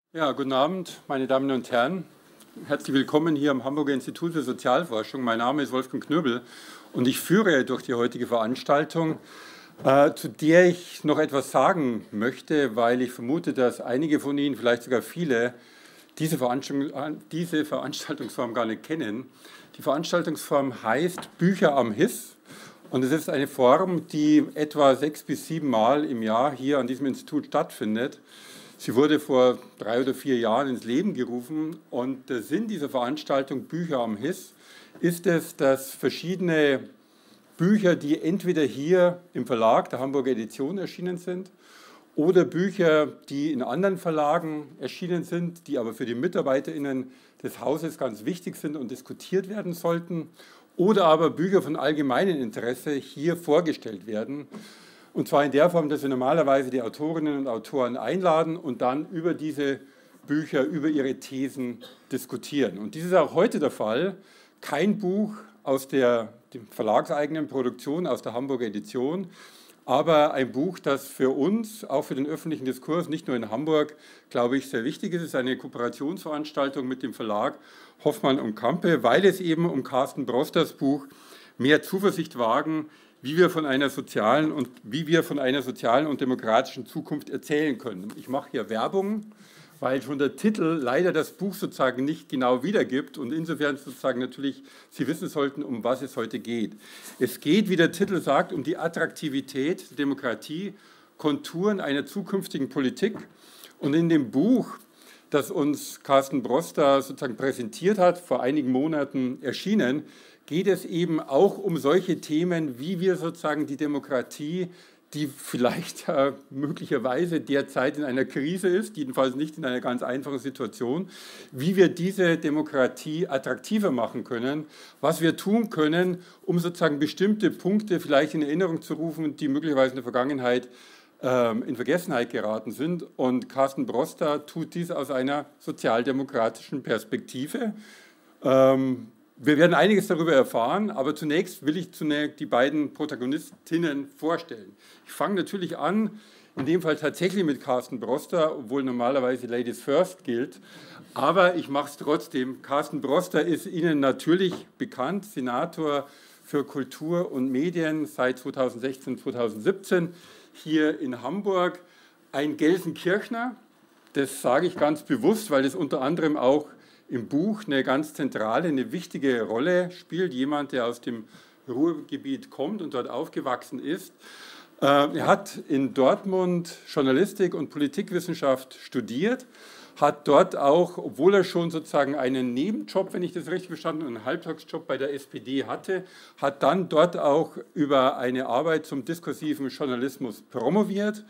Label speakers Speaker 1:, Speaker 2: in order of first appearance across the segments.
Speaker 1: Ja, guten Abend, meine Damen und Herren. Herzlich willkommen hier am Hamburger Institut für Sozialforschung. Mein Name ist Wolfgang Knöbel und ich führe durch die heutige Veranstaltung, zu der ich noch etwas sagen möchte, weil ich vermute, dass einige von Ihnen, vielleicht sogar viele, diese Veranstaltungsform gar nicht kennen. Die Veranstaltungsform heißt Bücher am HIS und es ist eine Form, die etwa 6 bis 7 Mal im Jahr hier an diesem Institut stattfindet. Sie wurde vor 3 oder 4 Jahren ins Leben gerufen und der Sinn dieser Veranstaltung Bücher am HIS ist es, dass verschiedene Bücher, die entweder hier im Verlag der Hamburger Edition erschienen sind oder Bücher, die in anderen Verlagen erschienen sind, die aber für die MitarbeiterInnen des Hauses ganz wichtig sind und diskutiert werden sollten, oder aber Bücher von allgemeinem Interesse hier vorgestellt werden. Und zwar in der Form, dass wir normalerweise die Autorinnen und Autoren einladen und dann über diese Bücher, über ihre Thesen diskutieren. Und dies ist auch heute der Fall. Kein Buch aus der verlagseigenen Produktion, aus der Hamburger Edition, aber ein Buch, das für uns, auch für den öffentlichen Diskurs, nicht nur in Hamburg, glaube ich, sehr wichtig ist. Es ist eine Kooperationsveranstaltung mit dem Verlag Hoffmann und Campe, weil es eben um Carsten Brosters Buch Mehr Zuversicht wagen, wie wir von einer sozialen und demokratischen Zukunft erzählen können. Ich mache hier Werbung, weil schon der Titel leider das Buch sozusagen nicht genau wiedergibt und insofern sozusagen natürlich Sie wissen sollten, um was es heute geht. Es geht, wie der Titel sagt, um die Attraktivität der Demokratie, Konturen einer zukünftigen Politik. Und in dem Buch, das uns Carsten Broster sozusagen präsentiert hat, vor einigen Monaten erschienen, geht es eben auch um solche Themen, wie wir sozusagen die Demokratie, die vielleicht möglicherweise derzeit in einer Krise ist, jedenfalls nicht in einer ganz einfachen Situation, wie wir diese Demokratie attraktiver machen können, was wir tun können, um sozusagen bestimmte Punkte vielleicht in Erinnerung zu rufen, die möglicherweise in der Vergangenheit in Vergessenheit geraten sind. Und Carsten Broster tut dies aus einer sozialdemokratischen Perspektive. Wir werden einiges darüber erfahren, aber zunächst will ich die beiden Protagonistinnen vorstellen. Ich fange natürlich an, in dem Fall tatsächlich mit Carsten Broster, obwohl normalerweise Ladies First gilt, aber ich mache es trotzdem. Carsten Broster ist Ihnen natürlich bekannt, Senator für Kultur und Medien seit 2016, 2017 hier in Hamburg, ein Gelsenkirchner, das sage ich ganz bewusst, weil es unter anderem auch im Buch eine ganz zentrale, eine wichtige Rolle spielt. Jemand, der aus dem Ruhrgebiet kommt und dort aufgewachsen ist. Er hat in Dortmund Journalistik und Politikwissenschaft studiert, hat dort auch, obwohl er schon sozusagen einen Nebenjob, wenn ich das richtig verstanden habe, einen Halbtagsjob bei der SPD hatte, hat dann dort auch über eine Arbeit zum diskursiven Journalismus promoviert.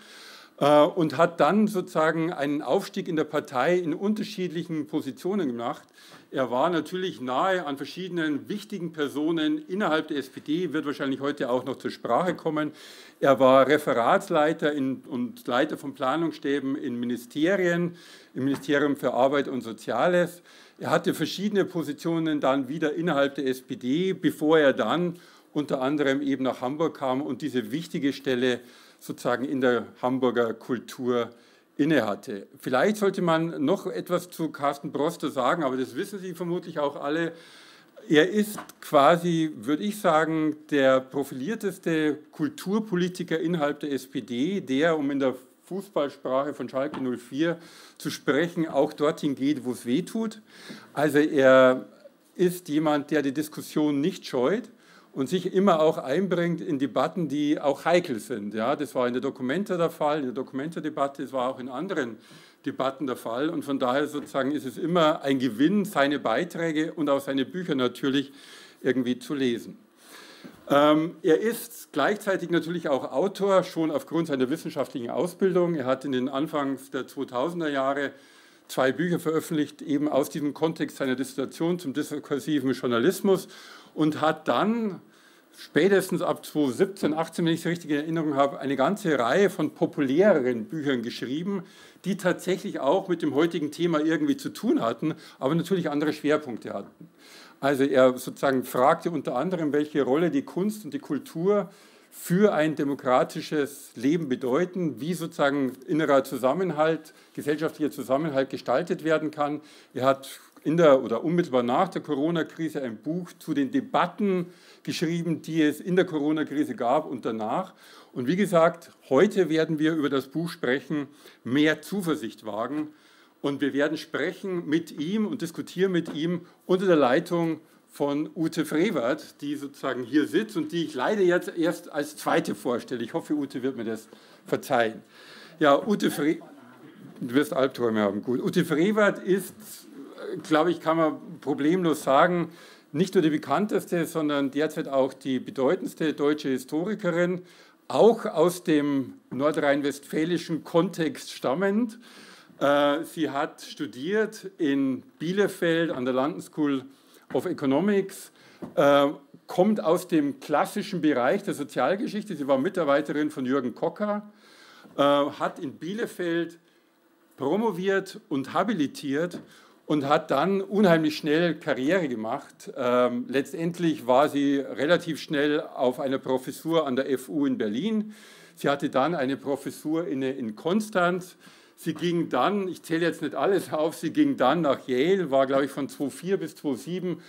Speaker 1: Und hat dann sozusagen einen Aufstieg in der Partei in unterschiedlichen Positionen gemacht. Er war natürlich nahe an verschiedenen wichtigen Personen innerhalb der SPD, wird wahrscheinlich heute auch noch zur Sprache kommen. Er war Referatsleiter und Leiter von Planungsstäben in Ministerien, im Ministerium für Arbeit und Soziales. Er hatte verschiedene Positionen dann wieder innerhalb der SPD, bevor er dann unter anderem eben nach Hamburg kam und diese wichtige Stelle sozusagen in der Hamburger Kultur innehatte. Vielleicht sollte man noch etwas zu Carsten Broster sagen, aber das wissen Sie vermutlich auch alle. Er ist quasi, würde ich sagen, der profilierteste Kulturpolitiker innerhalb der SPD, der, um in der Fußballsprache von Schalke 04 zu sprechen, auch dorthin geht, wo es weh tut. Also er ist jemand, der die Diskussion nicht scheut und sich immer auch einbringt in Debatten, die auch heikel sind. Ja, das war in der Documenta der Fall, in der Documenta-Debatte, das war auch in anderen Debatten der Fall. Und von daher sozusagen ist es immer ein Gewinn, seine Beiträge und auch seine Bücher natürlich irgendwie zu lesen. Er ist gleichzeitig natürlich auch Autor, schon aufgrund seiner wissenschaftlichen Ausbildung. Er hat in den Anfangs der 2000er Jahre 2 Bücher veröffentlicht, eben aus diesem Kontext seiner Dissertation zum diskursiven Journalismus und hat dann spätestens ab 2017, 2018, wenn ich es richtig in Erinnerung habe, eine ganze Reihe von populäreren Büchern geschrieben, die tatsächlich auch mit dem heutigen Thema irgendwie zu tun hatten, aber natürlich andere Schwerpunkte hatten. Also er sozusagen fragte unter anderem, welche Rolle die Kunst und die Kultur für ein demokratisches Leben bedeuten, wie sozusagen innerer Zusammenhalt, gesellschaftlicher Zusammenhalt gestaltet werden kann. Er hat in der oder unmittelbar nach der Corona-Krise ein Buch zu den Debatten geschrieben, die es in der Corona-Krise gab und danach. Und wie gesagt, heute werden wir über das Buch sprechen, Mehr Zuversicht wagen. Und wir werden sprechen mit ihm und diskutieren mit ihm unter der Leitung von Ute Frevert, die sozusagen hier sitzt und die ich leider jetzt erst als zweite vorstelle. Ich hoffe, Ute wird mir das verzeihen. Ja, Ute Frevert, du wirst Albträume haben, gut. Ute Frevert ist, glaube ich, kann man problemlos sagen, nicht nur die bekannteste, sondern derzeit auch die bedeutendste deutsche Historikerin, auch aus dem nordrhein-westfälischen Kontext stammend. Sie hat studiert in Bielefeld an der London School of Economics, kommt aus dem klassischen Bereich der Sozialgeschichte. Sie war Mitarbeiterin von Jürgen Kocker, hat in Bielefeld promoviert und habilitiert und hat dann unheimlich schnell Karriere gemacht. Letztendlich war sie relativ schnell auf einer Professur an der FU in Berlin. Sie hatte dann eine Professur in Konstanz. Sie ging dann, ich zähle jetzt nicht alles auf, sie ging dann nach Yale, war, glaube ich, von 2004 bis 2007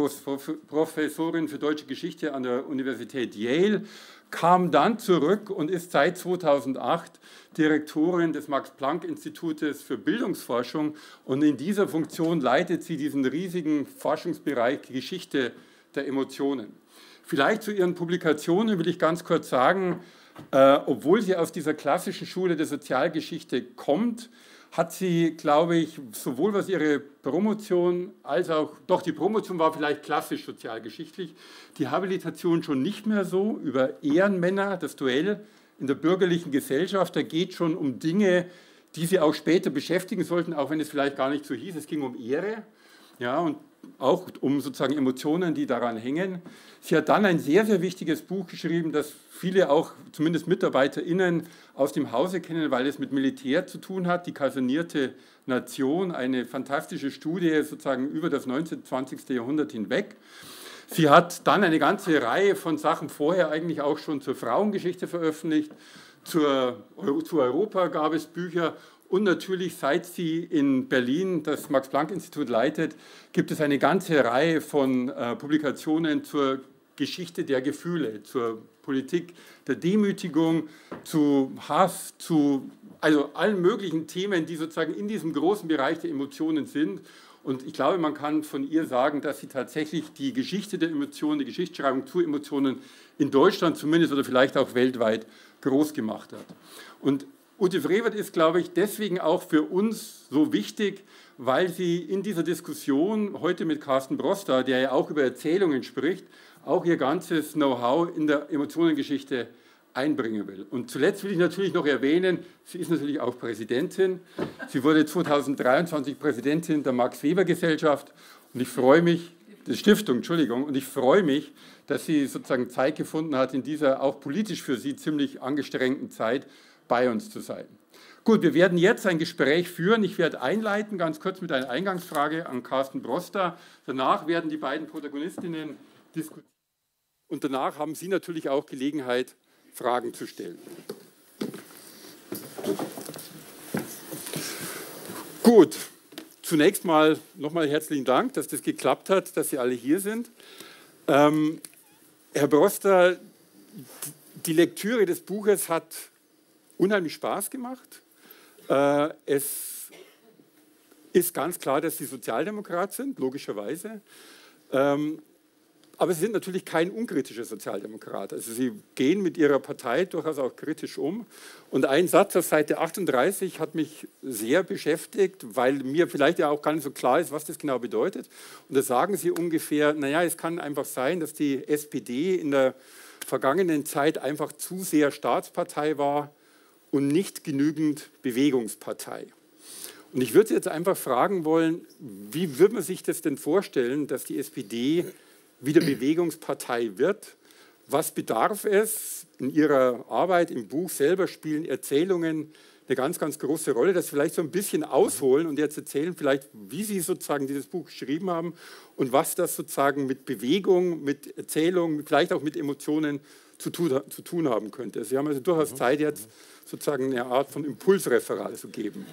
Speaker 1: Professorin für deutsche Geschichte an der Universität Yale, kam dann zurück und ist seit 2008 Direktorin des Max-Planck-Institutes für Bildungsforschung. Und in dieser Funktion leitet sie diesen riesigen Forschungsbereich Geschichte der Emotionen. Vielleicht zu ihren Publikationen will ich ganz kurz sagen, obwohl sie aus dieser klassischen Schule der Sozialgeschichte kommt, hat sie, glaube ich, sowohl was ihre Promotion als auch, doch die Promotion war vielleicht klassisch sozialgeschichtlich, die Habilitation schon nicht mehr so, über Ehrenmänner, das Duell in der bürgerlichen Gesellschaft, da geht schon um Dinge, die sie auch später beschäftigen sollten, auch wenn es vielleicht gar nicht so hieß, es ging um Ehre, ja, und auch um sozusagen Emotionen, die daran hängen. Sie hat dann ein sehr, sehr wichtiges Buch geschrieben, das viele auch, zumindest MitarbeiterInnen aus dem Hause kennen, weil es mit Militär zu tun hat, die kasernierte Nation, eine fantastische Studie sozusagen über das 19. und 20. Jahrhundert hinweg. Sie hat dann eine ganze Reihe von Sachen vorher eigentlich auch schon zur Frauengeschichte veröffentlicht, zu Europa gab es Bücher. Und natürlich, seit sie in Berlin das Max-Planck-Institut leitet, gibt es eine ganze Reihe von Publikationen zur Geschichte der Gefühle, zur Politik der Demütigung, zu Hass, also allen möglichen Themen, die sozusagen in diesem großen Bereich der Emotionen sind. Und ich glaube, man kann von ihr sagen, dass sie tatsächlich die Geschichte der Emotionen, die Geschichtsschreibung zu Emotionen in Deutschland zumindest oder vielleicht auch weltweit groß gemacht hat. Und Ute Frevert ist, glaube ich, deswegen auch für uns so wichtig, weil sie in dieser Diskussion heute mit Carsten Broster, der ja auch über Erzählungen spricht, auch ihr ganzes Know-how in der Emotionengeschichte einbringen will. Und zuletzt will ich natürlich noch erwähnen, sie ist natürlich auch Präsidentin. Sie wurde 2023 Präsidentin der Max-Weber-Gesellschaft und ich freue mich, die Stiftung, Entschuldigung, und ich freue mich, dass sie sozusagen Zeit gefunden hat, in dieser auch politisch für sie ziemlich angestrengten Zeit bei uns zu sein. Gut, wir werden jetzt ein Gespräch führen. Ich werde einleiten, ganz kurz mit einer Eingangsfrage an Carsten Broster. Danach werden die beiden Protagonistinnen diskutieren. Und danach haben Sie natürlich auch Gelegenheit, Fragen zu stellen. Gut, zunächst mal nochmal herzlichen Dank, dass das geklappt hat, dass Sie alle hier sind. Herr Broster, die Lektüre des Buches hat unheimlich Spaß gemacht. Es ist ganz klar, dass Sie Sozialdemokrat sind, logischerweise. Aber Sie sind natürlich kein unkritischer Sozialdemokrat. Also Sie gehen mit Ihrer Partei durchaus auch kritisch um. Und ein Satz auf Seite 38 hat mich sehr beschäftigt, weil mir vielleicht ja auch gar nicht so klar ist, was das genau bedeutet. Und da sagen Sie ungefähr, naja, es kann einfach sein, dass die SPD in der vergangenen Zeit einfach zu sehr Staatspartei war und nicht genügend Bewegungspartei. Und ich würde Sie jetzt einfach fragen wollen, wie würde man sich das denn vorstellen, dass die SPD wieder Bewegungspartei wird? Was bedarf es? In Ihrer Arbeit, im Buch selber spielen Erzählungen eine ganz, ganz große Rolle, dass Sie vielleicht so ein bisschen ausholen und jetzt erzählen vielleicht, wie Sie sozusagen dieses Buch geschrieben haben und was das sozusagen mit Bewegung, mit Erzählung, vielleicht auch mit Emotionen zu tun haben könnte. Sie haben also durchaus Zeit, jetzt sozusagen eine Art von Impulsreferat zu geben.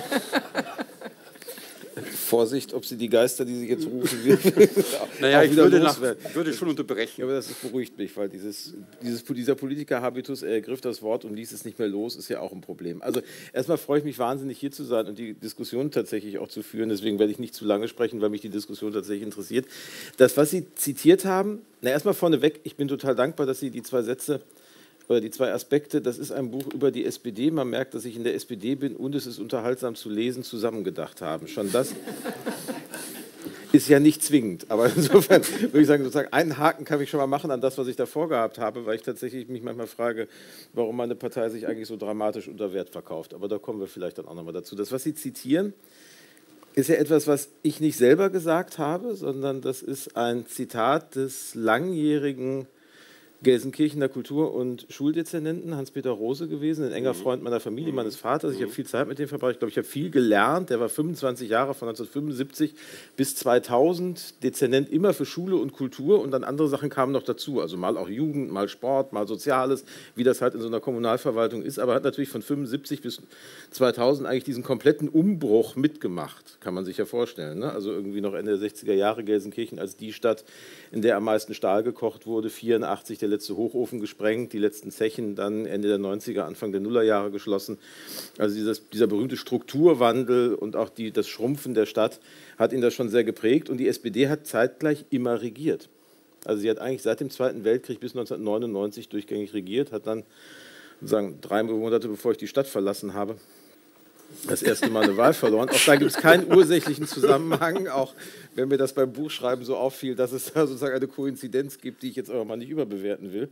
Speaker 2: Vorsicht, ob Sie die Geister, die Sie jetzt rufen,
Speaker 1: naja, ich würde schon unterbrechen.
Speaker 2: Ja, aber das beruhigt mich, weil dieser Politiker-Habitus, er ergriff das Wort und ließ es nicht mehr los, ist ja auch ein Problem. Also erstmal freue ich mich wahnsinnig, hier zu sein und die Diskussion tatsächlich auch zu führen. Deswegen werde ich nicht zu lange sprechen, weil mich die Diskussion tatsächlich interessiert. Das, was Sie zitiert haben, na erstmal vorneweg, ich bin total dankbar, dass Sie die 2 Sätze oder die 2 Aspekte, das ist ein Buch über die SPD. Man merkt, dass ich in der SPD bin und es ist unterhaltsam zu lesen, zusammengedacht haben. Schon das ist ja nicht zwingend. Aber insofern würde ich sagen, sozusagen einen Haken kann ich schon mal machen an das, was ich da vorgehabt habe, weil ich tatsächlich mich manchmal frage, warum meine Partei sich eigentlich so dramatisch unter Wert verkauft. Aber da kommen wir vielleicht dann auch nochmal dazu. Das, was Sie zitieren, ist ja etwas, was ich nicht selber gesagt habe, sondern das ist ein Zitat des langjährigen Gelsenkirchener Kultur- und Schuldezernenten Hans-Peter Rose gewesen, ein enger Freund meiner Familie, meines Vaters. Ich habe viel Zeit mit dem verbracht. Ich glaube, ich habe viel gelernt. Der war 25 Jahre, von 1975 bis 2000, Dezernent immer für Schule und Kultur und dann andere Sachen kamen noch dazu. Also mal auch Jugend, mal Sport, mal Soziales, wie das halt in so einer Kommunalverwaltung ist. Aber hat natürlich von 75 bis 2000 eigentlich diesen kompletten Umbruch mitgemacht, kann man sich ja vorstellen. Ne? Also irgendwie noch Ende der 60er Jahre Gelsenkirchen als die Stadt, in der am meisten Stahl gekocht wurde, 84 der letzte Hochofen gesprengt, die letzten Zechen dann Ende der 90er, Anfang der Nullerjahre geschlossen. Also dieser berühmte Strukturwandel und auch das Schrumpfen der Stadt hat ihn das schon sehr geprägt und die SPD hat zeitgleich immer regiert. Also sie hat eigentlich seit dem Zweiten Weltkrieg bis 1999 durchgängig regiert, hat dann sozusagen 3 Monate bevor ich die Stadt verlassen habe, das erste Mal eine Wahl verloren. Auch da gibt es keinen ursächlichen Zusammenhang, auch wenn mir das beim Buchschreiben so auffiel, dass es da sozusagen eine Koinzidenz gibt, die ich jetzt aber mal nicht überbewerten will.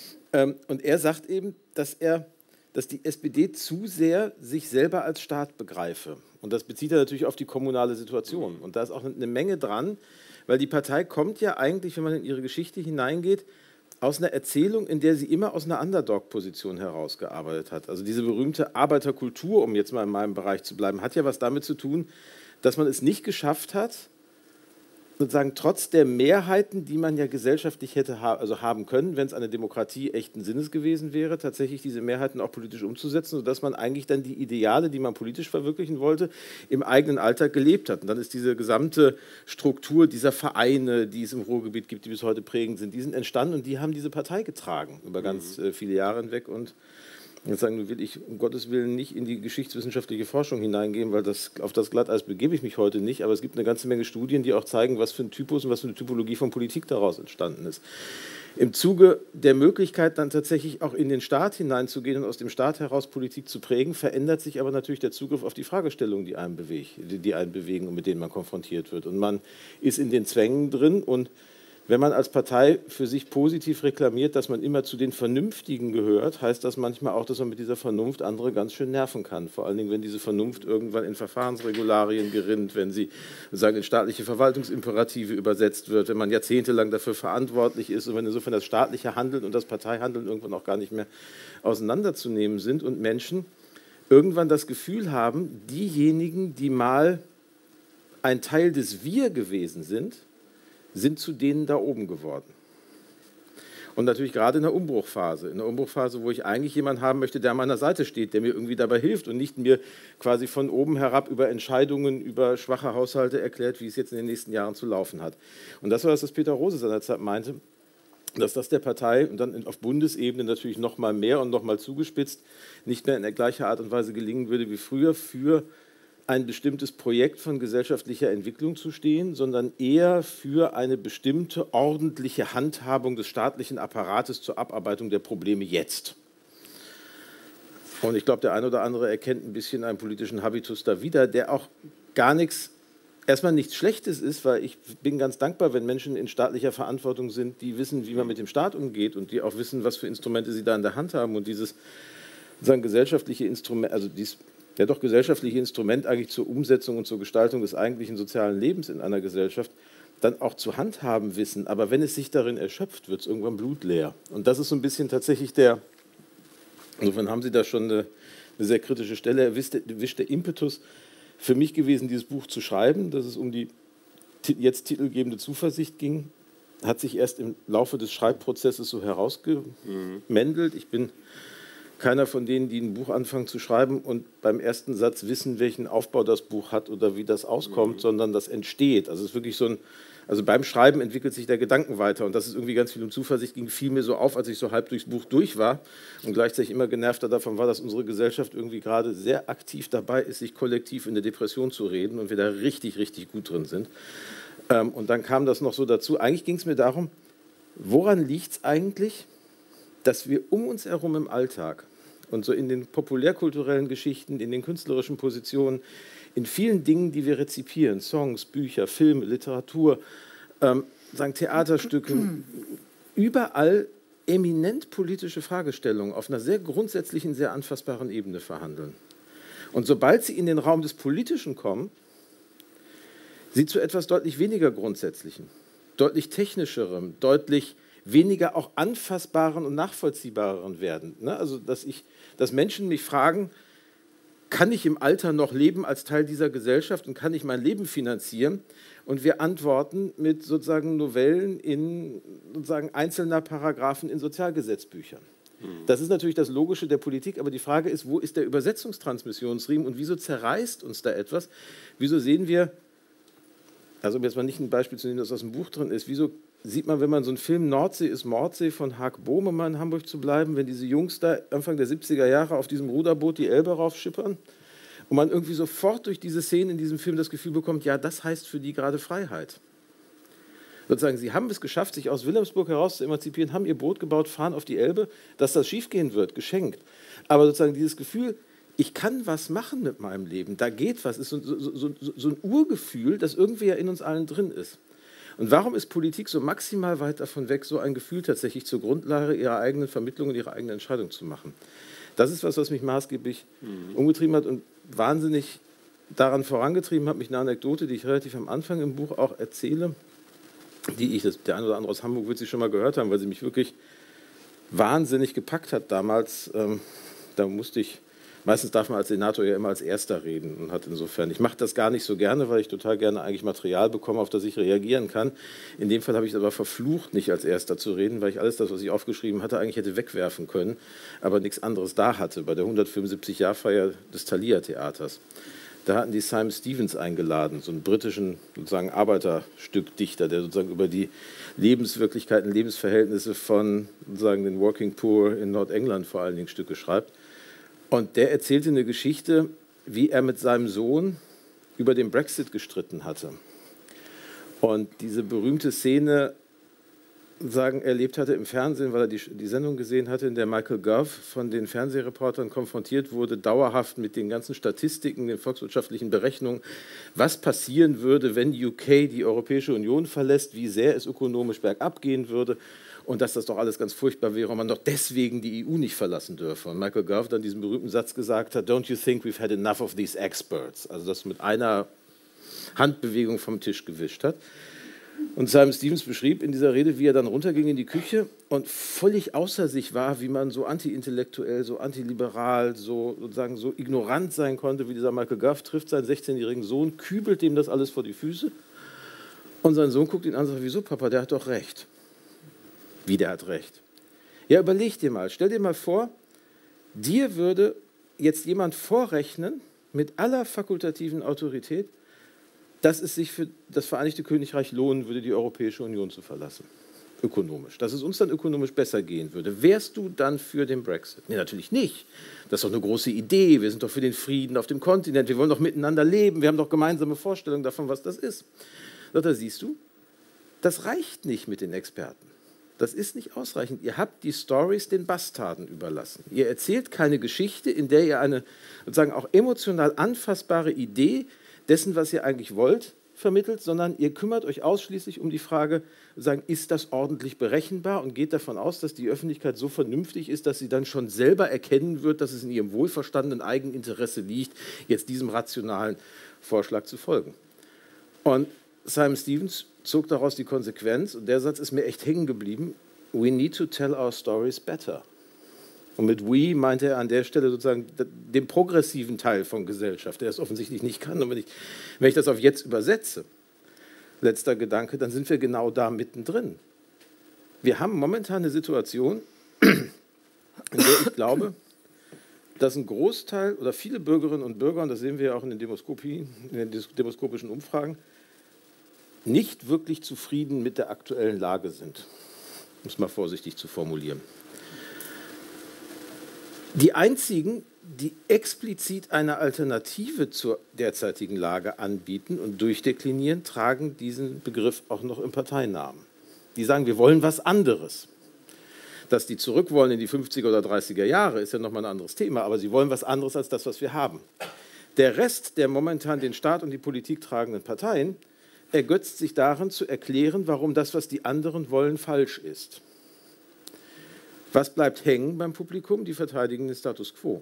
Speaker 2: Und er sagt eben, dass die SPD zu sehr sich selber als Staat begreife. Und das bezieht er natürlich auf die kommunale Situation. Und da ist auch eine Menge dran, weil die Partei kommt ja eigentlich, wenn man in ihre Geschichte hineingeht, aus einer Erzählung, in der sie immer aus einer Underdog-Position herausgearbeitet hat. Also diese berühmte Arbeiterkultur, um jetzt mal in meinem Bereich zu bleiben, hat ja was damit zu tun, dass man es nicht geschafft hat, sozusagen trotz der Mehrheiten, die man ja gesellschaftlich hätte haben können, wenn es eine Demokratie echten Sinnes gewesen wäre, tatsächlich diese Mehrheiten auch politisch umzusetzen, sodass man eigentlich dann die Ideale, die man politisch verwirklichen wollte, im eigenen Alltag gelebt hat. Und dann ist diese gesamte Struktur dieser Vereine, die es im Ruhrgebiet gibt, die bis heute prägend sind, die sind entstanden und die haben diese Partei getragen über ganz viele Jahre hinweg. Und jetzt sagen, will ich um Gottes Willen nicht in die geschichtswissenschaftliche Forschung hineingehen, weil auf das Glatteis begebe ich mich heute nicht, aber es gibt eine ganze Menge Studien, die auch zeigen, was für ein Typus und was für eine Typologie von Politik daraus entstanden ist. Im Zuge der Möglichkeit, dann tatsächlich auch in den Staat hineinzugehen und aus dem Staat heraus Politik zu prägen, verändert sich aber natürlich der Zugriff auf die Fragestellungen, die einen bewegen und mit denen man konfrontiert wird. Und man ist in den Zwängen drin und wenn man als Partei für sich positiv reklamiert, dass man immer zu den Vernünftigen gehört, heißt das manchmal auch, dass man mit dieser Vernunft andere ganz schön nerven kann. Vor allen Dingen, wenn diese Vernunft irgendwann in Verfahrensregularien gerinnt, wenn sie sozusagen in staatliche Verwaltungsimperative übersetzt wird, wenn man jahrzehntelang dafür verantwortlich ist und wenn insofern das staatliche Handeln und das Parteihandeln irgendwann auch gar nicht mehr auseinanderzunehmen sind und Menschen irgendwann das Gefühl haben, diejenigen, die mal ein Teil des Wir gewesen sind zu denen da oben geworden. Und natürlich gerade in der Umbruchphase, wo ich eigentlich jemanden haben möchte, der an meiner Seite steht, der mir irgendwie dabei hilft und nicht mir quasi von oben herab über Entscheidungen, über schwache Haushalte erklärt, wie es jetzt in den nächsten Jahren zu laufen hat. Und das war das, was Peter Rose seinerzeit meinte, dass das der Partei und dann auf Bundesebene natürlich noch mal mehr und noch mal zugespitzt nicht mehr in der gleichen Art und Weise gelingen würde wie früher, für ein bestimmtes Projekt von gesellschaftlicher Entwicklung zu stehen, sondern eher für eine bestimmte ordentliche Handhabung des staatlichen Apparates zur Abarbeitung der Probleme jetzt. Und ich glaube, der eine oder andere erkennt ein bisschen einen politischen Habitus da wieder, der auch erstmal nichts Schlechtes ist, weil ich bin ganz dankbar, wenn Menschen in staatlicher Verantwortung sind, die wissen, wie man mit dem Staat umgeht und die auch wissen, was für Instrumente sie da in der Hand haben und dieses sozusagen gesellschaftliche Instrument, also gesellschaftliche Instrument eigentlich zur Umsetzung und zur Gestaltung des eigentlichen sozialen Lebens in einer Gesellschaft dann auch zu handhaben wissen. Aber wenn es sich darin erschöpft, wird es irgendwann blutleer. Und das ist so ein bisschen tatsächlich insofern haben Sie da schon eine eine sehr kritische Stelle erwischt der Impetus für mich gewesen, dieses Buch zu schreiben, dass es um die jetzt titelgebende Zuversicht ging, hat sich erst im Laufe des Schreibprozesses so herausgemändelt. Ich bin keiner von denen, die ein Buch anfangen zu schreiben und beim ersten Satz wissen, welchen Aufbau das Buch hat oder wie das auskommt, sondern das entsteht. Also es ist wirklich so ein, also beim Schreiben entwickelt sich der Gedanken weiter und das ist irgendwie ganz viel um Zuversicht ging, fiel mir so auf, als ich so halb durchs Buch durch war und gleichzeitig immer genervter davon war, dass unsere Gesellschaft irgendwie gerade sehr aktiv dabei ist, sich kollektiv in eine Depression zu reden und wir da richtig, richtig gut drin sind. Und dann kam das noch so dazu. Eigentlich ging es mir darum, woran liegt es eigentlich, dass wir um uns herum im Alltag und so in den populärkulturellen Geschichten, in den künstlerischen Positionen, in vielen Dingen, die wir rezipieren, Songs, Bücher, Filme, Literatur, sagen Theaterstücke, überall eminent politische Fragestellungen auf einer sehr grundsätzlichen, sehr anfassbaren Ebene verhandeln. Und sobald sie in den Raum des Politischen kommen, sie zu etwas deutlich weniger Grundsätzlichem, deutlich technischerem, deutlich weniger auch anfassbaren und nachvollziehbaren werden. Also, dass Menschen mich fragen, kann ich im Alter noch leben als Teil dieser Gesellschaft und kann ich mein Leben finanzieren? Und wir antworten mit sozusagen Novellen in sozusagen einzelner Paragraphen in Sozialgesetzbüchern. Das ist natürlich das Logische der Politik, aber die Frage ist, wo ist der Übersetzungstransmissionsriemen und wieso zerreißt uns da etwas? Wieso sehen wir, also um jetzt mal nicht ein Beispiel zu nehmen, das aus dem Buch drin ist, wieso sieht man, wenn man so einen Film Nordsee ist Mordsee von Haag Bohm, um mal in Hamburg zu bleiben, wenn diese Jungs da Anfang der 70er Jahre auf diesem Ruderboot die Elbe raufschippern und man irgendwie sofort durch diese Szene in diesem Film das Gefühl bekommt, ja, das heißt für die gerade Freiheit. Sozusagen, sie haben es geschafft, sich aus Wilhelmsburg heraus zu emanzipieren, haben ihr Boot gebaut, fahren auf die Elbe, dass das schiefgehen wird, geschenkt. Aber sozusagen dieses Gefühl, ich kann was machen mit meinem Leben, da geht was, ist so ein Urgefühl, das irgendwie ja in uns allen drin ist. Und warum ist Politik so maximal weit davon weg, so ein Gefühl tatsächlich zur Grundlage ihrer eigenen Vermittlung und ihrer eigenen Entscheidung zu machen? Das ist was mich maßgeblich umgetrieben hat und wahnsinnig daran vorangetrieben hat, mich eine Anekdote, die ich relativ am Anfang im Buch auch erzähle, der eine oder andere aus Hamburg wird sie schon mal gehört haben, weil sie mich wirklich wahnsinnig gepackt hat damals. Da musste ich, meistens darf man als Senator ja immer als Erster reden und hat insofern, ich mache das gar nicht so gerne, weil ich total gerne eigentlich Material bekomme, auf das ich reagieren kann. In dem Fall habe ich es aber verflucht, nicht als Erster zu reden, weil ich alles das, was ich aufgeschrieben hatte, eigentlich hätte wegwerfen können, aber nichts anderes da hatte, bei der 175-Jahr-Feier des Thalia-Theaters. Da hatten die Simon Stevens eingeladen, so einen britischen sozusagen Arbeiterstückdichter, der sozusagen über die Lebenswirklichkeiten, Lebensverhältnisse von sozusagen den Working Poor in Nordengland vor allen Dingen Stücke schreibt. Und der erzählte eine Geschichte, wie er mit seinem Sohn über den Brexit gestritten hatte. Und diese berühmte Szene erlebt hatte im Fernsehen, weil er die Sendung gesehen hatte, in der Michael Gove von den Fernsehreportern konfrontiert wurde, dauerhaft mit den ganzen Statistiken, den volkswirtschaftlichen Berechnungen, was passieren würde, wenn UK die Europäische Union verlässt, wie sehr es ökonomisch bergab gehen würde und dass das doch alles ganz furchtbar wäre und man doch deswegen die EU nicht verlassen dürfe. Und Michael Gove dann diesen berühmten Satz gesagt hat, "Don't you think we've had enough of these experts?" Also das mit einer Handbewegung vom Tisch gewischt hat. Und Simon Stevens beschrieb in dieser Rede, wie er dann runterging in die Küche und völlig außer sich war, wie man so anti-intellektuell, so antiliberal, so sozusagen so ignorant sein konnte, wie dieser Michael Gove trifft seinen 16-jährigen Sohn, kübelt dem das alles vor die Füße und sein Sohn guckt ihn an und sagt, wieso Papa, der hat doch recht. Wie, der hat recht? Ja, überleg dir mal, stell dir mal vor, dir würde jetzt jemand vorrechnen, mit aller fakultativen Autorität, dass es sich für das Vereinigte Königreich lohnen würde, die Europäische Union zu verlassen, ökonomisch. Dass es uns dann ökonomisch besser gehen würde. Wärst du dann für den Brexit? Nee, natürlich nicht. Das ist doch eine große Idee. Wir sind doch für den Frieden auf dem Kontinent. Wir wollen doch miteinander leben. Wir haben doch gemeinsame Vorstellungen davon, was das ist. Da siehst du, das reicht nicht mit den Experten. Das ist nicht ausreichend. Ihr habt die Storys den Bastarden überlassen. Ihr erzählt keine Geschichte, in der ihr eine sozusagen auch emotional anfassbare Idee dessen, was ihr eigentlich wollt, vermittelt, sondern ihr kümmert euch ausschließlich um die Frage, sagen, ist das ordentlich berechenbar und geht davon aus, dass die Öffentlichkeit so vernünftig ist, dass sie dann schon selber erkennen wird, dass es in ihrem wohlverstandenen Eigeninteresse liegt, jetzt diesem rationalen Vorschlag zu folgen. Und Simon Stevens zog daraus die Konsequenz, und der Satz ist mir echt hängen geblieben, we need to tell our stories better. Und mit we meinte er an der Stelle sozusagen den progressiven Teil von Gesellschaft, der es offensichtlich nicht kann. Und wenn ich das auf jetzt übersetze, letzter Gedanke, dann sind wir genau da mittendrin. Wir haben momentan eine Situation, in der ich glaube, dass ein Großteil oder viele Bürgerinnen und Bürger, und das sehen wir ja auch in den demoskopischen Umfragen, nicht wirklich zufrieden mit der aktuellen Lage sind, um es mal vorsichtig zu formulieren. Die einzigen, die explizit eine Alternative zur derzeitigen Lage anbieten und durchdeklinieren, tragen diesen Begriff auch noch im Parteinamen. Die sagen, wir wollen was anderes. Dass die zurück wollen in die 50er oder 30er Jahre, ist ja nochmal ein anderes Thema, aber sie wollen was anderes als das, was wir haben. Der Rest der momentan den Staat und die Politik tragenden Parteien ergötzt sich darin, zu erklären, warum das, was die anderen wollen, falsch ist. Was bleibt hängen beim Publikum? Die verteidigen den Status quo.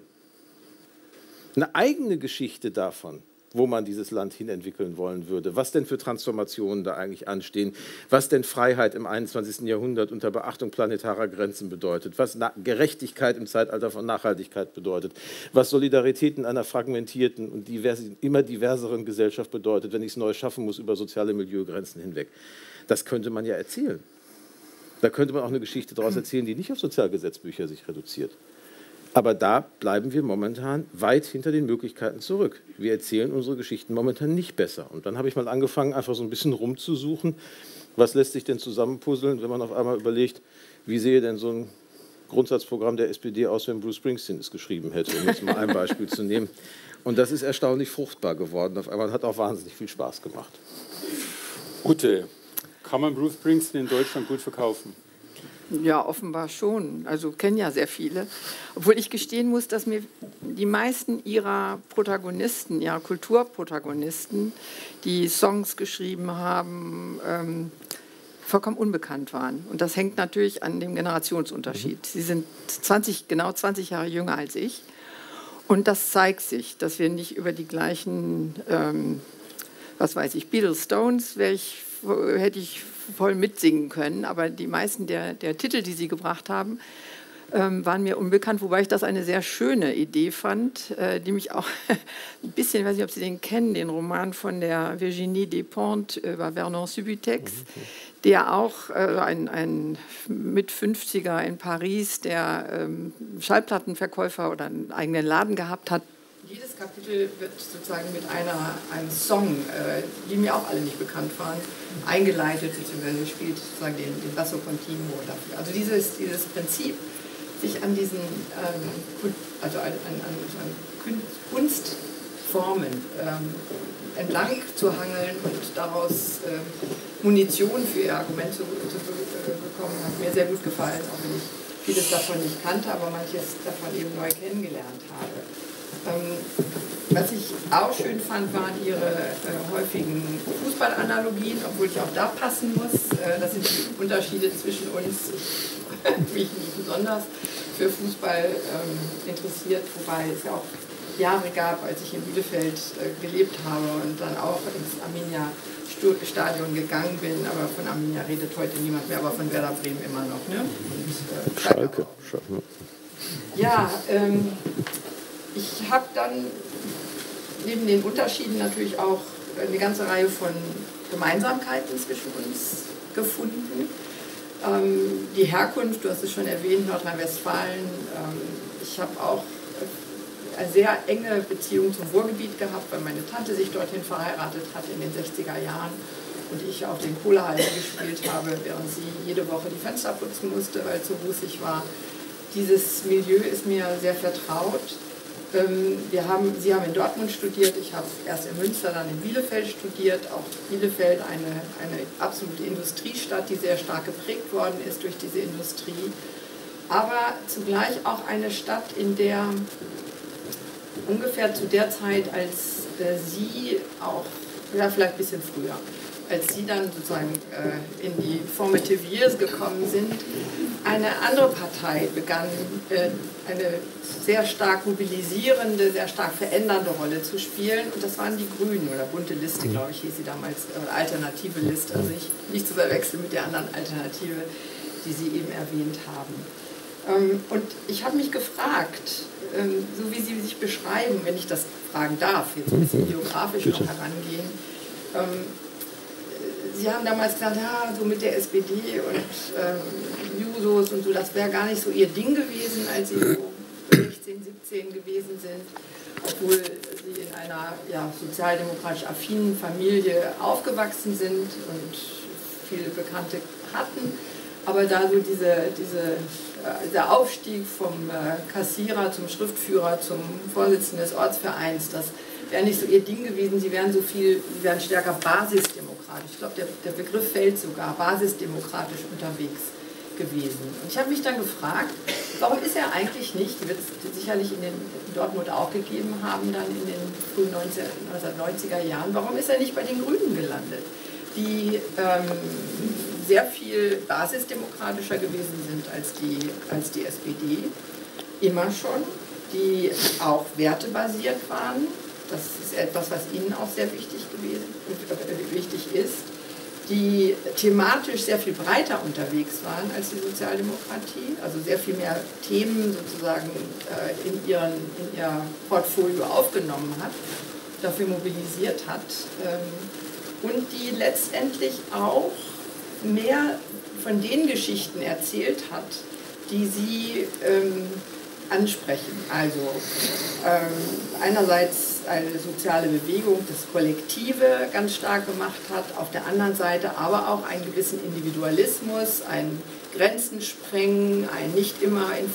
Speaker 2: Eine eigene Geschichte davon, wo man dieses Land hinentwickeln wollen würde, was denn für Transformationen da eigentlich anstehen, was denn Freiheit im 21. Jahrhundert unter Beachtung planetarer Grenzen bedeutet, was Gerechtigkeit im Zeitalter von Nachhaltigkeit bedeutet, was Solidarität in einer fragmentierten und immer diverseren Gesellschaft bedeutet, wenn ich es neu schaffen muss über soziale Milieugrenzen hinweg. Das könnte man ja erzählen. Da könnte man auch eine Geschichte daraus erzählen, die nicht auf Sozialgesetzbücher sich reduziert. Aber da bleiben wir momentan weit hinter den Möglichkeiten zurück. Wir erzählen unsere Geschichten momentan nicht besser. Und dann habe ich mal angefangen, einfach so ein bisschen rumzusuchen, was lässt sich denn zusammenpuzzeln, wenn man auf einmal überlegt, wie sehe denn so ein Grundsatzprogramm der SPD aus, wenn Bruce Springsteen es geschrieben hätte, um jetzt mal ein Beispiel zu nehmen. Und das ist erstaunlich fruchtbar geworden. Auf einmal hat auch wahnsinnig viel Spaß gemacht.
Speaker 1: Ute, kann man Bruce Springsteen in Deutschland gut verkaufen?
Speaker 3: Ja, offenbar schon. Also kennen ja sehr viele. Obwohl ich gestehen muss, dass mir die meisten ihrer Protagonisten, ihrer Kulturprotagonisten, die Songs geschrieben haben, vollkommen unbekannt waren. Und das hängt natürlich an dem Generationsunterschied. Sie sind genau 20 Jahre jünger als ich. Und das zeigt sich, dass wir nicht über die gleichen, was weiß ich, Beatles, Stones, hätte ich voll mitsingen können, aber die meisten der Titel, die sie gebracht haben, waren mir unbekannt, wobei ich das eine sehr schöne Idee fand, die mich auch ein bisschen, ich weiß nicht, ob Sie den kennen, den Roman von der Virginie Despentes über Vernon Subutex, der auch ein Mit-50er in Paris, der Schallplattenverkäufer oder einen eigenen Laden gehabt hat. Jedes Kapitel wird sozusagen mit einem Song, die mir auch alle nicht bekannt waren, eingeleitet, beziehungsweise spielt sozusagen den Basso Continuo dafür. Also dieses Prinzip, sich an diesen an Kunstformen entlang zu hangeln und daraus Munition für ihr Argument zu bekommen, hat mir sehr gut gefallen, auch wenn ich vieles davon nicht kannte, aber manches davon eben neu kennengelernt habe. Was ich auch schön fand, waren ihre häufigen Fußballanalogien, obwohl ich auch da passen muss. Das sind die Unterschiede zwischen uns. Ich mich nicht besonders für Fußball interessiert, wobei es ja auch Jahre gab, als ich in Bielefeld gelebt habe und dann auch ins Arminia-Stadion gegangen bin. Aber von Arminia redet heute niemand mehr, aber von Werder Bremen immer noch. Ne? Und,
Speaker 2: Schalke.
Speaker 3: Ja, ich habe dann neben den Unterschieden natürlich auch eine ganze Reihe von Gemeinsamkeiten zwischen uns gefunden. Die Herkunft, du hast es schon erwähnt, Nordrhein-Westfalen. Ich habe auch eine sehr enge Beziehung zum Ruhrgebiet gehabt, weil meine Tante sich dorthin verheiratet hat in den 60er Jahren und ich auf den Kohlehallen gespielt habe, während sie jede Woche die Fenster putzen musste, weil es so rußig war. Dieses Milieu ist mir sehr vertraut. Sie haben in Dortmund studiert, ich habe erst in Münster, dann in Bielefeld studiert. Auch Bielefeld eine absolute Industriestadt, die sehr stark geprägt worden ist durch diese Industrie. Aber zugleich auch eine Stadt, in der ungefähr zu der Zeit, als Sie auch, ja vielleicht ein bisschen früher, als Sie dann sozusagen in die Formative Years gekommen sind, eine andere Partei begann, eine sehr stark mobilisierende, sehr stark verändernde Rolle zu spielen. Und das waren die Grünen, oder Bunte Liste, glaube ich, hieß sie damals, Alternative Liste, also nicht zu verwechseln mit der anderen Alternative, die Sie eben erwähnt haben. Und ich habe mich gefragt, so wie Sie sich beschreiben, wenn ich das fragen darf, jetzt ein bisschen biografisch noch herangehen. Sie haben damals gesagt, ja, so mit der SPD und Jusos und so, das wäre gar nicht so Ihr Ding gewesen, als Sie so 16, 17 gewesen sind, obwohl Sie in einer sozialdemokratisch affinen Familie aufgewachsen sind und viele Bekannte hatten. Aber da so dieser Aufstieg vom Kassierer zum Schriftführer, zum Vorsitzenden des Ortsvereins, das wäre nicht so Ihr Ding gewesen. Sie wären stärker basisdemokratisch. Ich glaube, der Begriff fällt sogar, basisdemokratisch unterwegs gewesen. Und ich habe mich dann gefragt, warum ist er eigentlich nicht, die wird es sicherlich in Dortmund auch gegeben haben, dann in den frühen 1990er Jahren, warum ist er nicht bei den Grünen gelandet, die sehr viel basisdemokratischer gewesen sind als die SPD, immer schon, die auch wertebasiert waren. Das ist etwas, was Ihnen auch sehr wichtig ist, die thematisch sehr viel breiter unterwegs waren als die Sozialdemokratie, also sehr viel mehr Themen sozusagen in ihr Portfolio aufgenommen hat, dafür mobilisiert hat und die letztendlich auch mehr von den Geschichten erzählt hat, die Sie ansprechen. Also einerseits eine soziale Bewegung, das Kollektive ganz stark gemacht hat, auf der anderen Seite aber auch einen gewissen Individualismus, ein Grenzen sprengen, ein nicht immer in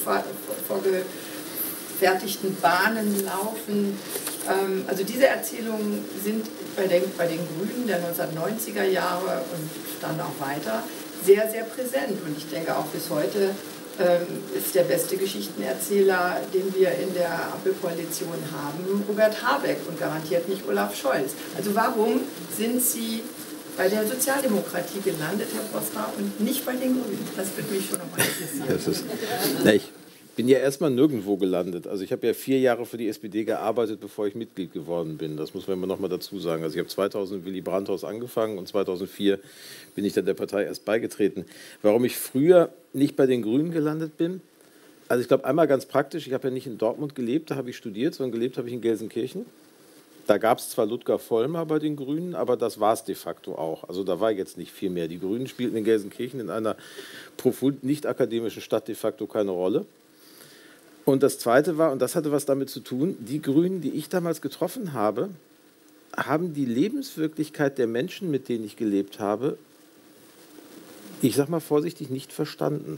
Speaker 3: vorgefertigten Bahnen laufen. Also diese Erzählungen sind bei den Grünen der 1990er Jahre und dann auch weiter sehr, sehr präsent. Und ich denke auch bis heute ist der beste Geschichtenerzähler, den wir in der Ampelkoalition haben, Robert Habeck und garantiert nicht Olaf Scholz. Also warum sind Sie bei der Sozialdemokratie gelandet, Herr Posner, und nicht bei den Grünen? Das würde mich schon nochmal interessieren.
Speaker 2: Ich bin ja erstmal nirgendwo gelandet. Also ich habe ja 4 Jahre für die SPD gearbeitet, bevor ich Mitglied geworden bin. Das muss man immer noch mal dazu sagen. Also ich habe 2000 in Willy Brandt-Haus angefangen und 2004 bin ich dann der Partei erst beigetreten. Warum ich früher nicht bei den Grünen gelandet bin? Also ich glaube einmal ganz praktisch, ich habe ja nicht in Dortmund gelebt, da habe ich studiert, sondern gelebt habe ich in Gelsenkirchen. Da gab es zwar Ludger Vollmer bei den Grünen, aber das war es de facto auch. Also da war jetzt nicht viel mehr. Die Grünen spielten in Gelsenkirchen in einer profund nicht akademischen Stadt de facto keine Rolle. Und das Zweite war, und das hatte was damit zu tun, die Grünen, die ich damals getroffen habe, haben die Lebenswirklichkeit der Menschen, mit denen ich gelebt habe, ich sage mal vorsichtig, nicht verstanden.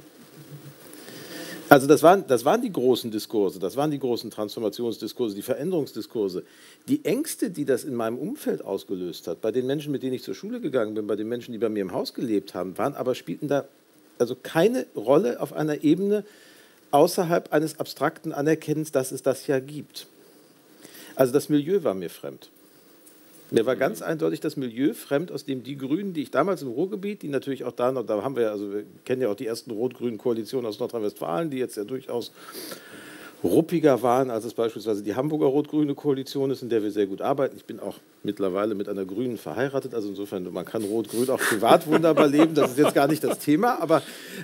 Speaker 2: Also das waren die großen Diskurse, das waren die großen Transformationsdiskurse, die Veränderungsdiskurse. Die Ängste, die das in meinem Umfeld ausgelöst hat, bei den Menschen, mit denen ich zur Schule gegangen bin, bei den Menschen, die bei mir im Haus gelebt haben, spielten da also keine Rolle auf einer Ebene, außerhalb eines abstrakten Anerkennens, dass es das ja gibt. Also das Milieu war mir fremd. Mir war ganz eindeutig das Milieu fremd, aus dem die Grünen, die ich damals im Ruhrgebiet, die natürlich auch da haben wir, also wir kennen ja auch die ersten rot-grünen Koalitionen aus Nordrhein-Westfalen, die jetzt ja durchaus ruppiger waren, als es beispielsweise die Hamburger rot-grüne Koalition ist, in der wir sehr gut arbeiten. Ich bin auch mittlerweile mit einer Grünen verheiratet, also insofern, man kann rot-grün auch privat wunderbar leben, das ist jetzt gar nicht das Thema, aber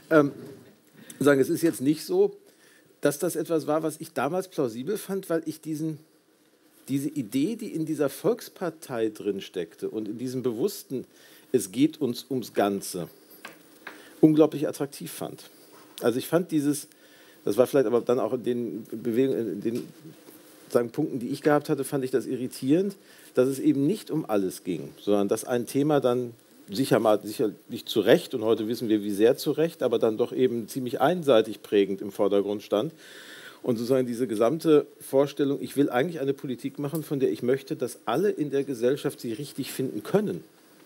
Speaker 2: es ist jetzt nicht so, dass das etwas war, was ich damals plausibel fand, weil ich diese Idee, die in dieser Volkspartei drin steckte und in diesem Bewussten, es geht uns ums Ganze, unglaublich attraktiv fand. Also ich fand das war vielleicht aber dann auch in den Bewegungen, in den Punkten, die ich gehabt hatte, fand ich das irritierend, dass es eben nicht um alles ging, sondern dass ein Thema dann sicherlich zu Recht, und heute wissen wir, wie sehr zu Recht, aber dann doch eben ziemlich einseitig prägend im Vordergrund stand. Und sozusagen diese gesamte Vorstellung, ich will eigentlich eine Politik machen, von der ich möchte, dass alle in der Gesellschaft sie richtig finden können,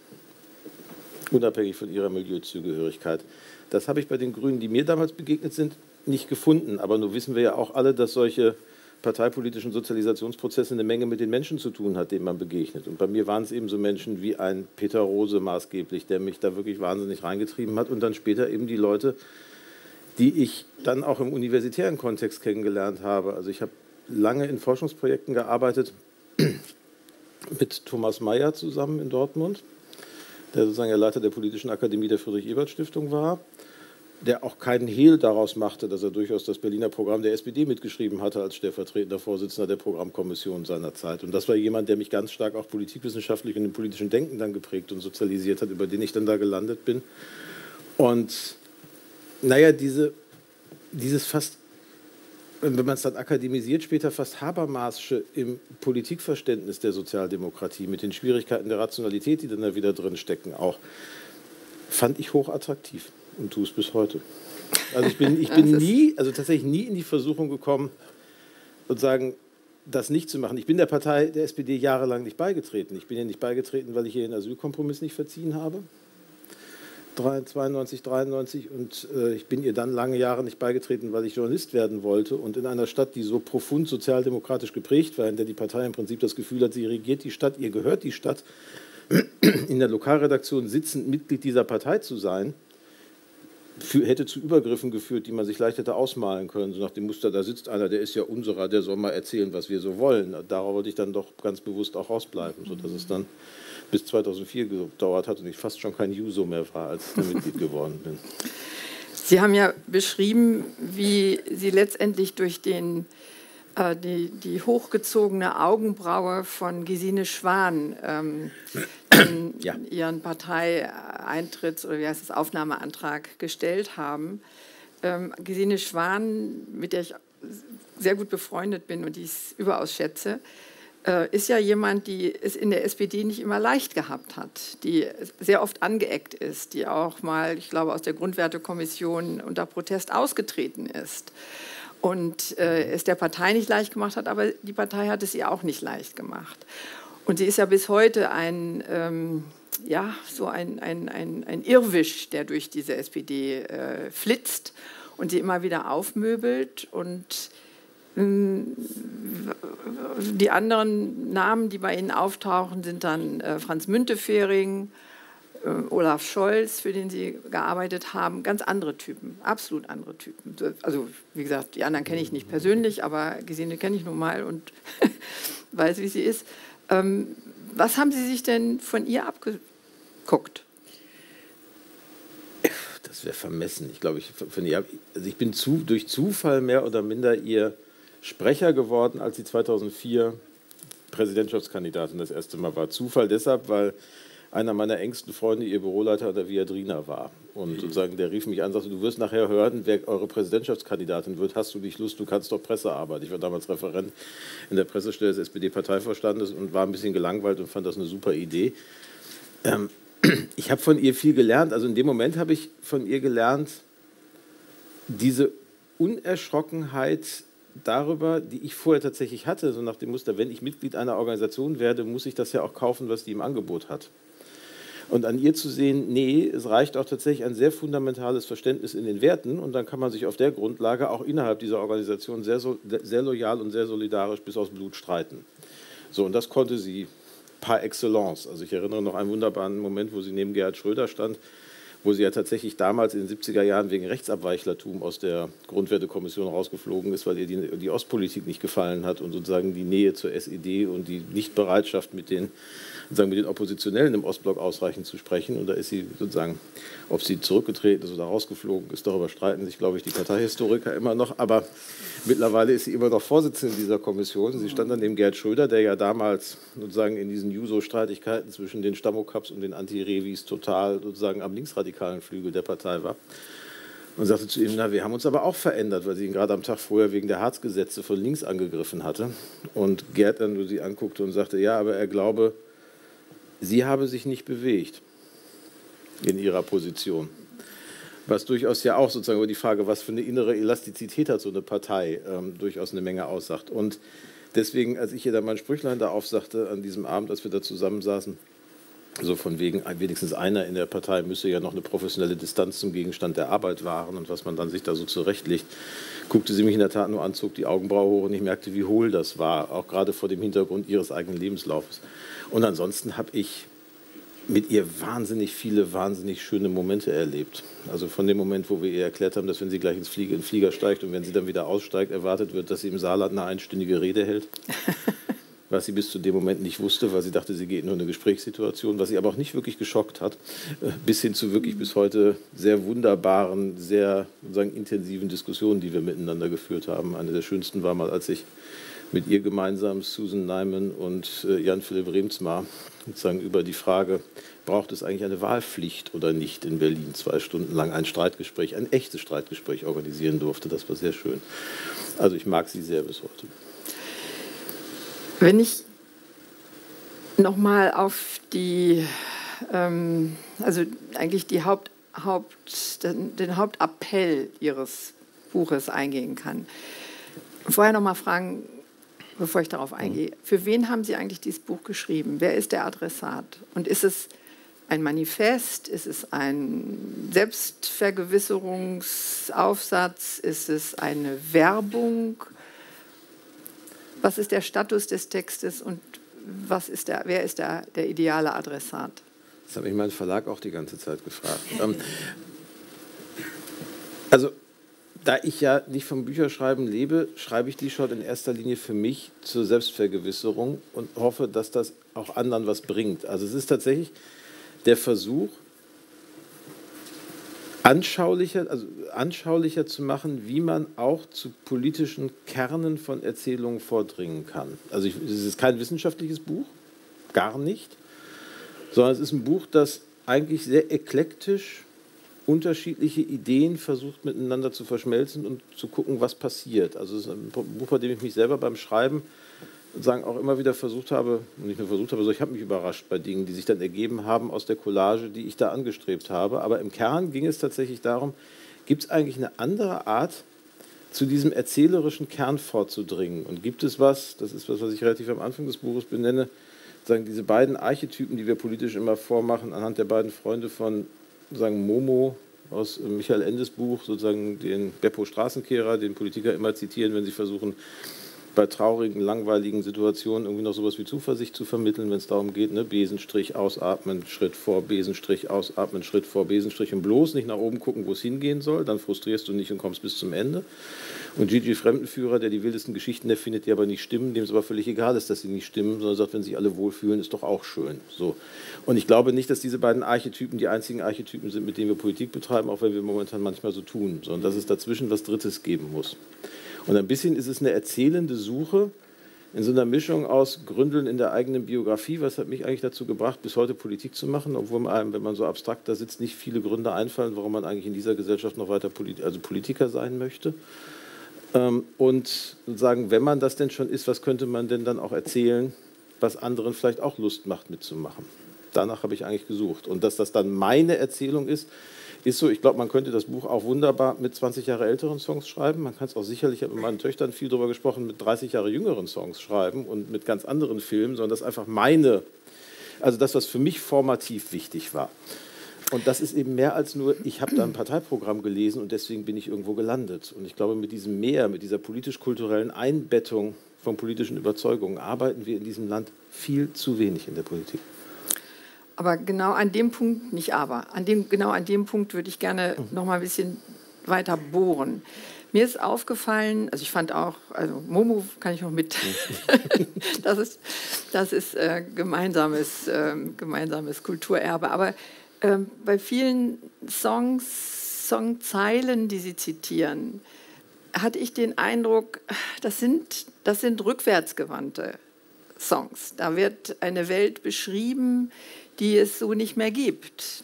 Speaker 2: unabhängig von ihrer Milieuzugehörigkeit. Das habe ich bei den Grünen, die mir damals begegnet sind, nicht gefunden. Aber nur wissen wir ja auch alle, dass solche parteipolitischen Sozialisationsprozesse eine Menge mit den Menschen zu tun hat, denen man begegnet. Und bei mir waren es eben so Menschen wie ein Peter Rose maßgeblich, der mich da wirklich wahnsinnig reingetrieben hat, und dann später eben die Leute, die ich dann auch im universitären Kontext kennengelernt habe. Also ich habe lange in Forschungsprojekten gearbeitet mit Thomas Mayer zusammen in Dortmund, der sozusagen der Leiter der Politischen Akademie der Friedrich-Ebert-Stiftung war. der auch keinen Hehl daraus machte, dass er durchaus das Berliner Programm der SPD mitgeschrieben hatte als stellvertretender Vorsitzender der Programmkommission seiner Zeit. Und das war jemand, der mich ganz stark auch politikwissenschaftlich und im politischen Denken dann geprägt und sozialisiert hat, über den ich dann da gelandet bin. Und naja, dieses fast, wenn man es dann akademisiert, später fast Habermasche im Politikverständnis der Sozialdemokratie mit den Schwierigkeiten der Rationalität, die dann da wieder drin stecken, auch, fand ich hochattraktiv und tue es bis heute. Also ich bin tatsächlich nie in die Versuchung gekommen, sozusagen das nicht zu machen. Ich bin der Partei der SPD jahrelang nicht beigetreten. Ich bin ihr nicht beigetreten, weil ich ihr den Asylkompromiss nicht verziehen habe. 92, 93 und ich bin ihr dann lange Jahre nicht beigetreten, weil ich Journalist werden wollte und in einer Stadt, die so profund sozialdemokratisch geprägt war, in der die Partei im Prinzip das Gefühl hat, sie regiert die Stadt, ihr gehört die Stadt, in der Lokalredaktion sitzend Mitglied dieser Partei zu sein, hätte zu Übergriffen geführt, die man sich leicht hätte ausmalen können, so nach dem Muster, da sitzt einer, der ist ja unserer, der soll mal erzählen, was wir so wollen. Darauf wollte ich dann doch ganz bewusst auch rausbleiben, sodass es dann bis 2004 gedauert hat und ich fast schon kein Juso mehr war, als ich Mitglied geworden bin.
Speaker 3: Sie haben ja beschrieben, wie Sie letztendlich durch die hochgezogene Augenbraue von Gesine Schwan Ihren Parteieintritts- oder wie heißt es, Aufnahmeantrag gestellt haben. Gesine Schwan, mit der ich sehr gut befreundet bin und die ich überaus schätze, ist ja jemand, die es in der SPD nicht immer leicht gehabt hat, die sehr oft angeeckt ist, die auch mal, ich glaube, aus der Grundwertekommission unter Protest ausgetreten ist und es der Partei nicht leicht gemacht hat, aber die Partei hat es ihr auch nicht leicht gemacht. Und sie ist ja bis heute ein Irrwisch, der durch diese SPD flitzt und sie immer wieder aufmöbelt. Und die anderen Namen, die bei Ihnen auftauchen, sind dann Franz Müntefering, Olaf Scholz, für den Sie gearbeitet haben, ganz andere Typen, absolut andere Typen. Also wie gesagt, die anderen kenne ich nicht persönlich, aber Gesine kenne ich nun mal und weiß, wie sie ist. Was haben Sie sich denn von ihr abgeguckt?
Speaker 2: Das wäre vermessen. Ich glaube, ich bin durch Zufall mehr oder minder ihr Sprecher geworden, als sie 2004 Präsidentschaftskandidatin das erste Mal war. Zufall deshalb, weil einer meiner engsten Freunde ihr Büroleiter an der Viadrina war. Und sozusagen, der rief mich an und sagte, du wirst nachher hören, wer eure Präsidentschaftskandidatin wird, hast du nicht Lust, du kannst doch Pressearbeit. Ich war damals Referent in der Pressestelle des SPD-Parteivorstandes und war ein bisschen gelangweilt und fand das eine super Idee. Ich habe von ihr viel gelernt. Also in dem Moment habe ich von ihr gelernt, diese Unerschrockenheit darüber, die ich vorher tatsächlich hatte, so nach dem Muster, wenn ich Mitglied einer Organisation werde, muss ich das ja auch kaufen, was die im Angebot hat. Und an ihr zu sehen, nee, es reicht auch tatsächlich ein sehr fundamentales Verständnis in den Werten und dann kann man sich auf der Grundlage auch innerhalb dieser Organisation sehr loyal und sehr solidarisch bis aufs Blut streiten. So, und das konnte sie par excellence. Also ich erinnere noch einen wunderbaren Moment, wo sie neben Gerhard Schröder stand, wo sie ja tatsächlich damals in den 70er Jahren wegen Rechtsabweichlertum aus der Grundwertekommission rausgeflogen ist, weil ihr die Ostpolitik nicht gefallen hat und sozusagen die Nähe zur SED und die Nichtbereitschaft mit den Oppositionellen im Ostblock ausreichend zu sprechen. Und da ist sie sozusagen, ob sie zurückgetreten ist oder rausgeflogen ist, darüber streiten sich, glaube ich, die Parteihistoriker immer noch. Aber mittlerweile ist sie immer noch Vorsitzende dieser Kommission. Sie stand dann neben Gerhard Schröder, der ja damals sozusagen in diesen Juso-Streitigkeiten zwischen den Stammokaps und den Anti-Revis total sozusagen am linksradikalen Flügel der Partei war. Und sagte zu ihm, na, wir haben uns aber auch verändert, weil sie ihn gerade am Tag vorher wegen der Harzgesetze von links angegriffen hatte. Und Gerd dann nur sie anguckte und sagte, ja, aber er glaube, sie habe sich nicht bewegt in ihrer Position. Was durchaus ja auch sozusagen über die Frage, was für eine innere Elastizität hat so eine Partei, durchaus eine Menge aussagt. Und deswegen, als ich ihr dann mein Sprüchlein da aufsagte an diesem Abend, als wir da zusammensaßen, so von wegen, wenigstens einer in der Partei müsse ja noch eine professionelle Distanz zum Gegenstand der Arbeit wahren und was man dann sich da so zurechtlegt, guckte sie mich in der Tat nur an, zog die Augenbraue hoch und ich merkte, wie hohl das war, auch gerade vor dem Hintergrund ihres eigenen Lebenslaufes. Und ansonsten habe ich mit ihr wahnsinnig viele, wahnsinnig schöne Momente erlebt. Also von dem Moment, wo wir ihr erklärt haben, dass wenn sie gleich in den Flieger steigt und wenn sie dann wieder aussteigt, erwartet wird, dass sie im Saarland eine einstündige Rede hält. was sie bis zu dem Moment nicht wusste, weil sie dachte, sie geht nur in eine Gesprächssituation, was sie aber auch nicht wirklich geschockt hat, bis hin zu wirklich bis heute sehr wunderbaren, sehr sozusagen intensiven Diskussionen, die wir miteinander geführt haben. Eine der schönsten war mal, als ich mit ihr gemeinsam, Susan Neiman und Jan-Philipp Reemtsma, sozusagen über die Frage, braucht es eigentlich eine Wahlpflicht oder nicht in Berlin, 2 Stunden lang ein Streitgespräch, ein echtes Streitgespräch organisieren durfte. Das war sehr schön. Also ich mag sie sehr bis heute.
Speaker 3: Wenn ich nochmal auf die, also eigentlich die den Hauptappell Ihres Buches eingehen kann. Vorher nochmal fragen, bevor ich darauf eingehe, für wen haben Sie eigentlich dieses Buch geschrieben? Wer ist der Adressat? Und ist es ein Manifest? Ist es ein Selbstvergewisserungsaufsatz? Ist es eine Werbung? Was ist der Status des Textes und wer ist der ideale Adressat?
Speaker 2: Das habe ich meinen Verlag auch die ganze Zeit gefragt. Also, da ich ja nicht vom Bücherschreiben lebe, schreibe ich die schon in erster Linie für mich zur Selbstvergewisserung und hoffe, dass das auch anderen was bringt. Also es ist tatsächlich der Versuch, anschaulicher zu machen, wie man auch zu politischen Kernen von Erzählungen vordringen kann. Also es ist kein wissenschaftliches Buch, gar nicht, sondern es ist ein Buch, das eigentlich sehr eklektisch unterschiedliche Ideen versucht miteinander zu verschmelzen und zu gucken, was passiert. Also es ist ein Buch, bei dem ich mich selber beim Schreiben auch immer wieder versucht habe, nicht nur versucht habe, sondern ich habe mich überrascht bei Dingen, die sich dann ergeben haben aus der Collage, die ich da angestrebt habe. Aber im Kern ging es tatsächlich darum, gibt es eigentlich eine andere Art, zu diesem erzählerischen Kern vorzudringen? Und gibt es was, das ist was ich relativ am Anfang des Buches benenne, sagen diese beiden Archetypen, die wir politisch immer vormachen, anhand der beiden Freunde von Momo aus Michael Endes Buch, sozusagen den Beppo Straßenkehrer, den Politiker immer zitieren, wenn sie versuchen, bei traurigen, langweiligen Situationen irgendwie noch sowas wie Zuversicht zu vermitteln, wenn es darum geht, ne, Besenstrich, ausatmen, Schritt vor, Besenstrich, ausatmen, Schritt vor, Besenstrich und bloß nicht nach oben gucken, wo es hingehen soll, dann frustrierst du nicht und kommst bis zum Ende. Und Gigi Fremdenführer, der die wildesten Geschichten erfindet, die aber nicht stimmen, dem es aber völlig egal ist, dass sie nicht stimmen, sondern sagt, wenn sich alle wohlfühlen, ist doch auch schön. So. Und ich glaube nicht, dass diese beiden Archetypen die einzigen Archetypen sind, mit denen wir Politik betreiben, auch wenn wir momentan manchmal so tun, sondern dass es dazwischen was Drittes geben muss. Und ein bisschen ist es eine erzählende Suche in so einer Mischung aus Gründeln in der eigenen Biografie. Was hat mich eigentlich dazu gebracht, bis heute Politik zu machen, obwohl einem, wenn man so abstrakt da sitzt, nicht viele Gründe einfallen, warum man eigentlich in dieser Gesellschaft noch weiter Politiker sein möchte. Und sozusagen, wenn man das denn schon ist, was könnte man denn dann auch erzählen, was anderen vielleicht auch Lust macht mitzumachen. Danach habe ich eigentlich gesucht. Und dass das dann meine Erzählung ist so, ich glaube, man könnte das Buch auch wunderbar mit 20 Jahre älteren Songs schreiben. Man kann es auch sicherlich, ich habe mit meinen Töchtern viel darüber gesprochen, mit 30 Jahre jüngeren Songs schreiben und mit ganz anderen Filmen, sondern das ist einfach also das, was für mich formativ wichtig war. Und das ist eben mehr als nur, ich habe da ein Parteiprogramm gelesen und deswegen bin ich irgendwo gelandet. Und ich glaube, mit diesem Mehr, mit dieser politisch-kulturellen Einbettung von politischen Überzeugungen arbeiten wir in diesem Land viel zu wenig in der Politik.
Speaker 3: Aber genau an dem Punkt, genau an dem Punkt würde ich gerne noch mal ein bisschen weiter bohren. Mir ist aufgefallen, also ich fand auch, also Momo kann ich noch mit, das ist gemeinsames Kulturerbe, aber bei vielen Songzeilen, die Sie zitieren, hatte ich den Eindruck, das sind rückwärtsgewandte Songs. Da wird eine Welt beschrieben, die es so nicht mehr gibt.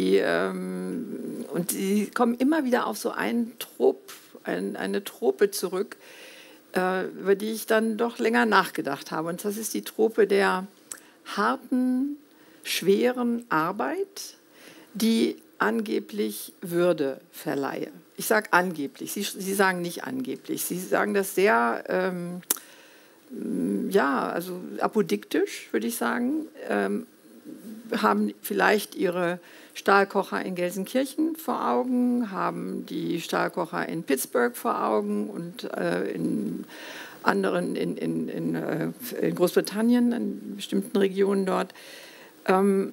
Speaker 3: Und sie kommen immer wieder auf so eine Trope zurück, über die ich dann doch länger nachgedacht habe. Und das ist die Trope der harten, schweren Arbeit, die angeblich Würde verleihe. Ich sage angeblich, Sie sagen nicht angeblich. Sie sagen das sehr, also apodiktisch, würde ich sagen, haben vielleicht ihre Stahlkocher in Gelsenkirchen vor Augen, haben die Stahlkocher in Pittsburgh vor Augen und in anderen, in Großbritannien, in bestimmten Regionen dort. Und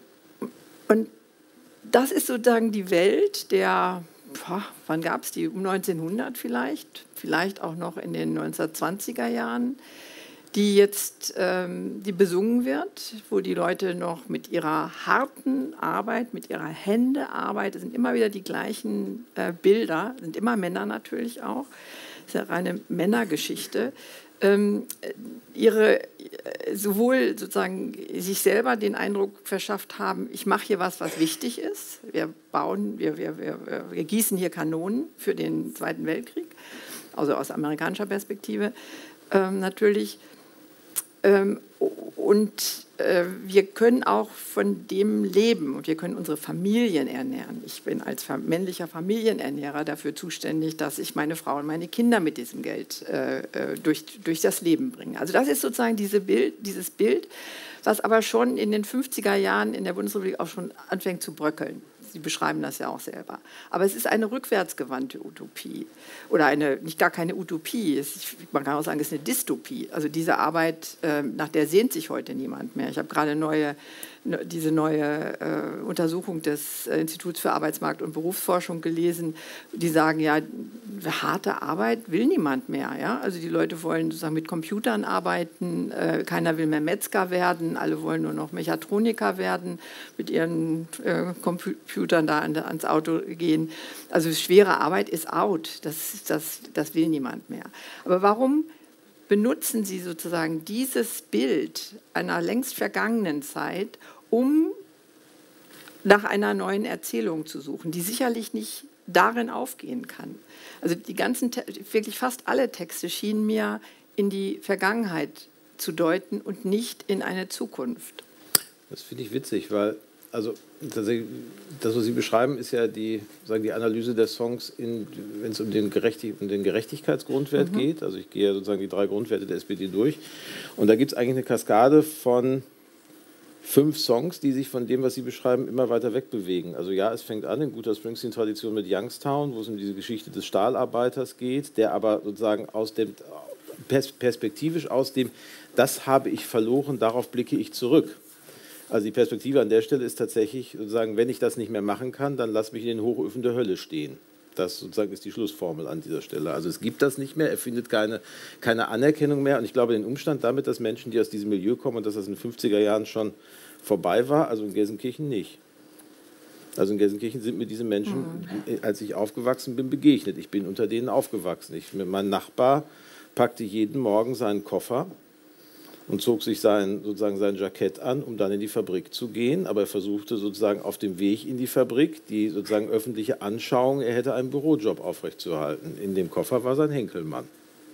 Speaker 3: das ist sozusagen die Welt der, wann gab es die? Um 1900 vielleicht auch noch in den 1920er Jahren, die jetzt die besungen wird, wo die Leute noch mit ihrer harten Arbeit, mit ihrer Händearbeit, es sind immer wieder die gleichen Bilder, sind immer Männer natürlich auch, das ist ja eine Männergeschichte, sowohl sozusagen sich selber den Eindruck verschafft haben, ich mache hier was wichtig ist, wir gießen hier Kanonen für den Zweiten Weltkrieg, also aus amerikanischer Perspektive natürlich, und wir können auch von dem leben und wir können unsere Familien ernähren. Ich bin als männlicher Familienernährer dafür zuständig, dass ich meine Frau und meine Kinder mit diesem Geld durch das Leben bringe. Also das ist sozusagen dieses Bild, was aber schon in den 50er Jahren in der Bundesrepublik auch schon anfängt zu bröckeln. Sie beschreiben das ja auch selber. Aber es ist eine rückwärtsgewandte Utopie oder gar keine Utopie. Man kann auch sagen, es ist eine Dystopie. Also diese Arbeit, nach der sehnt sich heute niemand mehr. Ich habe gerade diese neue Untersuchung des Instituts für Arbeitsmarkt und Berufsforschung gelesen, die sagen, ja, harte Arbeit will niemand mehr. Ja? Also die Leute wollen sozusagen mit Computern arbeiten, keiner will mehr Metzger werden, alle wollen nur noch Mechatroniker werden, mit ihren Computern da ans Auto gehen. Also schwere Arbeit ist out, das will niemand mehr. Aber warum benutzen Sie sozusagen dieses Bild einer längst vergangenen Zeit, um nach einer neuen Erzählung zu suchen, die sicherlich nicht darin aufgehen kann? Also wirklich fast alle Texte schienen mir in die Vergangenheit zu deuten und nicht in eine Zukunft.
Speaker 2: Das finde ich witzig, weil also tatsächlich, das, was Sie beschreiben, ist ja die Analyse der Songs, wenn es um den Gerechtigkeitsgrundwert geht. Also ich gehe ja sozusagen die 3 Grundwerte der SPD durch. Und da gibt es eigentlich eine Kaskade von 5 Songs, die sich von dem, was Sie beschreiben, immer weiter wegbewegen. Also ja, es fängt an in guter Springsteen-Tradition mit Youngstown, wo es um diese Geschichte des Stahlarbeiters geht, der aber sozusagen perspektivisch aus dem, das habe ich verloren, darauf blicke ich zurück. Also die Perspektive an der Stelle ist tatsächlich sozusagen, wenn ich das nicht mehr machen kann, dann lass mich in den Hochöfen der Hölle stehen. Das sozusagen ist die Schlussformel an dieser Stelle. Also es gibt das nicht mehr, er findet keine Anerkennung mehr. Und ich glaube, den Umstand damit, dass Menschen, die aus diesem Milieu kommen und dass das in den 50er Jahren schon vorbei war, also in Gelsenkirchen nicht. Also in Gelsenkirchen sind mir diese Menschen, als ich aufgewachsen bin, begegnet. Ich bin unter denen aufgewachsen. Mein Nachbar packte jeden Morgen seinen Koffer und zog sich sein Jackett an, um dann in die Fabrik zu gehen. Aber er versuchte sozusagen auf dem Weg in die Fabrik die sozusagen öffentliche Anschauung, er hätte einen Bürojob aufrechtzuerhalten. In dem Koffer war sein Henkelmann.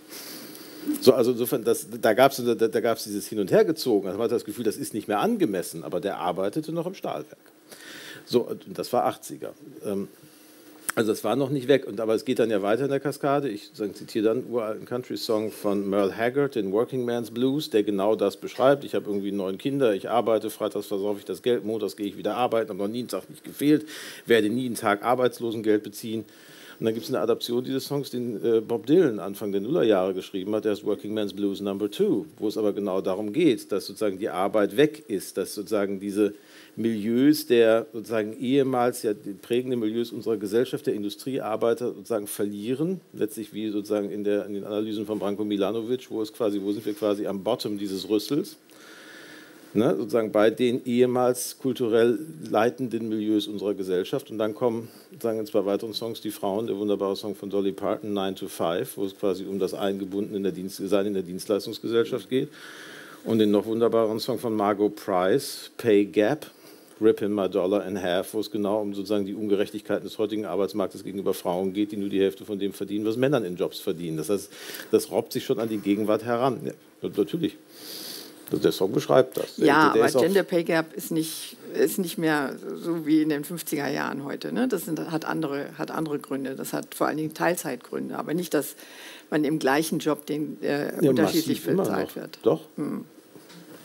Speaker 2: So, also insofern, da gab es dieses Hin- und Hergezogen. Also man hat das Gefühl, das ist nicht mehr angemessen, aber der arbeitete noch im Stahlwerk. So, und das war 80er. Also das war noch nicht weg, aber es geht dann ja weiter in der Kaskade. Ich zitiere dann einen uralten Country-Song von Merle Haggard, den Working Man's Blues, der genau das beschreibt. Ich habe irgendwie 9 Kinder, ich arbeite, freitags versaufe ich das Geld, montags gehe ich wieder arbeiten, habe noch nie einen Tag nicht gefehlt, werde nie einen Tag Arbeitslosengeld beziehen. Und dann gibt es eine Adaption dieses Songs, den Bob Dylan Anfang der Nullerjahre geschrieben hat, der ist Working Man's Blues No. 2, wo es aber genau darum geht, dass sozusagen die Arbeit weg ist, dass sozusagen diese Milieus der sozusagen ehemals ja die prägenden Milieus unserer Gesellschaft, der Industriearbeiter sozusagen verlieren, letztlich wie sozusagen in den Analysen von Branko Milanovic, wo sind wir quasi am Bottom dieses Rüssels, ne, sozusagen bei den ehemals kulturell leitenden Milieus unserer Gesellschaft. Und dann kommen sozusagen in 2 weiteren Songs die Frauen, der wunderbare Song von Dolly Parton, 9 to 5, wo es quasi um das Eingebunden in der Dienstleistungsgesellschaft geht. Und den noch wunderbaren Song von Margot Price, Pay Gap, Ripping My Dollar in Half, wo es genau um sozusagen die Ungerechtigkeiten des heutigen Arbeitsmarktes gegenüber Frauen geht, die nur die Hälfte von dem verdienen, was Männern in Jobs verdienen. Das heißt, das robbt sich schon an die Gegenwart heran. Ja, natürlich. Der Song beschreibt das.
Speaker 3: Ja, aber Gender Pay Gap ist nicht mehr so wie in den 50er Jahren heute. Ne? Das hat andere Gründe. Das hat vor allen Dingen Teilzeitgründe, aber nicht, dass man im gleichen Job unterschiedlich bezahlt wird.
Speaker 2: Doch.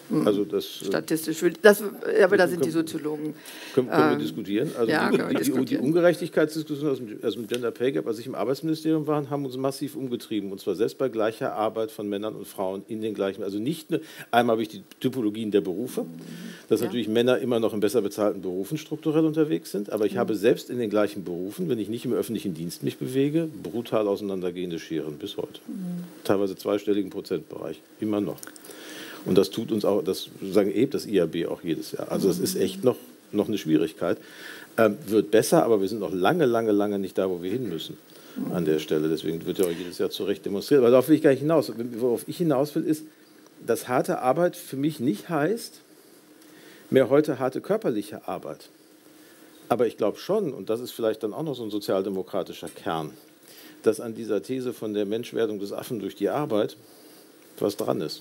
Speaker 2: Also das,
Speaker 3: statistisch, aber da sind die Soziologen.
Speaker 2: Können wir diskutieren? Also
Speaker 3: ja,
Speaker 2: die Ungerechtigkeitsdiskussion aus dem Gender Pay Gap, als ich im Arbeitsministerium war, haben uns massiv umgetrieben. Und zwar selbst bei gleicher Arbeit von Männern und Frauen in den gleichen. Also nicht nur, einmal habe ich die Typologien der Berufe, dass natürlich Männer immer noch in besser bezahlten Berufen strukturell unterwegs sind. Aber ich habe selbst in den gleichen Berufen, wenn ich nicht im öffentlichen Dienst mich bewege, brutal auseinandergehende Scheren bis heute. Teilweise zweistelligen Prozentbereich. Immer noch. Und das tut uns auch, das hebt das IAB auch jedes Jahr. Also es ist echt noch eine Schwierigkeit. Wird besser, aber wir sind noch lange nicht da, wo wir hin müssen an der Stelle. Deswegen wird ja auch jedes Jahr zu Recht demonstriert. Aber darauf will ich gar nicht hinaus. Worauf ich hinaus will, ist, dass harte Arbeit für mich nicht heißt, mehr heute harte körperliche Arbeit. Aber ich glaube schon, und das ist vielleicht dann auch noch so ein sozialdemokratischer Kern, dass an dieser These von der Menschwerdung des Affen durch die Arbeit was dran ist.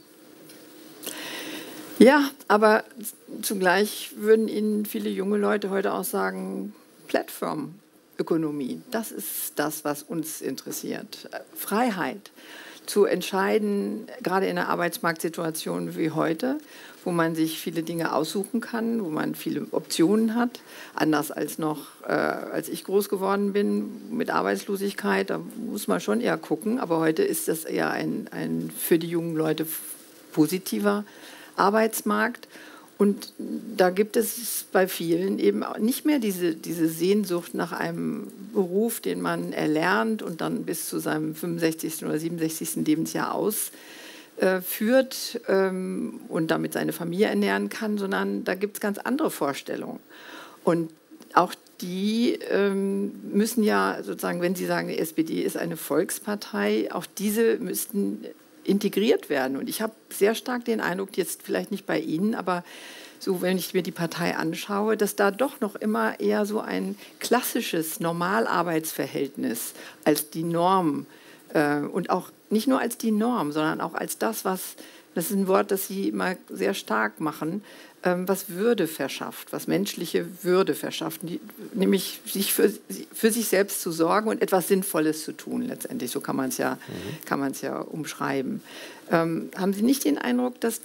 Speaker 3: Ja, aber zugleich würden Ihnen viele junge Leute heute auch sagen, Plattformökonomie, das ist das, was uns interessiert. Freiheit zu entscheiden, gerade in einer Arbeitsmarktsituation wie heute, wo man sich viele Dinge aussuchen kann, wo man viele Optionen hat, anders als noch, als ich groß geworden bin mit Arbeitslosigkeit, da muss man schon eher gucken, aber heute ist das eher ein für die jungen Leute positiver Arbeitsmarkt. Und da gibt es bei vielen eben auch nicht mehr diese Sehnsucht nach einem Beruf, den man erlernt und dann bis zu seinem 65. oder 67. Lebensjahr ausführt und damit seine Familie ernähren kann, sondern da gibt es ganz andere Vorstellungen. Und auch die müssen ja sozusagen, wenn Sie sagen, die SPD ist eine Volkspartei, auch diese müssten integriert werden. Und ich habe sehr stark den Eindruck, jetzt vielleicht nicht bei Ihnen, aber so, wenn ich mir die Partei anschaue, dass da doch noch immer eher so ein klassisches Normalarbeitsverhältnis als die Norm und auch nicht nur als die Norm, sondern auch als das ist ein Wort, das Sie immer sehr stark machen, was Würde verschafft, was menschliche Würde verschafft, nämlich sich für sich selbst zu sorgen und etwas Sinnvolles zu tun letztendlich. So kann man es ja umschreiben. Haben Sie nicht den Eindruck, dass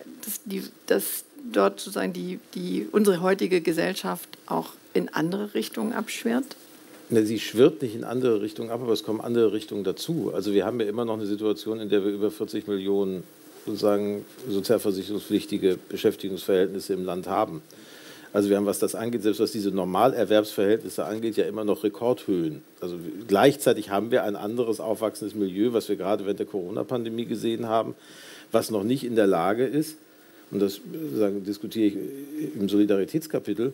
Speaker 3: dort sozusagen unsere heutige Gesellschaft auch in andere Richtungen abschwirrt?
Speaker 2: Sie schwirrt nicht in andere Richtungen ab, aber es kommen andere Richtungen dazu. Also wir haben ja immer noch eine Situation, in der wir über 40 Millionen sozusagen sozialversicherungspflichtige Beschäftigungsverhältnisse im Land haben. Also wir haben, was das angeht, selbst was diese Normalerwerbsverhältnisse angeht, ja immer noch Rekordhöhen. Also gleichzeitig haben wir ein anderes aufwachsendes Milieu, was wir gerade während der Corona-Pandemie gesehen haben, was noch nicht in der Lage ist, und das diskutiere ich im Solidaritätskapitel,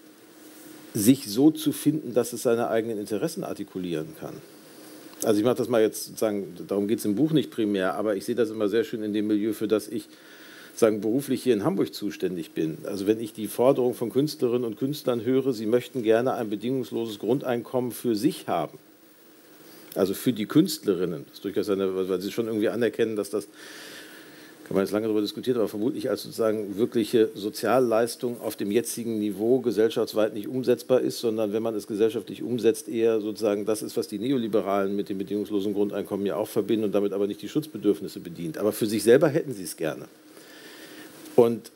Speaker 2: sich so zu finden, dass es seine eigenen Interessen artikulieren kann. Also ich mache das mal jetzt sozusagen, darum geht es im Buch nicht primär, aber ich sehe das immer sehr schön in dem Milieu, für das ich beruflich hier in Hamburg zuständig bin. Also wenn ich die Forderung von Künstlerinnen und Künstlern höre, sie möchten gerne ein bedingungsloses Grundeinkommen für sich haben, also für die Künstlerinnen, das ist durchaus weil sie schon irgendwie anerkennen, dass das, kann man jetzt lange darüber diskutieren, aber vermutlich als sozusagen wirkliche Sozialleistung auf dem jetzigen Niveau gesellschaftsweit nicht umsetzbar ist, sondern wenn man es gesellschaftlich umsetzt, eher sozusagen das ist, was die Neoliberalen mit dem bedingungslosen Grundeinkommen ja auch verbinden und damit aber nicht die Schutzbedürfnisse bedient. Aber für sich selber hätten sie es gerne. Und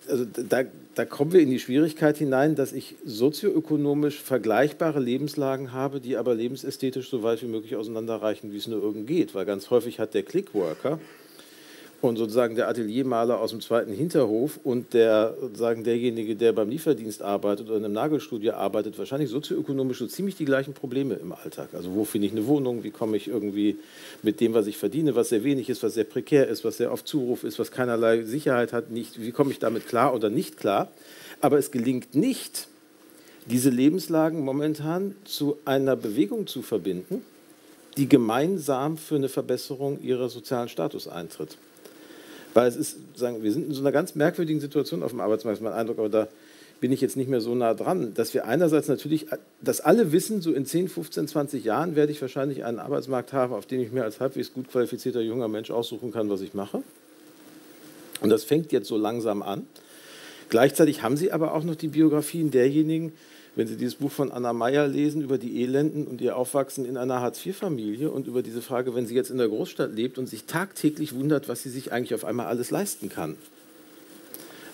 Speaker 2: da kommen wir in die Schwierigkeit hinein, dass ich sozioökonomisch vergleichbare Lebenslagen habe, die aber lebensästhetisch so weit wie möglich auseinanderreichen, wie es nur irgend geht. Weil ganz häufig hat der Clickworker und sozusagen der Ateliermaler aus dem zweiten Hinterhof und derjenige, der beim Lieferdienst arbeitet oder in einem Nagelstudio arbeitet, wahrscheinlich sozioökonomisch so ziemlich die gleichen Probleme im Alltag. Also wo finde ich eine Wohnung, wie komme ich irgendwie mit dem, was ich verdiene, was sehr wenig ist, was sehr prekär ist, was sehr auf Zuruf ist, was keinerlei Sicherheit hat, wie komme ich damit klar oder nicht klar. Aber es gelingt nicht, diese Lebenslagen momentan zu einer Bewegung zu verbinden, die gemeinsam für eine Verbesserung ihrer sozialen Status eintritt. Weil es ist, wir sind in so einer ganz merkwürdigen Situation auf dem Arbeitsmarkt, ist mein Eindruck, aber da bin ich jetzt nicht mehr so nah dran, dass wir einerseits natürlich, dass alle wissen, so in 10, 15, 20 Jahren werde ich wahrscheinlich einen Arbeitsmarkt haben, auf dem ich mir als halbwegs gut qualifizierter junger Mensch aussuchen kann, was ich mache. Und das fängt jetzt so langsam an. Gleichzeitig haben Sie aber auch noch die Biografien derjenigen, wenn Sie dieses Buch von Anna Meyer lesen über die Elenden und ihr Aufwachsen in einer Hartz-IV-Familie und über diese Frage, wenn sie jetzt in der Großstadt lebt und sich tagtäglich wundert, was sie sich eigentlich auf einmal alles leisten kann.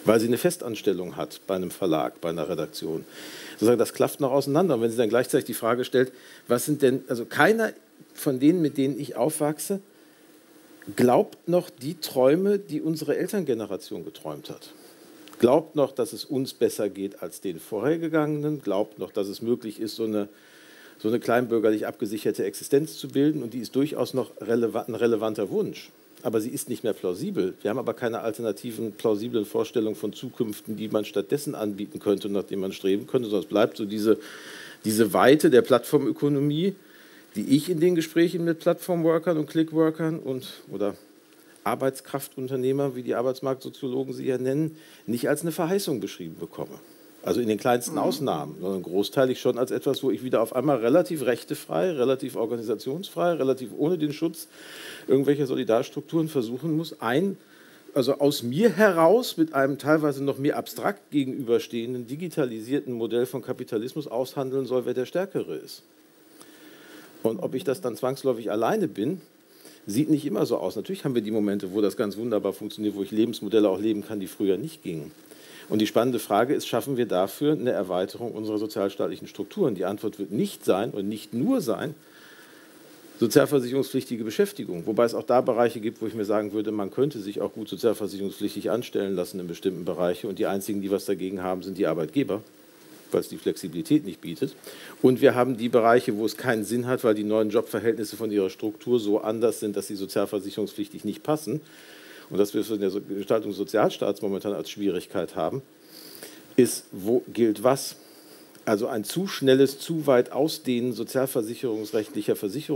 Speaker 2: weil sie eine Festanstellung hat bei einem Verlag, bei einer Redaktion. Sozusagen, das klafft noch auseinander. Und wenn sie dann gleichzeitig die Frage stellt, was sind denn, also keiner von denen, mit denen ich aufwachse, glaubt noch die Träume, die unsere Elterngeneration geträumt hat. Glaubt noch, dass es uns besser geht als den Vorhergegangenen, glaubt noch, dass es möglich ist, so eine kleinbürgerlich abgesicherte Existenz zu bilden, und die ist durchaus noch ein relevanter Wunsch. Aber sie ist nicht mehr plausibel. Wir haben aber keine alternativen, plausiblen Vorstellungen von Zukünften, die man stattdessen anbieten könnte und nach denen man streben könnte, sondern es bleibt so diese Weite der Plattformökonomie, die ich in den Gesprächen mit Plattformworkern und Clickworkern oder Arbeitskraftunternehmer, wie die Arbeitsmarktsoziologen sie ja nennen, nicht als eine Verheißung beschrieben bekomme. Also in den kleinsten Ausnahmen, sondern großteilig schon als etwas, wo ich wieder auf einmal relativ rechtefrei, relativ organisationsfrei, relativ ohne den Schutz irgendwelcher Solidarstrukturen versuchen muss, also aus mir heraus mit einem teilweise noch mir abstrakt gegenüberstehenden, digitalisierten Modell von Kapitalismus aushandeln soll, wer der Stärkere ist. Und ob ich das dann zwangsläufig alleine bin, sieht nicht immer so aus. Natürlich haben wir die Momente, wo das ganz wunderbar funktioniert, wo ich Lebensmodelle auch leben kann, die früher nicht gingen. Und die spannende Frage ist, schaffen wir dafür eine Erweiterung unserer sozialstaatlichen Strukturen? Die Antwort wird nicht sein und nicht nur sein, sozialversicherungspflichtige Beschäftigung. Wobei es auch da Bereiche gibt, wo ich mir sagen würde, man könnte sich auch gut sozialversicherungspflichtig anstellen lassen in bestimmten Bereichen. Und die einzigen, die was dagegen haben, sind die Arbeitgeber, weil es die Flexibilität nicht bietet. Und wir haben die Bereiche, wo es keinen Sinn hat, weil die neuen Jobverhältnisse von ihrer Struktur so anders sind, dass sie sozialversicherungspflichtig nicht passen. Und das wir in der Gestaltung des Sozialstaats momentan als Schwierigkeit haben, ist, wo gilt was? Also ein zu schnelles, zu weit Ausdehnen sozialversicherungsrechtlicher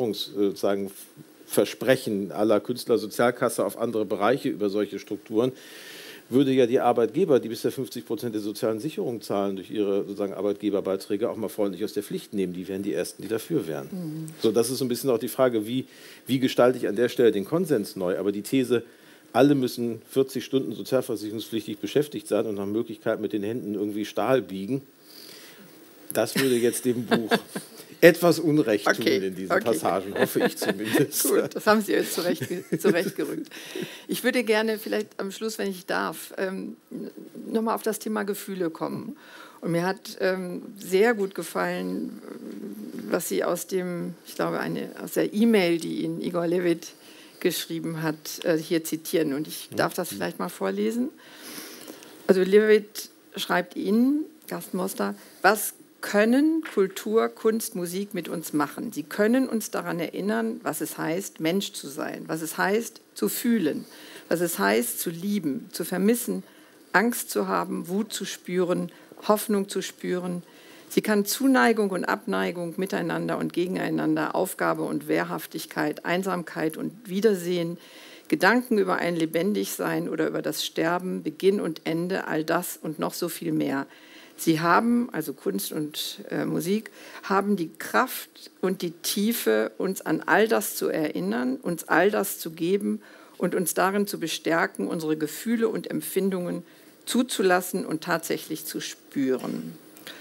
Speaker 2: Versprechen aller Künstlersozialkasse auf andere Bereiche über solche Strukturen, würde ja die Arbeitgeber, die bisher 50% der sozialen Sicherung zahlen durch ihre sozusagen Arbeitgeberbeiträge, auch mal freundlich aus der Pflicht nehmen. Die wären die Ersten, die dafür wären. So, das ist so ein bisschen auch die Frage, wie gestalte ich an der Stelle den Konsens neu? Aber die These, alle müssen 40 Stunden sozialversicherungspflichtig beschäftigt sein und nach Möglichkeit mit den Händen irgendwie Stahl biegen, das würde jetzt dem Buch etwas Unrecht tun in diesen Passagen, hoffe ich zumindest.
Speaker 3: Gut, das haben Sie jetzt zurechtgerückt. Ich würde gerne vielleicht am Schluss, wenn ich darf, nochmal auf das Thema Gefühle kommen. Und mir hat sehr gut gefallen, was Sie aus aus der E-Mail, die Ihnen Igor Levit geschrieben hat, hier zitieren. Und ich darf das vielleicht mal vorlesen. Also Levit schreibt Ihnen, Carsten Moster, was können Kultur, Kunst, Musik mit uns machen? Sie können uns daran erinnern, was es heißt, Mensch zu sein, was es heißt, zu fühlen, was es heißt, zu lieben, zu vermissen, Angst zu haben, Wut zu spüren, Hoffnung zu spüren. Sie kann Zuneigung und Abneigung miteinander und gegeneinander, Aufgabe und Wehrhaftigkeit, Einsamkeit und Wiedersehen, Gedanken über ein Lebendigsein oder über das Sterben, Beginn und Ende, all das und noch so viel mehr. Sie haben, also Kunst und Musik, haben die Kraft und die Tiefe, uns an all das zu erinnern, uns all das zu geben und uns darin zu bestärken, unsere Gefühle und Empfindungen zuzulassen und tatsächlich zu spüren.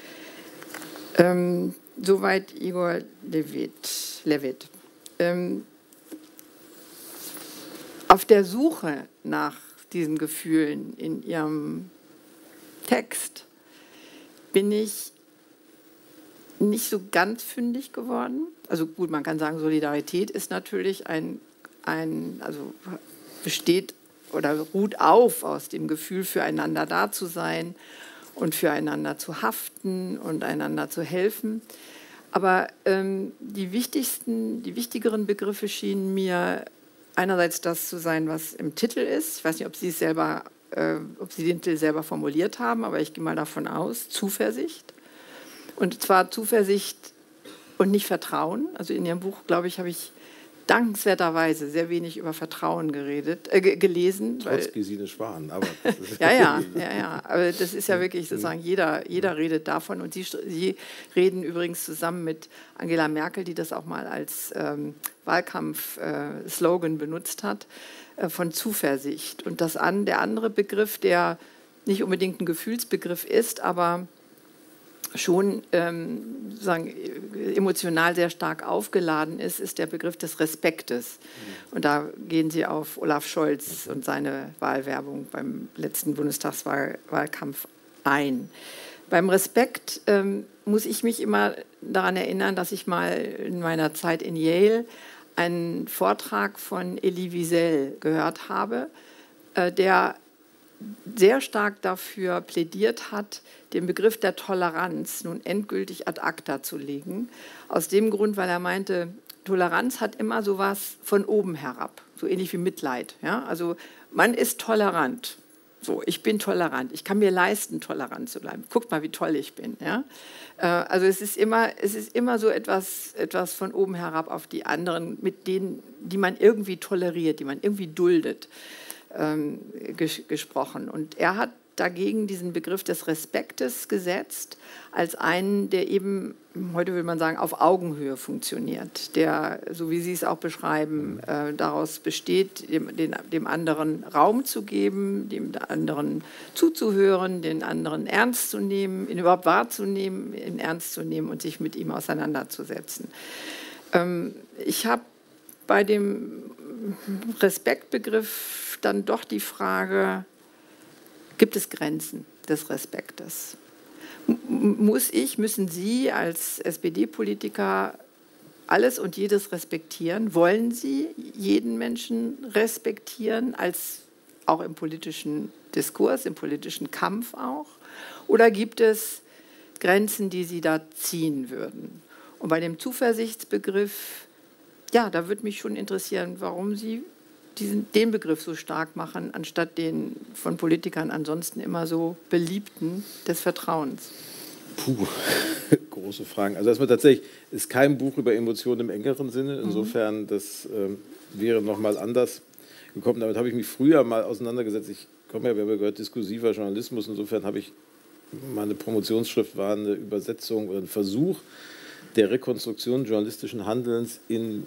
Speaker 3: Soweit Igor Levit. Auf der Suche nach diesen Gefühlen in Ihrem Text bin ich nicht so ganz fündig geworden. Also gut, man kann sagen, Solidarität ist natürlich also besteht oder ruht auf aus dem Gefühl, füreinander da zu sein und füreinander zu haften und einander zu helfen. Aber die wichtigeren Begriffe schienen mir einerseits das zu sein, was im Titel ist. Ich weiß nicht, ob Sie den Titel selber formuliert haben, aber ich gehe mal davon aus, Zuversicht. Und zwar Zuversicht und nicht Vertrauen. Also in Ihrem Buch, glaube ich, habe ich dankenswerterweise sehr wenig über Vertrauen gelesen.
Speaker 2: Trotz Gesine Schwan. Aber
Speaker 3: ja. Aber das ist ja wirklich sozusagen, jeder redet davon. Und Sie reden übrigens zusammen mit Angela Merkel, die das auch mal als Wahlkampf-Slogan benutzt hat, von Zuversicht. Und der andere Begriff, der nicht unbedingt ein Gefühlsbegriff ist, aber schon sagen, emotional sehr stark aufgeladen ist, ist der Begriff des Respektes. Und da gehen Sie auf Olaf Scholz und seine Wahlwerbung beim letzten Bundestagswahlkampf ein. Beim Respekt muss ich mich immer daran erinnern, dass ich mal in meiner Zeit in Yale einen Vortrag von Elie Wiesel gehört habe, der sehr stark dafür plädiert hat, den Begriff der Toleranz nun endgültig ad acta zu legen. Aus dem Grund, weil er meinte, Toleranz hat immer sowas von oben herab, so ähnlich wie Mitleid. Ja? Also man ist tolerant. So, ich bin tolerant. Ich kann mir leisten, tolerant zu bleiben. Guckt mal, wie toll ich bin. Ja? Also es ist immer so etwas von oben herab auf die anderen, mit denen, die man irgendwie toleriert, die man irgendwie duldet, gesprochen. Und er hat dagegen diesen Begriff des Respektes gesetzt, als einen, der eben, heute würde man sagen, auf Augenhöhe funktioniert, der, so wie Sie es auch beschreiben, daraus besteht, dem anderen Raum zu geben, dem anderen zuzuhören, den anderen ernst zu nehmen, ihn überhaupt wahrzunehmen, ihn ernst zu nehmen und sich mit ihm auseinanderzusetzen. Ich habe bei dem Respektbegriff dann doch die Frage, gibt es Grenzen des Respektes? Müssen Sie als SPD-Politiker alles und jedes respektieren? Wollen Sie jeden Menschen respektieren, auch im politischen Diskurs, im politischen Kampf auch? Oder gibt es Grenzen, die Sie da ziehen würden? Und bei dem Zuversichtsbegriff, ja, da würde mich schon interessieren, warum Sie den Begriff so stark machen, anstatt den von Politikern ansonsten immer so beliebten des Vertrauens.
Speaker 2: Puh, große Fragen. Also erstmal tatsächlich ist kein Buch über Emotionen im engeren Sinne. Insofern, das wäre nochmal anders gekommen. Damit habe ich mich früher mal auseinandergesetzt. Ich komme ja, wir haben gehört, diskursiver Journalismus. Insofern habe ich, meine Promotionsschrift war eine Übersetzung oder ein Versuch der Rekonstruktion journalistischen Handelns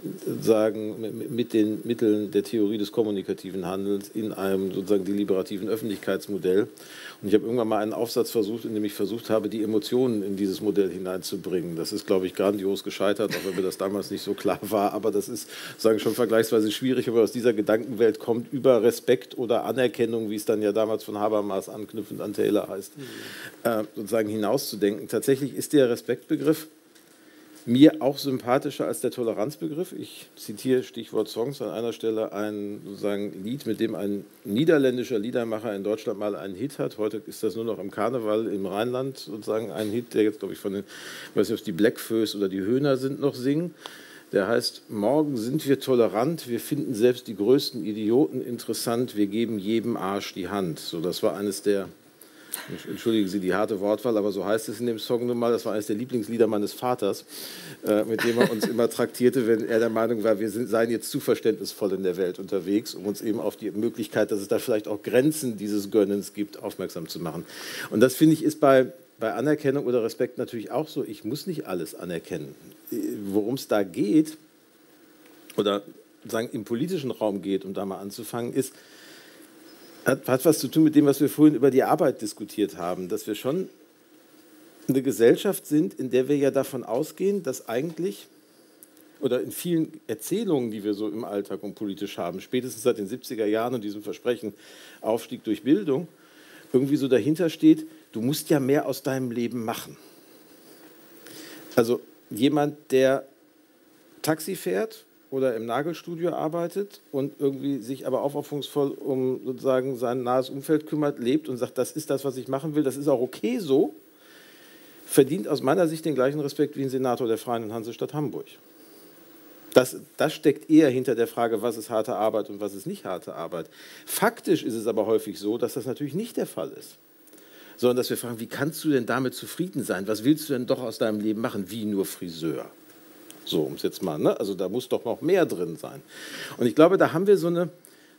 Speaker 2: mit den Mitteln der Theorie des kommunikativen Handelns in einem sozusagen deliberativen Öffentlichkeitsmodell. Und ich habe irgendwann mal einen Aufsatz versucht, in dem ich versucht habe, die Emotionen in dieses Modell hineinzubringen. Das ist, glaube ich, grandios gescheitert, auch wenn mir das damals nicht so klar war. Aber das ist sozusagen schon vergleichsweise schwierig, wenn man aus dieser Gedankenwelt kommt, über Respekt oder Anerkennung, wie es dann ja damals von Habermas anknüpfend an Taylor heißt, sozusagen hinauszudenken. Tatsächlich ist der Respektbegriff mir auch sympathischer als der Toleranzbegriff. Ich zitiere Stichwort Songs an einer Stelle ein sozusagen Lied, mit dem ein niederländischer Liedermacher in Deutschland mal einen Hit hat. Heute ist das nur noch im Karneval im Rheinland sozusagen ein Hit, der jetzt, glaube ich, von den, ich weiß nicht, ob es die Blackfoes oder die Höhner sind, noch singen. Der heißt, morgen sind wir tolerant, wir finden selbst die größten Idioten interessant, wir geben jedem Arsch die Hand. So, das war eines der, entschuldigen Sie die harte Wortwahl, aber so heißt es in dem Song nun mal, das war eines der Lieblingslieder meines Vaters, mit dem er uns immer traktierte, wenn er der Meinung war, wir seien jetzt zu verständnisvoll in der Welt unterwegs, um uns eben auf die Möglichkeit, dass es da vielleicht auch Grenzen dieses Gönnens gibt, aufmerksam zu machen. Und das, finde ich, ist bei Anerkennung oder Respekt natürlich auch so. Ich muss nicht alles anerkennen. Worum es da geht, oder sagen im politischen Raum geht, um da mal anzufangen, ist, hat was zu tun mit dem, was wir vorhin über die Arbeit diskutiert haben, dass wir schon eine Gesellschaft sind, in der wir ja davon ausgehen, dass eigentlich, oder in vielen Erzählungen, die wir so im Alltag und politisch haben, spätestens seit den 70er Jahren und diesem Versprechen Aufstieg durch Bildung, irgendwie so dahinter steht, du musst ja mehr aus deinem Leben machen. Also jemand, der Taxi fährt oder im Nagelstudio arbeitet und irgendwie sich aber aufopferungsvoll um sozusagen sein nahes Umfeld kümmert, lebt und sagt, das ist das, was ich machen will, das ist auch okay so, verdient aus meiner Sicht den gleichen Respekt wie ein Senator der Freien Hansestadt Hamburg. Das steckt eher hinter der Frage, was ist harte Arbeit und was ist nicht harte Arbeit. Faktisch ist es aber häufig so, dass das natürlich nicht der Fall ist, sondern dass wir fragen, wie kannst du denn damit zufrieden sein? Was willst du denn doch aus deinem Leben machen, wie nur Friseur? So, um es jetzt mal, ne? Also da muss doch noch mehr drin sein. Und ich glaube, da haben wir so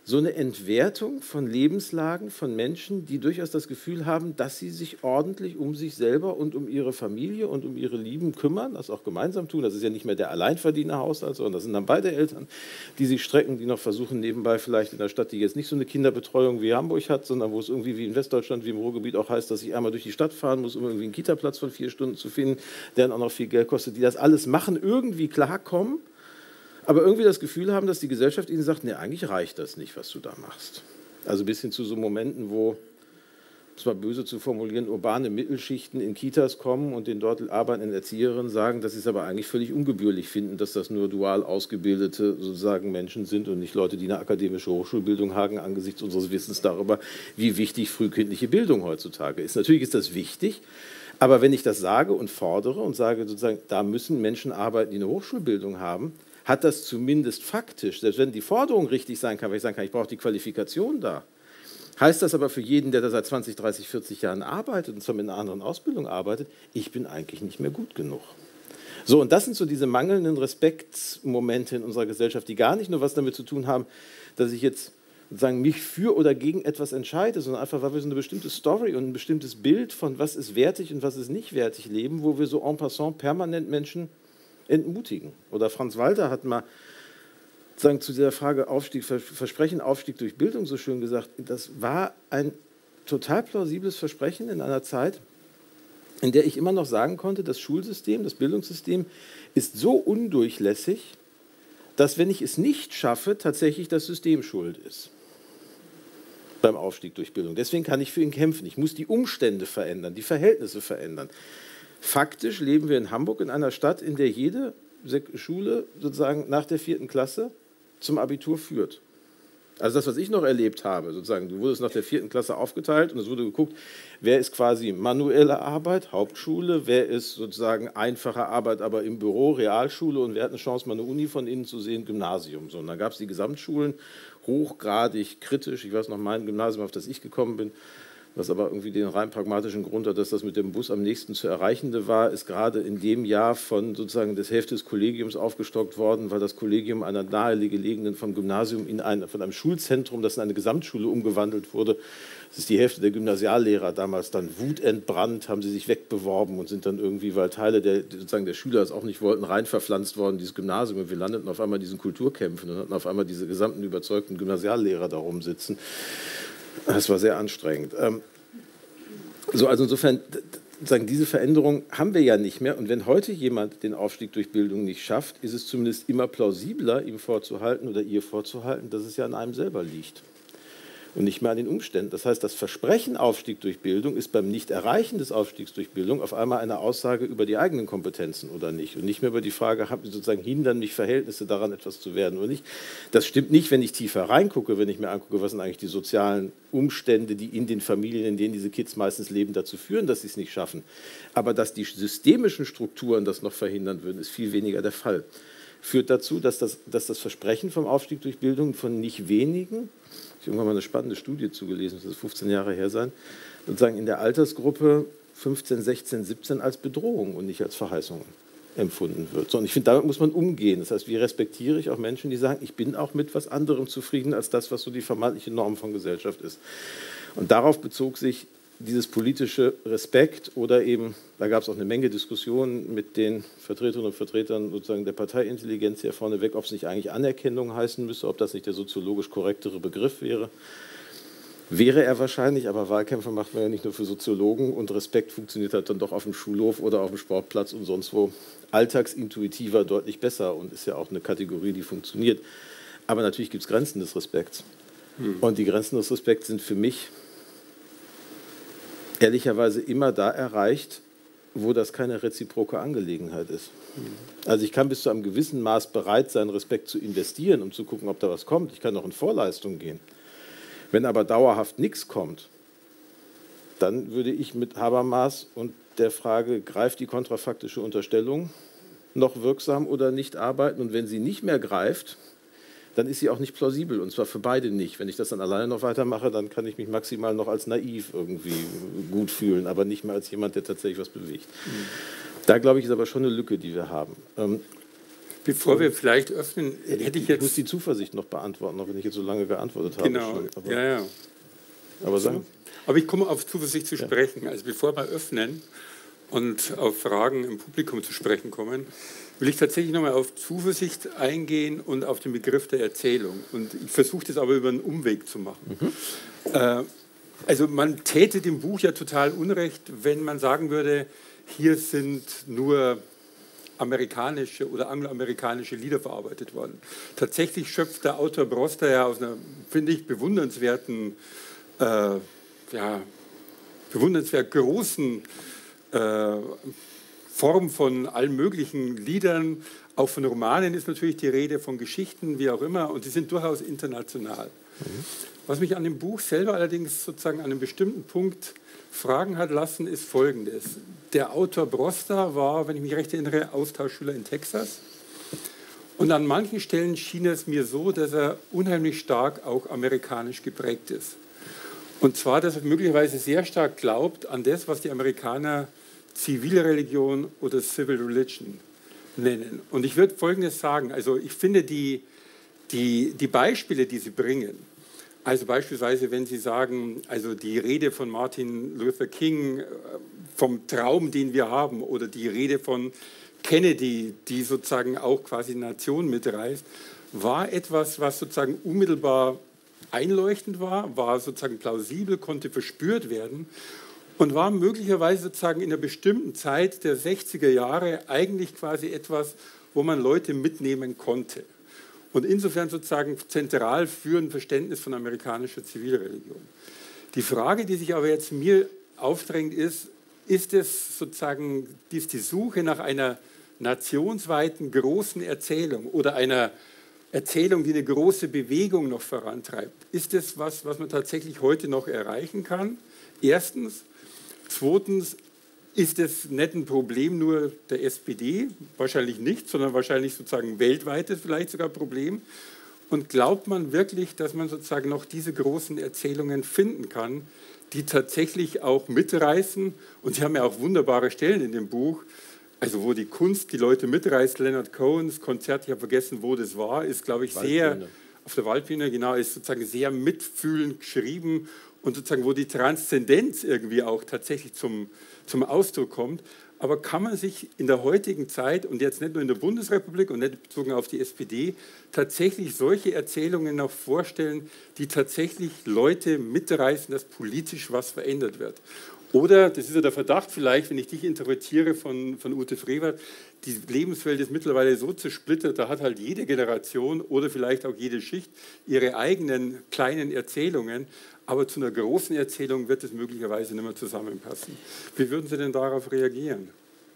Speaker 2: so eine Entwertung von Lebenslagen von Menschen, die durchaus das Gefühl haben, dass sie sich ordentlich um sich selber und um ihre Familie und um ihre Lieben kümmern, das auch gemeinsam tun. Das ist ja nicht mehr der Alleinverdienerhaushalt, sondern das sind dann beide Eltern, die sich strecken, die noch versuchen, nebenbei vielleicht in der Stadt, die jetzt nicht so eine Kinderbetreuung wie Hamburg hat, sondern wo es irgendwie wie in Westdeutschland, wie im Ruhrgebiet auch heißt, dass ich einmal durch die Stadt fahren muss, um irgendwie einen Kita-Platz von 4 Stunden zu finden, der dann auch noch viel Geld kostet, die das alles machen, irgendwie klarkommen, aber irgendwie das Gefühl haben, dass die Gesellschaft ihnen sagt, nee, eigentlich reicht das nicht, was du da machst. Also bis hin zu so Momenten, wo, zwar böse zu formulieren, urbane Mittelschichten in Kitas kommen und den dort arbeitenden Erzieherinnen sagen, dass sie es aber eigentlich völlig ungebührlich finden, dass das nur dual ausgebildete sozusagen Menschen sind und nicht Leute, die eine akademische Hochschulbildung haben, angesichts unseres Wissens darüber, wie wichtig frühkindliche Bildung heutzutage ist. Natürlich ist das wichtig, aber wenn ich das sage und fordere und sage sozusagen, da müssen Menschen arbeiten, die eine Hochschulbildung haben, hat das zumindest faktisch, selbst wenn die Forderung richtig sein kann, weil ich sagen kann, ich brauche die Qualifikation da, heißt das aber für jeden, der da seit 20, 30, 40 Jahren arbeitet und zwar mit einer anderen Ausbildung arbeitet, ich bin eigentlich nicht mehr gut genug. So, und das sind so diese mangelnden Respektsmomente in unserer Gesellschaft, die gar nicht nur was damit zu tun haben, dass ich jetzt sozusagen mich für oder gegen etwas entscheide, sondern einfach, weil wir so eine bestimmte Story und ein bestimmtes Bild von was ist wertig und was ist nicht wertig leben, wo wir so en passant permanent Menschen entmutigen. Oder Franz Walter hat mal sagen, zu dieser Frage Aufstieg, Versprechen, Aufstieg durch Bildung so schön gesagt, das war ein total plausibles Versprechen in einer Zeit, in der ich immer noch sagen konnte, das Schulsystem, das Bildungssystem ist so undurchlässig, dass wenn ich es nicht schaffe, tatsächlich das System schuld ist beim Aufstieg durch Bildung. Deswegen kann ich für ihn kämpfen. Ich muss die Umstände verändern, die Verhältnisse verändern. Faktisch leben wir in Hamburg in einer Stadt, in der jede Schule sozusagen nach der 4. Klasse zum Abitur führt. Also das, was ich noch erlebt habe, sozusagen, du wurdest nach der 4. Klasse aufgeteilt und es wurde geguckt, wer ist quasi manuelle Arbeit, Hauptschule, wer ist sozusagen einfache Arbeit, aber im Büro, Realschule und wer hat eine Chance, mal eine Uni von innen zu sehen, Gymnasium. So, und dann gab es die Gesamtschulen, hochgradig kritisch, ich weiß noch mein Gymnasium, auf das ich gekommen bin, was aber irgendwie den rein pragmatischen Grund hat, dass das mit dem Bus am nächsten zu Erreichende war, ist gerade in dem Jahr von sozusagen der Hälfte des Kollegiums aufgestockt worden, weil das Kollegium einer nahegelegenen vom Gymnasium von einem Schulzentrum, das in eine Gesamtschule umgewandelt wurde. Das ist die Hälfte der Gymnasiallehrer damals dann wutentbrannt, haben sie sich wegbeworben und sind dann irgendwie, weil Teile der Schüler es auch nicht wollten, rein verpflanzt worden, dieses Gymnasium. Und wir landeten auf einmal in diesen Kulturkämpfen und hatten auf einmal diese gesamten überzeugten Gymnasiallehrer da rumsitzen. Das war sehr anstrengend. Also insofern, diese Veränderung haben wir ja nicht mehr. Und wenn heute jemand den Aufstieg durch Bildung nicht schafft, ist es zumindest immer plausibler, ihm vorzuhalten oder ihr vorzuhalten, dass es ja an einem selber liegt und nicht mehr an den Umständen. Das heißt, das Versprechen Aufstieg durch Bildung ist beim Nicht-Erreichen des Aufstiegs durch Bildung auf einmal eine Aussage über die eigenen Kompetenzen oder nicht und nicht mehr über die Frage, sozusagen hindern mich Verhältnisse daran, etwas zu werden oder nicht. Das stimmt nicht, wenn ich tiefer reingucke, wenn ich mir angucke, was sind eigentlich die sozialen Umstände, die in den Familien, in denen diese Kids meistens leben, dazu führen, dass sie es nicht schaffen. Aber dass die systemischen Strukturen das noch verhindern würden, ist viel weniger der Fall. Führt dazu, dass das Versprechen vom Aufstieg durch Bildung von nicht wenigen, ich habe irgendwann mal eine spannende Studie zugelesen, das ist 15 Jahre her sein, sozusagen in der Altersgruppe 15, 16, 17 als Bedrohung und nicht als Verheißung empfunden wird. So, und ich finde, damit muss man umgehen. Das heißt, wie respektiere ich auch Menschen, die sagen, ich bin auch mit was anderem zufrieden als das, was so die vermeintliche Norm von Gesellschaft ist. Und darauf bezog sich dieses politische Respekt oder eben, da gab es auch eine Menge Diskussionen mit den Vertreterinnen und Vertretern sozusagen der Parteiintelligenz hier vorneweg, ob es nicht eigentlich Anerkennung heißen müsste, ob das nicht der soziologisch korrektere Begriff wäre. Wäre er wahrscheinlich, aber Wahlkämpfe macht man ja nicht nur für Soziologen und Respekt funktioniert halt dann doch auf dem Schulhof oder auf dem Sportplatz und sonst wo alltagsintuitiver deutlich besser und ist ja auch eine Kategorie, die funktioniert. Aber natürlich gibt es Grenzen des Respekts. Und die Grenzen des Respekts sind für mich ehrlicherweise immer da erreicht, wo das keine reziproke Angelegenheit ist. Also ich kann bis zu einem gewissen Maß bereit sein, Respekt zu investieren, um zu gucken, ob da was kommt. Ich kann auch in Vorleistung gehen. Wenn aber dauerhaft nichts kommt, dann würde ich mit Habermas und der Frage, greift die kontrafaktische Unterstellung noch wirksam oder nicht arbeiten? Und wenn sie nicht mehr greift, dann ist sie auch nicht plausibel, und zwar für beide nicht. Wenn ich das dann alleine noch weitermache, dann kann ich mich maximal noch als naiv irgendwie gut fühlen, aber nicht mehr als jemand, der tatsächlich was bewegt. Da, glaube ich, ist aber schon eine Lücke, die wir haben.
Speaker 1: Bevor wir vielleicht öffnen, hätte ich jetzt...
Speaker 2: Ich muss die Zuversicht noch beantworten, auch wenn ich jetzt so lange geantwortet habe.
Speaker 1: Genau,
Speaker 2: schon. Aber,
Speaker 1: ja.
Speaker 2: Aber sagen.
Speaker 1: Aber ich komme auf Zuversicht zu sprechen. Also bevor wir öffnen und auf Fragen im Publikum zu sprechen kommen, will ich tatsächlich nochmal auf Zuversicht eingehen und auf den Begriff der Erzählung. Und ich versuche das aber über einen Umweg zu machen. Also man täte dem Buch ja total Unrecht, wenn man sagen würde, hier sind nur amerikanische oder angloamerikanische Lieder verarbeitet worden. Tatsächlich schöpft der Autor Broster ja aus einer, finde ich, bewundernswert großen Form von allen möglichen Liedern. Auch von Romanen ist natürlich die Rede, von Geschichten, wie auch immer, und die sind durchaus international. Was mich an dem Buch selber allerdings sozusagen an einem bestimmten Punkt fragen hat lassen, ist Folgendes. Der Autor Broster war, wenn ich mich recht erinnere, Austauschschüler in Texas. Und an manchen Stellen schien es mir so, dass er unheimlich stark auch amerikanisch geprägt ist. Und zwar, dass er möglicherweise sehr stark glaubt an das, was die Amerikaner Zivilreligion oder Civil Religion nennen. Und ich würde Folgendes sagen. Also ich finde die Beispiele, die Sie bringen, also beispielsweise, wenn Sie sagen, also die Rede von Martin Luther King vom Traum, den wir haben, oder die Rede von Kennedy, die sozusagen auch quasi die Nation mitreißt, war etwas, was sozusagen unmittelbar einleuchtend war sozusagen plausibel, konnte verspürt werden und war möglicherweise sozusagen in einer bestimmten Zeit der 60er Jahre eigentlich quasi etwas, wo man Leute mitnehmen konnte. Und insofern sozusagen zentral für ein Verständnis von amerikanischer Zivilreligion. Die Frage, die sich aber jetzt mir aufdrängt, ist es sozusagen die Suche nach einer nationsweiten großen Erzählung oder einer Erzählung, die eine große Bewegung noch vorantreibt? Ist es was man tatsächlich heute noch erreichen kann? Erstens. Zweitens, ist es nicht ein Problem nur der SPD? Wahrscheinlich nicht, sondern wahrscheinlich sozusagen weltweites vielleicht sogar Problem. Und glaubt man wirklich, dass man sozusagen noch diese großen Erzählungen finden kann, die tatsächlich auch mitreißen? Und Sie haben ja auch wunderbare Stellen in dem Buch, also wo die Kunst die Leute mitreißt. Leonard Cohens Konzert, ich habe vergessen, wo das war, ist, glaube ich, sehr, auf der Waldbühne, genau, ist sozusagen sehr mitfühlend geschrieben und sozusagen, wo die Transzendenz irgendwie auch tatsächlich zum Ausdruck kommt. Aber kann man sich in der heutigen Zeit, und jetzt nicht nur in der Bundesrepublik und nicht bezogen auf die SPD, tatsächlich solche Erzählungen noch vorstellen, die tatsächlich Leute mitreißen, dass politisch was verändert wird? Oder, das ist ja der Verdacht vielleicht, wenn ich dich interpretiere von Ute Frevert, die Lebenswelt ist mittlerweile so zersplittert, da hat halt jede Generation oder vielleicht auch jede Schicht ihre eigenen kleinen Erzählungen, aber zu einer großen Erzählung wird es möglicherweise nicht mehr zusammenpassen. Wie würden Sie denn darauf reagieren?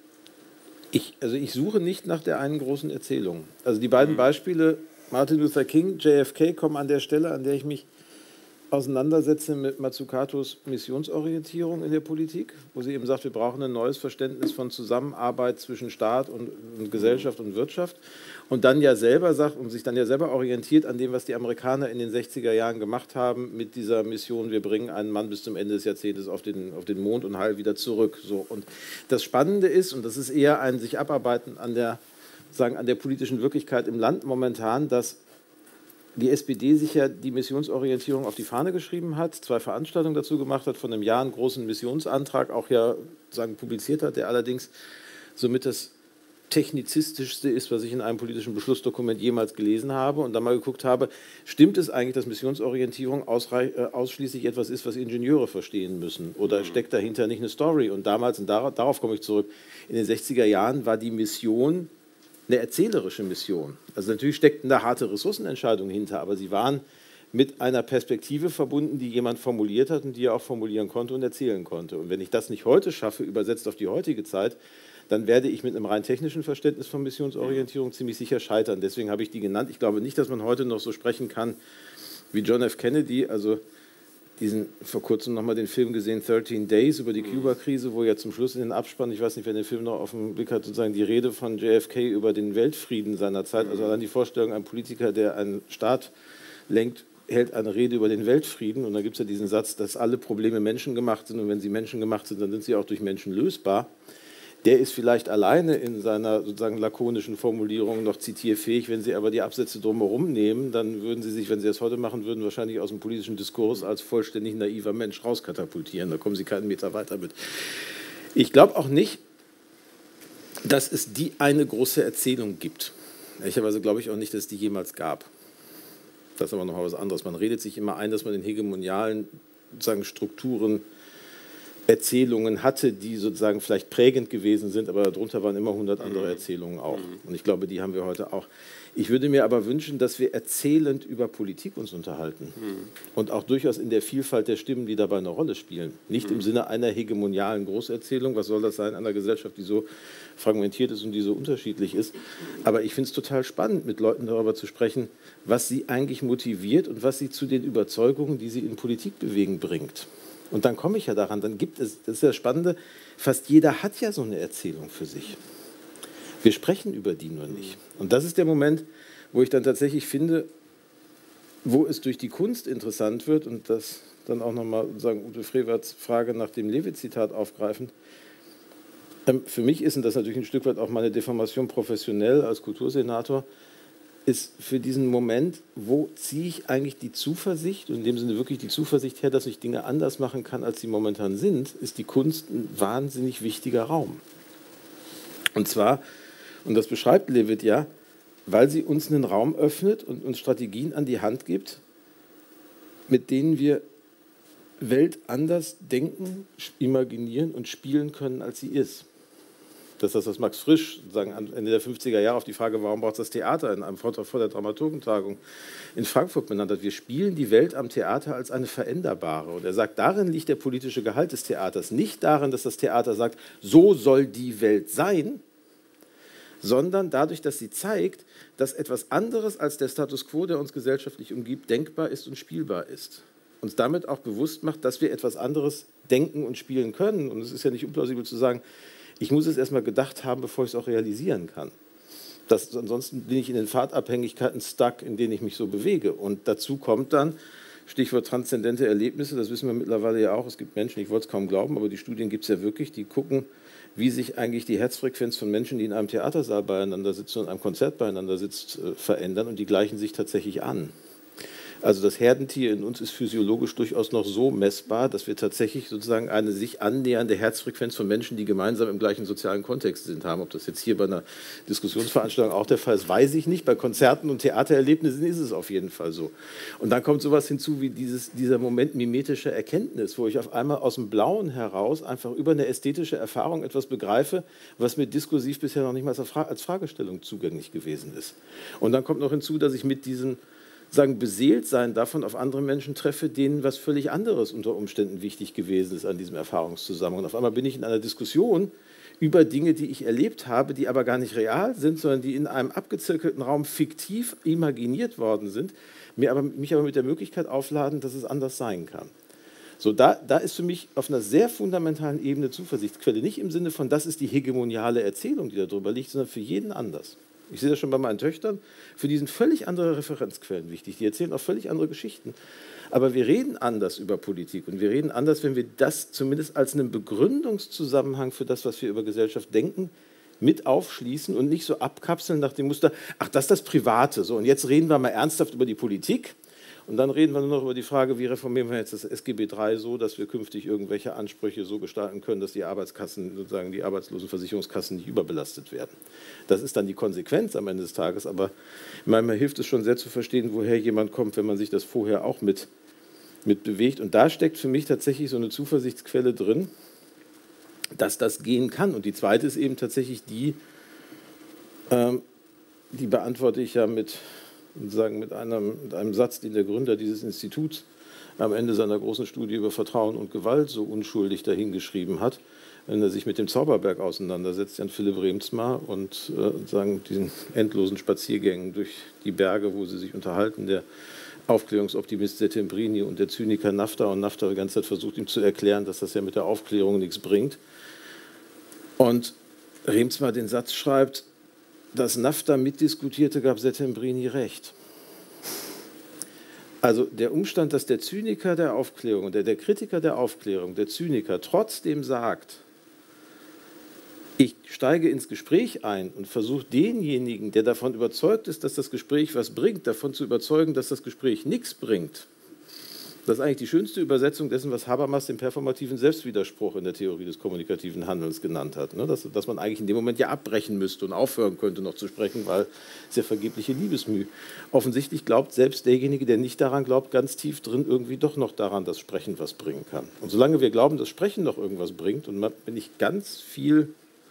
Speaker 2: Ich suche nicht nach der einen großen Erzählung. Also die beiden Beispiele, Martin Luther King, JFK, kommen an der Stelle, an der ich mich auseinandersetze mit Mazzucatos Missionsorientierung in der Politik, wo sie eben sagt, wir brauchen ein neues Verständnis von Zusammenarbeit zwischen Staat und Gesellschaft und Wirtschaft, und dann ja selber sagt und sich dann ja selber orientiert an dem, was die Amerikaner in den 60er Jahren gemacht haben mit dieser Mission, wir bringen einen Mann bis zum Ende des Jahrzehntes auf den Mond und heil wieder zurück. So. Und das Spannende ist, und das ist eher ein sich abarbeiten an der politischen Wirklichkeit im Land momentan, dass die SPD sich ja die Missionsorientierung auf die Fahne geschrieben hat, 2 Veranstaltungen dazu gemacht hat, von einem Jahr einen großen Missionsantrag auch ja publiziert hat, der allerdings somit das technizistischste ist, was ich in einem politischen Beschlussdokument jemals gelesen habe, und dann mal geguckt habe, stimmt es eigentlich, dass Missionsorientierung ausschließlich etwas ist, was Ingenieure verstehen müssen, oder steckt dahinter nicht eine Story? Und damals, und darauf komme ich zurück, in den 60er Jahren war die Mission eine erzählerische Mission. Also natürlich steckten da harte Ressourcenentscheidungen hinter, aber sie waren mit einer Perspektive verbunden, die jemand formuliert hat und die er auch formulieren konnte und erzählen konnte. Und wenn ich das nicht heute schaffe, übersetzt auf die heutige Zeit, dann werde ich mit einem rein technischen Verständnis von Missionsorientierung ziemlich sicher scheitern. Deswegen habe ich die genannt. Ich glaube nicht, dass man heute noch so sprechen kann wie John F. Kennedy, also vor kurzem nochmal den Film gesehen, 13 Days, über die Kuba-Krise, wo ja zum Schluss in den Abspann, ich weiß nicht, wer den Film noch auf dem Blick hat, sozusagen die Rede von JFK über den Weltfrieden seiner Zeit, also allein die Vorstellung, ein Politiker, der einen Staat lenkt, hält eine Rede über den Weltfrieden, und da gibt es ja diesen Satz, dass alle Probleme menschengemacht sind, und wenn sie menschengemacht sind, dann sind sie auch durch Menschen lösbar. Der ist vielleicht alleine in seiner sozusagen lakonischen Formulierung noch zitierfähig. Wenn Sie aber die Absätze drumherum nehmen, dann würden Sie sich, wenn Sie das heute machen würden, wahrscheinlich aus dem politischen Diskurs als vollständig naiver Mensch rauskatapultieren. Da kommen Sie keinen Meter weiter mit. Ich glaube auch nicht, dass es die eine große Erzählung gibt. Ehrlicherweise glaube ich auch nicht, dass es die jemals gab. Das ist aber noch was anderes. Man redet sich immer ein, dass man in hegemonialen sozusagen Strukturen Erzählungen hatte, die sozusagen vielleicht prägend gewesen sind, aber darunter waren immer 100 andere Erzählungen auch. Und ich glaube, die haben wir heute auch. Ich würde mir aber wünschen, dass wir erzählend über Politik uns unterhalten und auch durchaus in der Vielfalt der Stimmen, die dabei eine Rolle spielen. Nicht im Sinne einer hegemonialen Großerzählung, was soll das sein, einer Gesellschaft, die so fragmentiert ist und die so unterschiedlich ist. Aber ich finde es total spannend, mit Leuten darüber zu sprechen, was sie eigentlich motiviert und was sie zu den Überzeugungen, die sie in Politik bewegen, bringt. Und dann komme ich ja daran, dann gibt es, das ist ja Spannende, fast jeder hat ja so eine Erzählung für sich. Wir sprechen über die nur nicht. Und das ist der Moment, wo ich dann tatsächlich finde, wo es durch die Kunst interessant wird und das dann auch nochmal sagen Ute Frewerts Frage nach dem Levitt-Zitat aufgreifen. Für mich ist, und das natürlich ein Stück weit auch meine Deformation professionell als Kultursenator, ist für diesen Moment, wo ziehe ich eigentlich die Zuversicht, und in dem Sinne wirklich die Zuversicht her, dass ich Dinge anders machen kann, als sie momentan sind, ist die Kunst ein wahnsinnig wichtiger Raum. Und zwar, und das beschreibt Levitt ja, weil sie uns einen Raum öffnet und uns Strategien an die Hand gibt, mit denen wir Welt anders denken, imaginieren und spielen können, als sie ist. Das ist das, was Max Frisch sagen, Ende der 50er Jahre auf die Frage, warum braucht es das Theater, in einem Vortrag vor der Dramaturgentagung in Frankfurt benannt hat. Wir spielen die Welt am Theater als eine veränderbare. Und er sagt, darin liegt der politische Gehalt des Theaters. Nicht darin, dass das Theater sagt, so soll die Welt sein, sondern dadurch, dass sie zeigt, dass etwas anderes als der Status quo, der uns gesellschaftlich umgibt, denkbar ist und spielbar ist. Uns damit auch bewusst macht, dass wir etwas anderes denken und spielen können. Und es ist ja nicht unplausibel zu sagen, ich muss es erstmal gedacht haben, bevor ich es auch realisieren kann. Ansonsten bin ich in den Pfadabhängigkeiten stuck, in denen ich mich so bewege. Und dazu kommt dann, Stichwort transzendente Erlebnisse, das wissen wir mittlerweile ja auch, es gibt Menschen, ich wollte es kaum glauben, aber die Studien gibt es ja wirklich, die gucken, wie sich eigentlich die Herzfrequenz von Menschen, die in einem Theatersaal beieinander sitzen und in einem Konzert beieinander sitzen, verändern, und die gleichen sich tatsächlich an. Also das Herdentier in uns ist physiologisch durchaus noch so messbar, dass wir tatsächlich sozusagen eine sich annähernde Herzfrequenz von Menschen, die gemeinsam im gleichen sozialen Kontext sind, haben. Ob das jetzt hier bei einer Diskussionsveranstaltung auch der Fall ist, weiß ich nicht. Bei Konzerten und Theatererlebnissen ist es auf jeden Fall so. Und dann kommt sowas hinzu wie dieser Moment mimetischer Erkenntnis, wo ich auf einmal aus dem Blauen heraus einfach über eine ästhetische Erfahrung etwas begreife, was mir diskursiv bisher noch nicht mal als Fragestellung zugänglich gewesen ist. Und dann kommt noch hinzu, dass ich mit diesem beseelt sein davon auf andere Menschen treffe, denen was völlig anderes unter Umständen wichtig gewesen ist an diesem Erfahrungszusammenhang. Und auf einmal bin ich in einer Diskussion über Dinge, die ich erlebt habe, die aber gar nicht real sind, sondern die in einem abgezirkelten Raum fiktiv imaginiert worden sind, mich aber mit der Möglichkeit aufladen, dass es anders sein kann. So, da ist für mich auf einer sehr fundamentalen Ebene Zuversichtsquelle, nicht im Sinne von, das ist die hegemoniale Erzählung, die darüber liegt, sondern für jeden anders. Ich sehe das schon bei meinen Töchtern, für die sind völlig andere Referenzquellen wichtig, die erzählen auch völlig andere Geschichten. Aber wir reden anders über Politik und wir reden anders, wenn wir das zumindest als einen Begründungszusammenhang für das, was wir über Gesellschaft denken, mit aufschließen und nicht so abkapseln nach dem Muster, ach, das ist das Private, so, und jetzt reden wir mal ernsthaft über die Politik. Und dann reden wir nur noch über die Frage, wie reformieren wir jetzt das SGB III so, dass wir künftig irgendwelche Ansprüche so gestalten können, dass die Arbeitskassen, sozusagen die Arbeitslosenversicherungskassen nicht überbelastet werden. Das ist dann die Konsequenz am Ende des Tages, aber manchmal hilft es schon sehr zu verstehen, woher jemand kommt, wenn man sich das vorher auch mit bewegt. Und da steckt für mich tatsächlich so eine Zuversichtsquelle drin, dass das gehen kann. Und die zweite ist eben tatsächlich die beantworte ich ja mit einem Satz, den der Gründer dieses Instituts am Ende seiner großen Studie über Vertrauen und Gewalt so unschuldig dahingeschrieben hat, wenn er sich mit dem Zauberberg auseinandersetzt, Jan Philipp Reemtsma, und diesen endlosen Spaziergängen durch die Berge, wo sie sich unterhalten, der Aufklärungsoptimist Settembrini und der Zyniker Nafta, und Nafta die ganze Zeit versucht, ihm zu erklären, dass das ja mit der Aufklärung nichts bringt. Und Reemtsma den Satz schreibt, dass Nafta mitdiskutierte, gab Settembrini recht. Also der Umstand, dass der Zyniker der Aufklärung, der Kritiker der Aufklärung, der Zyniker trotzdem sagt, Ich steige ins Gespräch ein und versuche denjenigen, der davon überzeugt ist, dass das Gespräch was bringt, davon zu überzeugen, dass das Gespräch nichts bringt. Das ist eigentlich die schönste Übersetzung dessen, was Habermas den performativen Selbstwiderspruch in der Theorie des kommunikativen Handelns genannt hat. Dass man eigentlich in dem Moment ja abbrechen müsste und aufhören könnte, noch zu sprechen, weil es ja vergebliche Liebesmüh. Offensichtlich glaubt selbst derjenige, der nicht daran glaubt, ganz tief drin irgendwie doch noch daran, dass Sprechen was bringen kann. Und solange wir glauben, dass Sprechen noch irgendwas bringt, und wenn ich ganz viel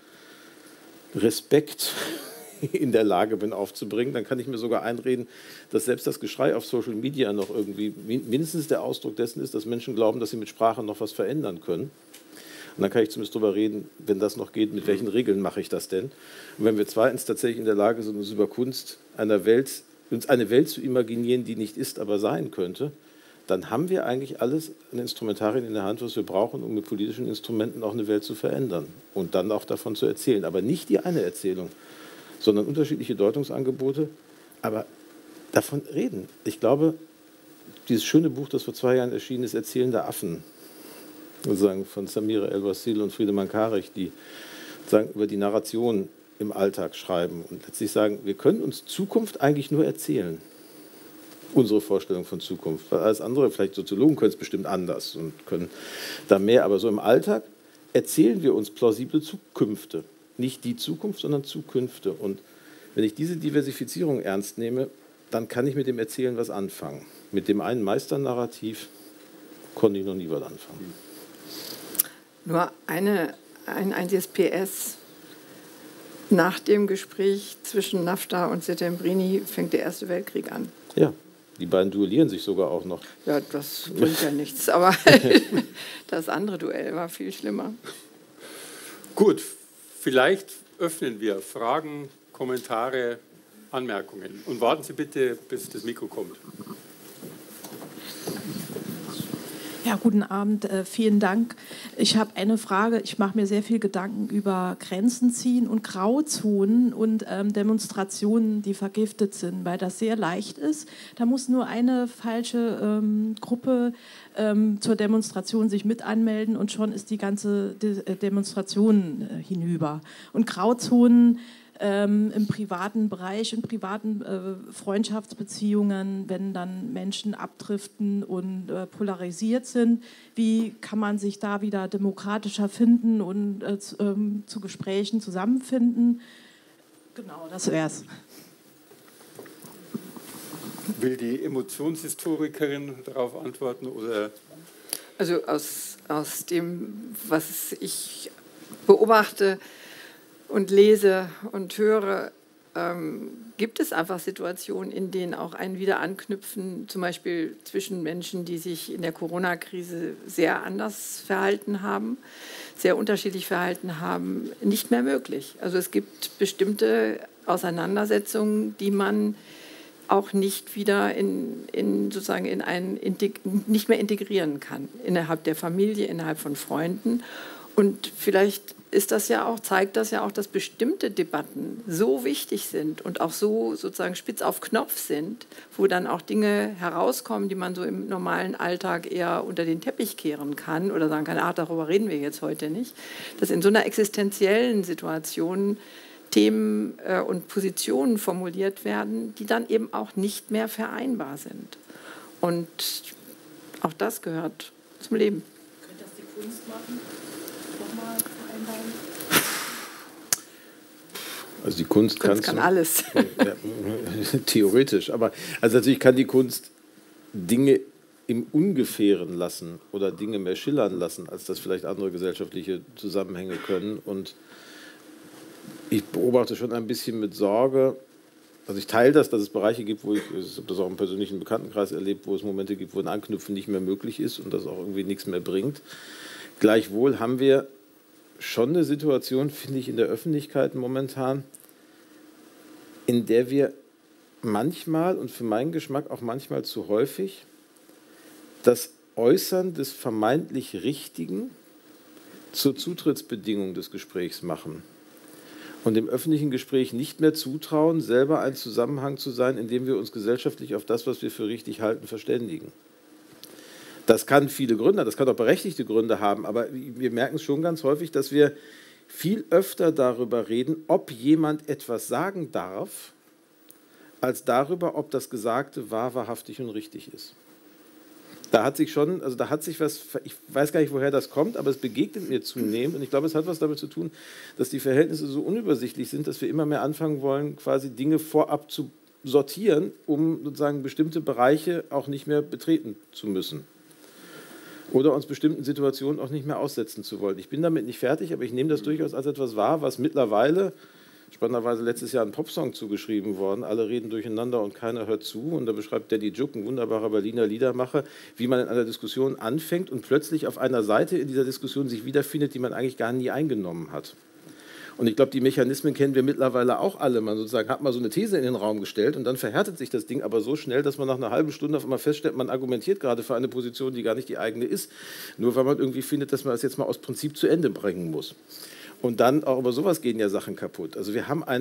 Speaker 2: Respekt in der Lage bin aufzubringen, dann kann ich mir sogar einreden, dass selbst das Geschrei auf Social Media noch irgendwie mindestens der Ausdruck dessen ist, dass Menschen glauben, dass sie mit Sprache noch was verändern können. Und dann kann ich zumindest darüber reden, wenn das noch geht, mit welchen Regeln mache ich das denn? Und wenn wir zweitens tatsächlich in der Lage sind, uns über Kunst uns eine Welt zu imaginieren, die nicht ist, aber sein könnte, dann haben wir eigentlich alles an Instrumentarien in der Hand, was wir brauchen, um mit politischen Instrumenten auch eine Welt zu verändern und dann auch davon zu erzählen. Aber nicht die eine Erzählung, sondern unterschiedliche Deutungsangebote, aber davon reden. Ich glaube, dieses schöne Buch, das vor 2 Jahren erschienen ist, Erzählende Affen, sozusagen von Samira El-Wasil und Friedemann Karich, die sagen, über die Narration im Alltag schreiben und letztlich sagen, wir können uns Zukunft eigentlich nur erzählen. Unsere Vorstellung von Zukunft. Weil alles andere, vielleicht Soziologen können es bestimmt anders und können da mehr, aber so im Alltag erzählen wir uns plausible Zukünfte. Nicht die Zukunft, sondern Zukünfte. Und wenn ich diese Diversifizierung ernst nehme, dann kann ich mit dem Erzählen was anfangen. Mit dem einen Meisternarrativ konnte ich noch nie was anfangen.
Speaker 3: Nur ein einziges PS. Nach dem Gespräch zwischen Naphta und Settembrini fängt der Erste Weltkrieg an.
Speaker 2: Ja, die beiden duellieren sich sogar auch noch.
Speaker 3: Ja, das bringt ja nichts, aber das andere Duell war viel schlimmer.
Speaker 1: Gut, vielleicht öffnen wir Fragen, Kommentare, Anmerkungen. Und warten Sie bitte, bis das Mikro kommt.
Speaker 4: Ja, guten Abend, vielen Dank. Ich habe eine Frage. Ich mache mir sehr viel Gedanken über Grenzen ziehen und Grauzonen und Demonstrationen, die vergiftet sind, weil das sehr leicht ist. Da muss nur eine falsche Gruppe zur Demonstration sich mit anmelden und schon ist die ganze Demonstration hinüber. Und Grauzonen im privaten Bereich, in privaten Freundschaftsbeziehungen, wenn dann Menschen abdriften und polarisiert sind, wie kann man sich da wieder demokratischer finden und zu Gesprächen zusammenfinden? Genau, das wär's.
Speaker 1: Will die Emotionshistorikerin darauf antworten? Oder?
Speaker 3: Also aus dem, was ich beobachte und lese und höre, gibt es einfach Situationen, in denen auch ein Wiederanknüpfen, zum Beispiel zwischen Menschen, die sich in der Corona-Krise sehr anders verhalten haben, sehr unterschiedlich verhalten haben, nicht mehr möglich. Also es gibt bestimmte Auseinandersetzungen, die man auch nicht wieder nicht mehr integrieren kann, innerhalb der Familie, innerhalb von Freunden. Und vielleicht zeigt das ja auch, dass bestimmte Debatten so wichtig sind und auch so sozusagen spitz auf Knopf sind, wo dann auch Dinge herauskommen, die man so im normalen Alltag eher unter den Teppich kehren kann oder sagen kann, darüber reden wir jetzt heute nicht, dass in so einer existenziellen Situation Themen und Positionen formuliert werden, die dann eben auch nicht mehr vereinbar sind. Und auch das gehört zum Leben.
Speaker 4: Könnte das die Kunst machen? Nochmal vereinbaren?
Speaker 2: Also die Kunst
Speaker 3: kann alles.
Speaker 2: Ja, theoretisch. Aber also natürlich kann die Kunst Dinge im Ungefähren lassen oder Dinge mehr schillern lassen, als das vielleicht andere gesellschaftliche Zusammenhänge können. Und ich beobachte schon ein bisschen mit Sorge, also ich teile das, dass es Bereiche gibt, ich habe das auch im persönlichen Bekanntenkreis erlebt, wo es Momente gibt, wo ein Anknüpfen nicht mehr möglich ist und das auch irgendwie nichts mehr bringt. Gleichwohl haben wir schon eine Situation, finde ich, in der Öffentlichkeit momentan, in der wir manchmal und für meinen Geschmack auch manchmal zu häufig das Äußern des vermeintlich Richtigen zur Zutrittsbedingung des Gesprächs machen und dem öffentlichen Gespräch nicht mehr zutrauen, selber ein Zusammenhang zu sein, in dem wir uns gesellschaftlich auf das, was wir für richtig halten, verständigen. Das kann viele Gründe, das kann auch berechtigte Gründe haben, aber wir merken es schon ganz häufig, dass wir viel öfter darüber reden, ob jemand etwas sagen darf, als darüber, ob das Gesagte wahrhaftig und richtig ist. Da hat sich schon, also da hat sich was, ich weiß gar nicht, woher das kommt, aber es begegnet mir zunehmend und ich glaube, es hat was damit zu tun, dass die Verhältnisse so unübersichtlich sind, dass wir immer mehr anfangen wollen, quasi Dinge vorab zu sortieren, um sozusagen bestimmte Bereiche auch nicht mehr betreten zu müssen. Oder uns bestimmten Situationen auch nicht mehr aussetzen zu wollen. Ich bin damit nicht fertig, aber ich nehme das durchaus als etwas wahr, was mittlerweile, spannenderweise letztes Jahr ein Popsong zugeschrieben worden, alle reden durcheinander und keiner hört zu. Und da beschreibt Daddy Juck, ein wunderbarer Berliner Liedermacher, wie man in einer Diskussion anfängt und plötzlich auf einer Seite in dieser Diskussion sich wiederfindet, die man eigentlich gar nie eingenommen hat. Und ich glaube, die Mechanismen kennen wir mittlerweile auch alle. Man sozusagen hat mal so eine These in den Raum gestellt und dann verhärtet sich das Ding aber so schnell, dass man nach einer halben Stunde auf einmal feststellt, man argumentiert gerade für eine Position, die gar nicht die eigene ist, nur weil man irgendwie findet, dass man das jetzt mal aus Prinzip zu Ende bringen muss. Und dann, auch über sowas gehen ja Sachen kaputt. Also wir haben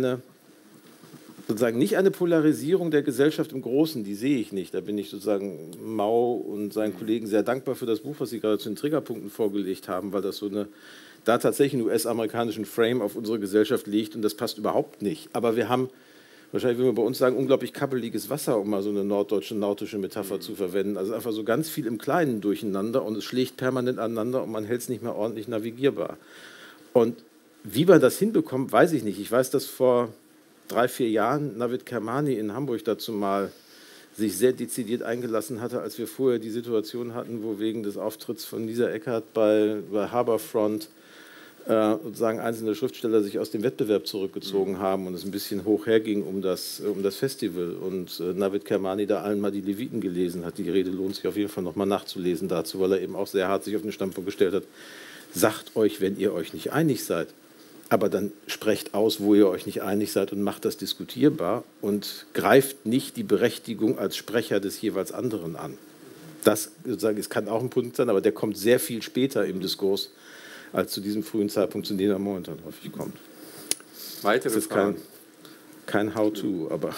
Speaker 2: sozusagen nicht eine Polarisierung der Gesellschaft im Großen, die sehe ich nicht. Da bin ich sozusagen Mao und seinen Kollegen sehr dankbar für das Buch, was sie gerade zu den Triggerpunkten vorgelegt haben, weil das so da tatsächlich einen US-amerikanischen Frame auf unsere Gesellschaft legt und das passt überhaupt nicht. Aber wir haben, wahrscheinlich würden wir bei uns sagen, unglaublich kabbeliges Wasser, um mal so eine norddeutsche nautische Metapher zu verwenden. Also einfach so ganz viel im Kleinen durcheinander und es schlägt permanent aneinander und man hält es nicht mehr ordentlich navigierbar. Und wie man das hinbekommt, weiß ich nicht. Ich weiß, dass vor 3-4 Jahren Navid Kermani in Hamburg dazu mal sich sehr dezidiert eingelassen hatte, als wir vorher die Situation hatten, wo wegen des Auftritts von Lisa Eckhardt bei Harbourfront sozusagen einzelne Schriftsteller sich aus dem Wettbewerb zurückgezogen haben und es ein bisschen hoch herging um das Festival und Navid Kermani da allen mal die Leviten gelesen hat. Die Rede lohnt sich auf jeden Fall noch mal nachzulesen dazu, weil er eben auch sehr hart sich auf den Standpunkt gestellt hat, sagt euch, wenn ihr euch nicht einig seid, aber dann sprecht aus, wo ihr euch nicht einig seid und macht das diskutierbar und greift nicht die Berechtigung als Sprecher des jeweils anderen an. Das sozusagen, es kann auch ein Punkt sein, aber der kommt sehr viel später im Diskurs als zu diesem frühen Zeitpunkt, zu dem er momentan häufig kommt.
Speaker 1: Weitere
Speaker 2: das ist
Speaker 1: Fragen?
Speaker 2: Kein How-to, aber...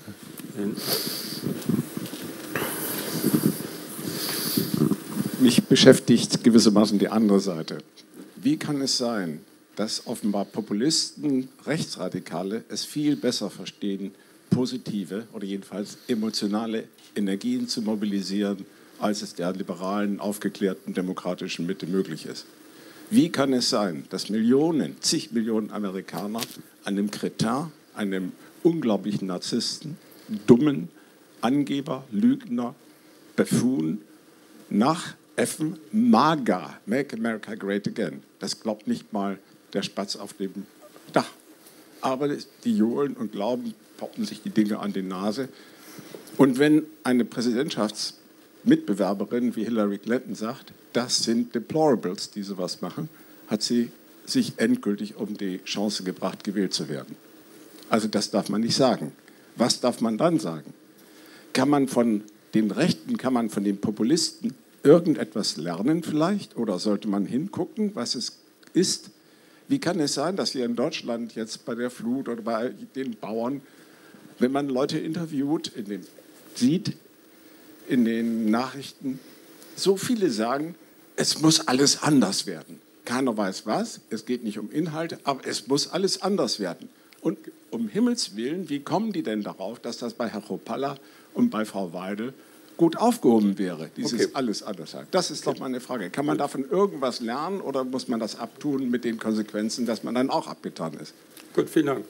Speaker 5: Mich beschäftigt gewissermaßen die andere Seite. Wie kann es sein, dass offenbar Populisten, Rechtsradikale es viel besser verstehen, positive oder jedenfalls emotionale Energien zu mobilisieren, als es der liberalen, aufgeklärten, demokratischen Mitte möglich ist? Wie kann es sein, dass Millionen, zig Millionen Amerikaner einem Kretin, einem unglaublichen Narzissten, dummen Angeber, Lügner, Buffoon nachäffen, MAGA, Make America Great Again? Das glaubt nicht mal der Spatz auf dem Dach. Aber die johlen und glauben, poppen sich die Dinge an die Nase. Und wenn eine Präsidentschaftsmitbewerberin wie Hillary Clinton sagt, das sind Deplorables, die sowas machen, hat sie sich endgültig um die Chance gebracht, gewählt zu werden. Also das darf man nicht sagen. Was darf man dann sagen? Kann man von den Rechten, kann man von den Populisten irgendetwas lernen vielleicht? Oder sollte man hingucken, was es ist? Wie kann es sein, dass hier in Deutschland jetzt bei der Flut oder bei den Bauern, wenn man Leute interviewt, sieht in den Nachrichten, so viele sagen, es muss alles anders werden. Keiner weiß was, es geht nicht um Inhalte, aber es muss alles anders werden. Und um Himmels Willen, wie kommen die denn darauf, dass das bei Herrn Chopalla und bei Frau Weidel gut aufgehoben wäre, dieses alles anders sein? Das ist doch mal eine Frage. Kann man davon irgendwas lernen oder muss man das abtun mit den Konsequenzen, dass man dann auch abgetan ist?
Speaker 1: Gut, vielen Dank.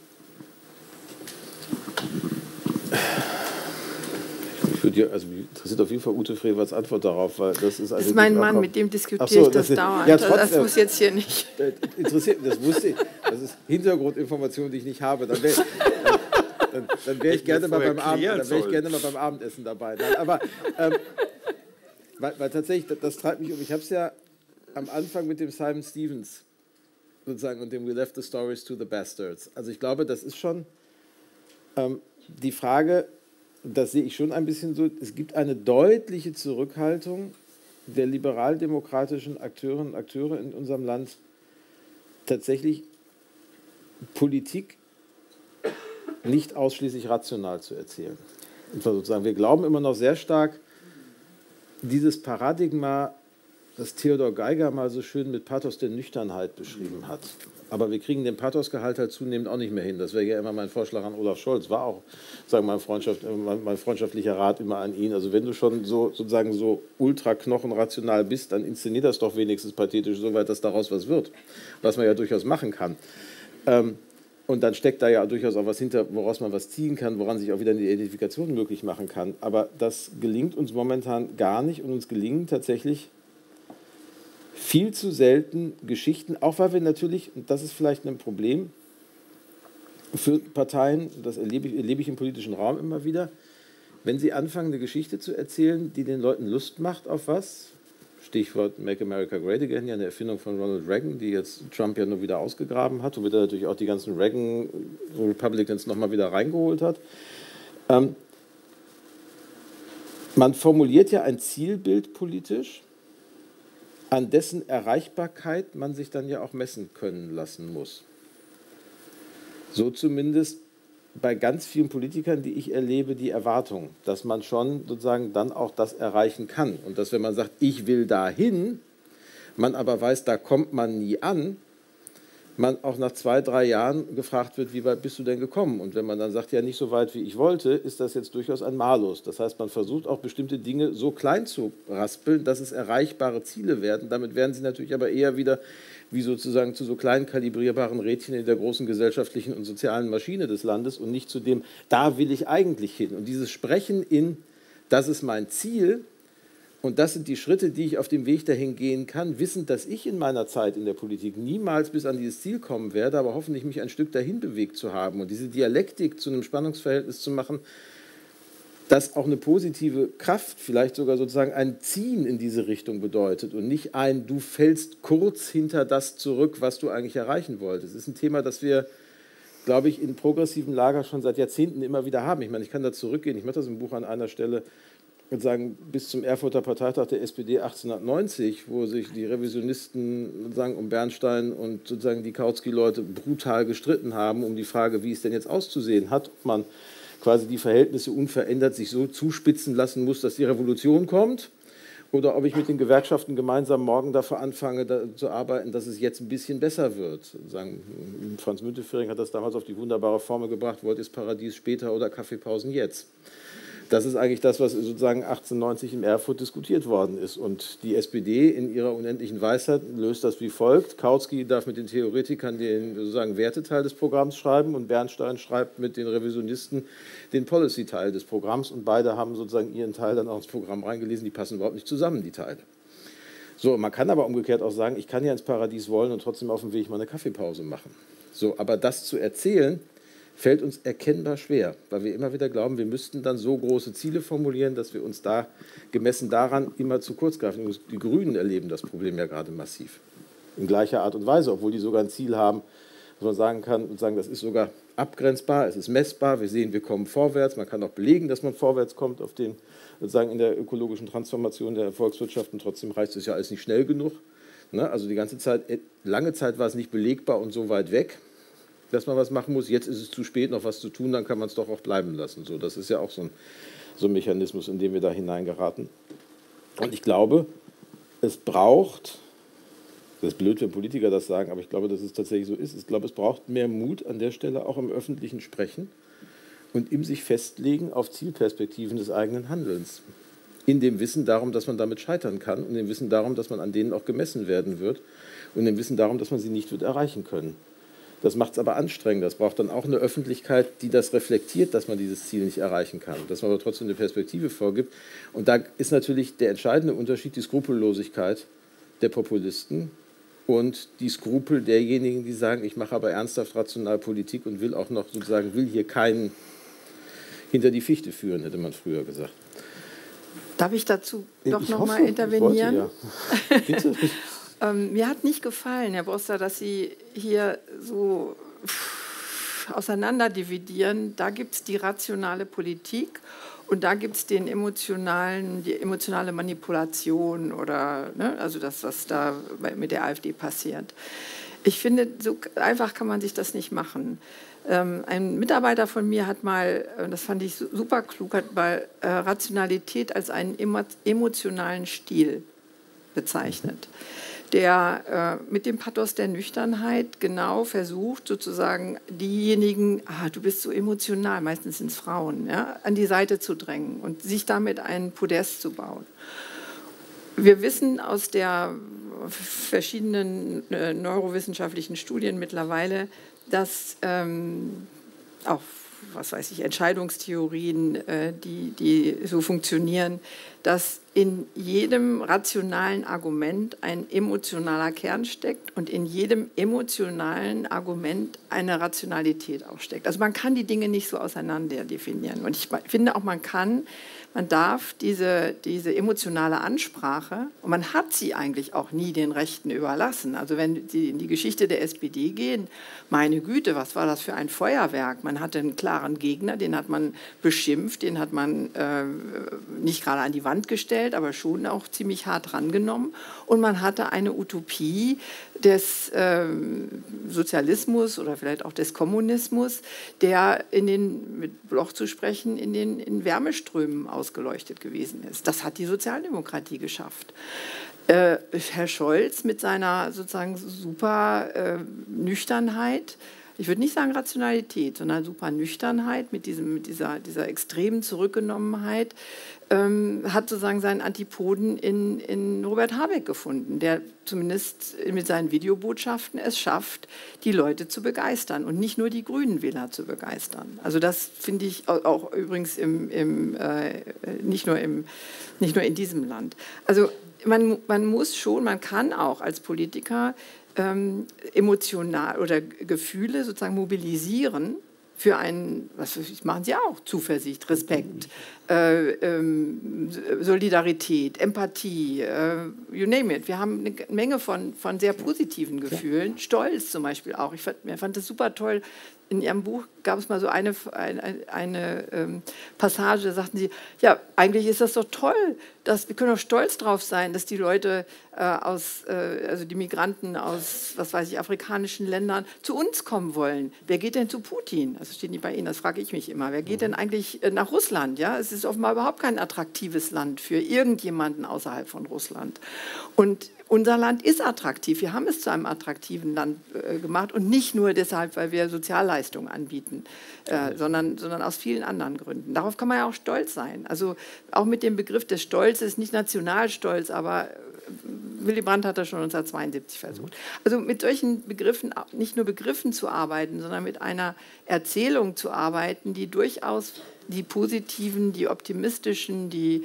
Speaker 2: Also mich interessiert auf jeden Fall Ute Frewerts Antwort darauf, weil das ist...
Speaker 3: Das ist mein Mann, mit dem diskutiere ich das dauernd.
Speaker 2: Ja,
Speaker 3: das muss jetzt hier nicht...
Speaker 2: Interessiert, das wusste ich. Das ist Hintergrundinformation, die ich nicht habe. Dann wäre ich gerne mal beim Abendessen dabei. Nein, aber weil tatsächlich, das treibt mich um. Ich habe es ja am Anfang mit dem Simon Stevens sozusagen und dem We Left the Stories to the Bastards. Also ich glaube, das ist schon die Frage... Das sehe ich schon ein bisschen so, es gibt eine deutliche Zurückhaltung der liberaldemokratischen Akteurinnen und Akteure in unserem Land, tatsächlich Politik nicht ausschließlich rational zu erzählen. Und zwar sozusagen, wir glauben immer noch sehr stark, dieses Paradigma, das Theodor Geiger mal so schön mit Pathos der Nüchternheit beschrieben hat. Aber wir kriegen den Pathosgehalt halt zunehmend auch nicht mehr hin. Das wäre ja immer mein Vorschlag an Olaf Scholz, war auch, sagen wir mal, mein freundschaftlicher Rat immer an ihn. Also wenn du schon so sozusagen so ultra knochenrational bist, dann inszenier das doch wenigstens pathetisch, soweit dass daraus was wird, was man ja durchaus machen kann. Und dann steckt da ja durchaus auch was hinter, woraus man was ziehen kann, woran sich auch wieder eine Identifikation möglich machen kann. Aber das gelingt uns momentan gar nicht und uns gelingen tatsächlich viel zu selten Geschichten, auch weil wir natürlich, und das ist vielleicht ein Problem für Parteien, das erlebe ich im politischen Raum immer wieder, wenn sie anfangen, eine Geschichte zu erzählen, die den Leuten Lust macht auf was, Stichwort Make America Great Again, ja eine Erfindung von Ronald Reagan, die jetzt Trump ja nur wieder ausgegraben hat, womit er natürlich auch die ganzen Reagan-Republicans nochmal wieder reingeholt hat. Man formuliert ja ein Zielbild politisch, an dessen Erreichbarkeit man sich dann ja auch messen können lassen muss. So zumindest bei ganz vielen Politikern, die ich erlebe, die Erwartung, dass man schon sozusagen dann auch das erreichen kann. Und dass, wenn man sagt, ich will dahin, man aber weiß, da kommt man nie an, man auch nach 2, 3 Jahren gefragt wird, wie weit bist du denn gekommen? Und wenn man dann sagt, ja nicht so weit, wie ich wollte, ist das jetzt durchaus ein Malus. Das heißt, man versucht auch bestimmte Dinge so klein zu raspeln, dass es erreichbare Ziele werden. Damit werden sie natürlich aber eher wieder wie sozusagen zu so klein kalibrierbaren Rädchen in der großen gesellschaftlichen und sozialen Maschine des Landes und nicht zu dem, da will ich eigentlich hin. Und dieses Sprechen in, das ist mein Ziel, und das sind die Schritte, die ich auf dem Weg dahin gehen kann, wissend, dass ich in meiner Zeit in der Politik niemals bis an dieses Ziel kommen werde, aber hoffentlich mich ein Stück dahin bewegt zu haben und diese Dialektik zu einem Spannungsverhältnis zu machen, das auch eine positive Kraft, vielleicht sogar sozusagen ein Ziehen in diese Richtung bedeutet und nicht ein, du fällst kurz hinter das zurück, was du eigentlich erreichen wolltest. Das ist ein Thema, das wir, glaube ich, in progressiven Lager schon seit Jahrzehnten immer wieder haben. Ich meine, ich kann da zurückgehen, ich mache das im Buch an einer Stelle, und sagen, bis zum Erfurter Parteitag der SPD 1890, wo sich die Revisionisten sozusagen um Bernstein und sozusagen die Kautsky-Leute brutal gestritten haben, um die Frage, wie es denn jetzt auszusehen hat, ob man quasi die Verhältnisse unverändert sich so zuspitzen lassen muss, dass die Revolution kommt, oder ob ich mit den Gewerkschaften gemeinsam morgen dafür anfange zu arbeiten, dass es jetzt ein bisschen besser wird. Sagen, Franz Müntefering hat das damals auf die wunderbare Formel gebracht, wollt ihr das Paradies später oder Kaffeepausen jetzt? Das ist eigentlich das, was sozusagen 1890 in Erfurt diskutiert worden ist. Und die SPD in ihrer unendlichen Weisheit löst das wie folgt. Kautsky darf mit den Theoretikern den sozusagen Werteteil des Programms schreiben und Bernstein schreibt mit den Revisionisten den Policy-Teil des Programms. Und beide haben sozusagen ihren Teil dann auch ins Programm reingelesen. Die passen überhaupt nicht zusammen, die Teile. So, man kann aber umgekehrt auch sagen, ich kann ja ins Paradies wollen und trotzdem auf dem Weg mal eine Kaffeepause machen. So, aber das zu erzählen, fällt uns erkennbar schwer, weil wir immer wieder glauben, wir müssten dann so große Ziele formulieren, dass wir uns da gemessen daran immer zu kurz greifen. Die Grünen erleben das Problem ja gerade massiv. In gleicher Art und Weise, obwohl die sogar ein Ziel haben, dass man sagen kann, und sagen, das ist sogar abgrenzbar, es ist messbar, wir sehen, wir kommen vorwärts, man kann auch belegen, dass man vorwärts kommt auf den, sozusagen in der ökologischen Transformation der Volkswirtschaft, und trotzdem reicht es ja alles nicht schnell genug. Also die ganze Zeit, lange Zeit war es nicht belegbar und so weit weg, dass man was machen muss. Jetzt ist es zu spät, noch was zu tun, dann kann man es doch auch bleiben lassen. So, das ist ja auch so ein Mechanismus, in den wir da hineingeraten. Und ich glaube, es braucht, das ist blöd, wenn Politiker das sagen, aber ich glaube, dass es tatsächlich so ist, ich glaube, es braucht mehr Mut an der Stelle, auch im öffentlichen Sprechen und im sich festlegen auf Zielperspektiven des eigenen Handelns. In dem Wissen darum, dass man damit scheitern kann und dem Wissen darum, dass man an denen auch gemessen werden wird und dem Wissen darum, dass man sie nicht wird erreichen können. Das macht es aber anstrengend. Das braucht dann auch eine Öffentlichkeit, die das reflektiert, dass man dieses Ziel nicht erreichen kann, dass man aber trotzdem eine Perspektive vorgibt. Und da ist natürlich der entscheidende Unterschied die Skrupellosigkeit der Populisten und die Skrupel derjenigen, die sagen, ich mache aber ernsthaft rational Politik und will auch noch sozusagen, will hier keinen hinter die Fichte führen, hätte man früher gesagt.
Speaker 3: Darf ich dazu doch noch mal intervenieren?
Speaker 2: Ja. Bitte.
Speaker 3: Mir hat nicht gefallen, Herr Broster, dass Sie hier so auseinanderdividieren. Da gibt es die rationale Politik und da gibt es die emotionale Manipulation oder also das, was da mit der AfD passiert. Ich finde, so einfach kann man sich das nicht machen. Ein Mitarbeiter von mir hat mal, das fand ich super klug, hat mal Rationalität als einen emotionalen Stil bezeichnet. der mit dem Pathos der Nüchternheit genau versucht, sozusagen diejenigen, du bist so emotional, meistens sind es Frauen, ja, an die Seite zu drängen und sich damit ein Podest zu bauen. Wir wissen aus der verschiedenen neurowissenschaftlichen Studien mittlerweile, dass auch, was weiß ich, Entscheidungstheorien, die so funktionieren, dass in jedem rationalen Argument ein emotionaler Kern steckt und in jedem emotionalen Argument eine Rationalität auch steckt. Also man kann die Dinge nicht so auseinander definieren. Und ich finde auch, man darf diese emotionale Ansprache, und man hat sie eigentlich auch nie den Rechten überlassen. Also wenn Sie in die Geschichte der SPD gehen, meine Güte, was war das für ein Feuerwerk? Man hatte einen klaren Gegner, den hat man beschimpft, den hat man nicht gerade an die Wand gestellt, aber schon auch ziemlich hart rangenommen. Und man hatte eine Utopie des Sozialismus oder vielleicht auch des Kommunismus, der mit Bloch zu sprechen, in Wärmeströmen ausgeleuchtet gewesen ist. Das hat die Sozialdemokratie geschafft. Herr Scholz mit seiner sozusagen super Nüchternheit, ich würde nicht sagen Rationalität, sondern super Nüchternheit, mit dieser extremen Zurückgenommenheit, hat sozusagen seinen Antipoden in Robert Habeck gefunden, der zumindest mit seinen Videobotschaften es schafft, die Leute zu begeistern und nicht nur die grünen Wähler zu begeistern. Also das finde ich auch übrigens nicht nur in diesem Land. Also man kann auch als Politiker emotional oder Gefühle sozusagen mobilisieren für machen Sie auch, Zuversicht, Respekt, Solidarität, Empathie, you name it. Wir haben eine Menge von sehr positiven Gefühlen, Stolz zum Beispiel auch. Ich fand das super toll. In Ihrem Buch gab es mal so eine Passage, da sagten Sie, ja, eigentlich ist das doch toll, wir können doch stolz drauf sein, dass die Leute also die Migranten aus, was weiß ich, afrikanischen Ländern zu uns kommen wollen. Wer geht denn zu Putin? Das steht nicht bei Ihnen, das frage ich mich immer. Wer geht denn eigentlich nach Russland? Ja, es ist offenbar überhaupt kein attraktives Land für irgendjemanden außerhalb von Russland. Und unser Land ist attraktiv. Wir haben es zu einem attraktiven Land gemacht und nicht nur deshalb, weil wir Sozialleistungen anbieten, sondern aus vielen anderen Gründen. Darauf kann man ja auch stolz sein. Also auch mit dem Begriff des Stolzes, nicht Nationalstolz, aber Willy Brandt hat das schon 1972 versucht. Also mit solchen Begriffen, nicht nur Begriffen zu arbeiten, sondern mit einer Erzählung zu arbeiten, die durchaus die positiven, die optimistischen, die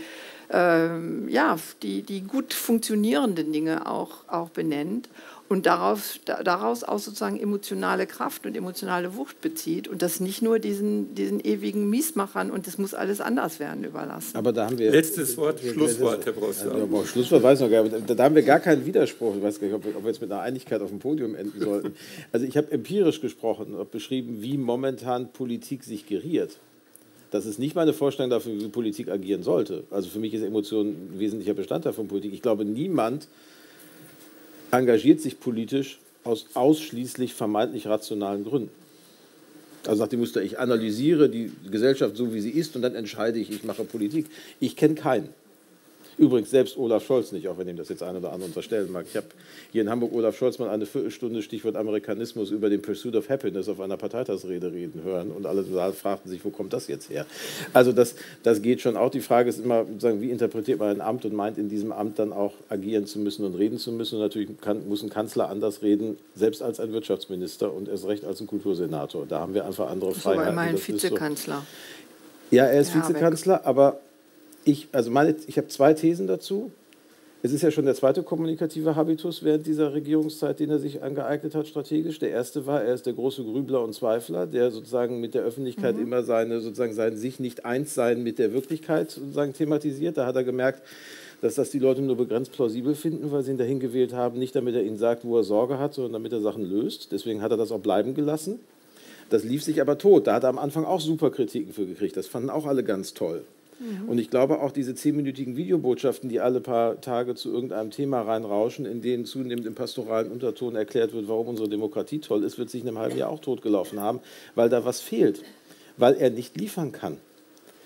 Speaker 3: gut funktionierenden Dinge auch benennt und daraus auch sozusagen emotionale Kraft und emotionale Wucht bezieht und das nicht nur diesen ewigen Miesmachern und das muss alles anders werden überlassen.
Speaker 2: Aber da haben wir
Speaker 1: letztes Wort, Schlusswort, Herr Brossard.
Speaker 2: Ja, Schlusswort weiß ich noch gar nicht. Da haben wir gar keinen Widerspruch. Ich weiß gar nicht, ob wir jetzt mit einer Einigkeit auf dem Podium enden sollten. Also ich habe empirisch gesprochen und beschrieben, wie momentan Politik sich geriert. Das ist nicht meine Vorstellung dafür, wie Politik agieren sollte. Also für mich ist Emotion ein wesentlicher Bestandteil von Politik. Ich glaube, niemand engagiert sich politisch aus ausschließlich vermeintlich rationalen Gründen. Also nach dem Muster, ich analysiere die Gesellschaft so, wie sie ist und dann entscheide ich mache Politik. Ich kenne keinen. Übrigens selbst Olaf Scholz nicht, auch wenn ihm das jetzt ein oder andere unterstellen mag. Ich habe hier in Hamburg Olaf Scholz mal eine Viertelstunde, Stichwort Amerikanismus, über den Pursuit of Happiness auf einer Parteitagsrede reden hören und alle fragten sich, wo kommt das jetzt her? Also das geht schon auch. Die Frage ist immer, wie interpretiert man ein Amt und meint in diesem Amt dann auch agieren zu müssen und reden zu müssen. Und natürlich muss ein Kanzler anders reden, selbst als ein Wirtschaftsminister und erst recht als ein Kultursenator. Da haben wir einfach andere Freiheiten.
Speaker 3: Aber immerhin Vizekanzler.
Speaker 2: So. Ja, er ist Vizekanzler, aber ich habe zwei Thesen dazu. Es ist ja schon der zweite kommunikative Habitus während dieser Regierungszeit, den er sich angeeignet hat, strategisch. Der erste war, er ist der große Grübler und Zweifler, der sozusagen mit der Öffentlichkeit immer sein sich nicht eins sein mit der Wirklichkeit sozusagen thematisiert. Da hat er gemerkt, dass das die Leute nur begrenzt plausibel finden, weil sie ihn dahin gewählt haben, nicht damit er ihnen sagt, wo er Sorge hat, sondern damit er Sachen löst. Deswegen hat er das auch bleiben gelassen. Das lief sich aber tot. Da hat er am Anfang auch super Kritiken für gekriegt. Das fanden auch alle ganz toll. Und ich glaube auch diese 10-minütigen Videobotschaften, die alle paar Tage zu irgendeinem Thema reinrauschen, in denen zunehmend im pastoralen Unterton erklärt wird, warum unsere Demokratie toll ist, wird sich in einem halben Jahr auch totgelaufen haben, weil da was fehlt, weil er nicht liefern kann.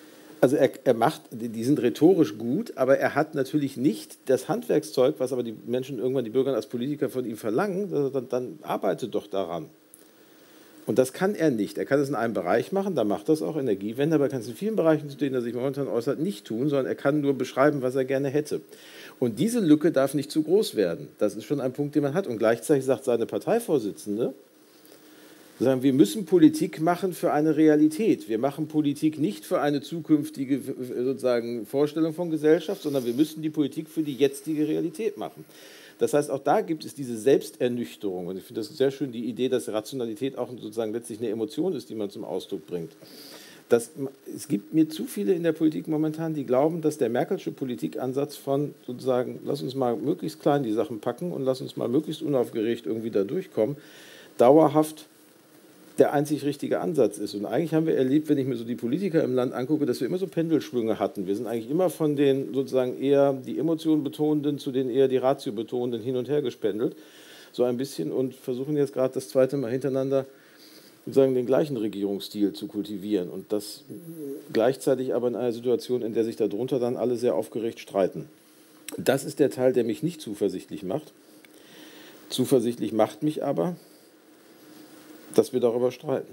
Speaker 2: Also er macht, die sind rhetorisch gut, aber er hat natürlich nicht das Handwerkszeug, was aber die Menschen irgendwann, die Bürger als Politiker von ihm verlangen, dann arbeitet doch daran. Und das kann er nicht. Er kann es in einem Bereich machen, da macht das auch Energiewende, aber er kann es in vielen Bereichen, zu denen er sich momentan äußert, nicht tun, sondern er kann nur beschreiben, was er gerne hätte. Und diese Lücke darf nicht zu groß werden. Das ist schon ein Punkt, den man hat. Und gleichzeitig sagt seine Parteivorsitzende, sagen, wir müssen Politik machen für eine Realität. Wir machen Politik nicht für eine zukünftige sozusagen Vorstellung von Gesellschaft, sondern wir müssen die Politik für die jetzige Realität machen. Das heißt, auch da gibt es diese Selbsternüchterung. Und ich finde das sehr schön, die Idee, dass Rationalität auch sozusagen letztlich eine Emotion ist, die man zum Ausdruck bringt. Es gibt mir zu viele in der Politik momentan, die glauben, dass der Merkelsche Politikansatz von sozusagen, lass uns mal möglichst klein die Sachen packen und lass uns mal möglichst unaufgeregt irgendwie da durchkommen, dauerhaft der einzig richtige Ansatz ist. Und eigentlich haben wir erlebt, wenn ich mir so die Politiker im Land angucke, dass wir immer so Pendelschwünge hatten. Wir sind eigentlich immer von den sozusagen eher die Emotionen betonenden zu den eher die Ratio betonenden hin und her gespendelt. So ein bisschen und versuchen jetzt gerade das zweite Mal hintereinander sozusagen den gleichen Regierungsstil zu kultivieren. Und das gleichzeitig aber in einer Situation, in der sich darunter dann alle sehr aufgeregt streiten. Das ist der Teil, der mich nicht zuversichtlich macht. Zuversichtlich macht mich aber, dass wir darüber streiten.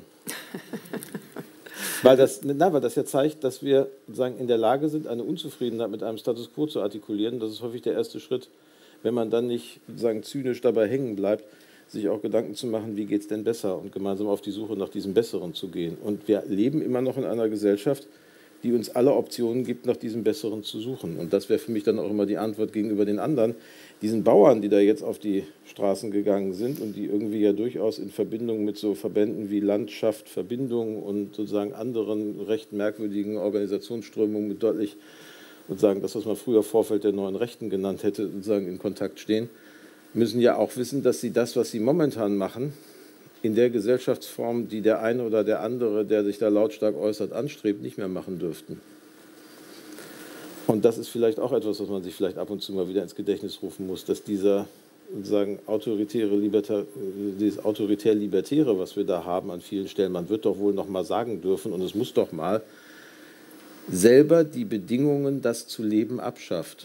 Speaker 2: weil das ja zeigt, dass wir sozusagen in der Lage sind, eine Unzufriedenheit mit einem Status quo zu artikulieren. Das ist häufig der erste Schritt, wenn man dann nicht sozusagen zynisch dabei hängen bleibt, sich auch Gedanken zu machen, wie geht es denn besser und gemeinsam auf die Suche nach diesem Besseren zu gehen. Und wir leben immer noch in einer Gesellschaft, die uns alle Optionen gibt, nach diesem Besseren zu suchen. Und das wäre für mich dann auch immer die Antwort gegenüber den anderen. Diesen Bauern, die da jetzt auf die Straßen gegangen sind und die irgendwie ja durchaus in Verbindung mit so Verbänden wie Landschaft, Verbindung und sozusagen anderen recht merkwürdigen Organisationsströmungen mit deutlich, sozusagen das, was man früher Vorfeld der neuen Rechten genannt hätte, sozusagen in Kontakt stehen, müssen ja auch wissen, dass sie das, was sie momentan machen, in der Gesellschaftsform, die der eine oder der andere, der sich da lautstark äußert, anstrebt, nicht mehr machen dürften. Und das ist vielleicht auch etwas, was man sich vielleicht ab und zu mal wieder ins Gedächtnis rufen muss, dass dieser sozusagen dieses autoritär-libertäre, was wir da haben an vielen Stellen, man wird doch wohl noch mal sagen dürfen und es muss doch mal selber die Bedingungen, das zu leben, abschafft.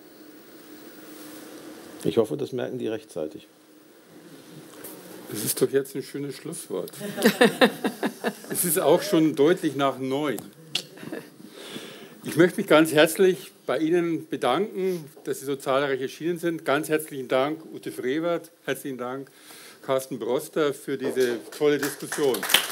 Speaker 2: Ich hoffe, das merken die rechtzeitig.
Speaker 1: Das ist doch jetzt ein schönes Schlusswort. Es ist auch schon deutlich nach 9. Ich möchte mich ganz herzlich bei Ihnen bedanken, dass Sie so zahlreich erschienen sind. Ganz herzlichen Dank, Ute Frevert. Herzlichen Dank, Carsten Broster, für diese tolle Diskussion.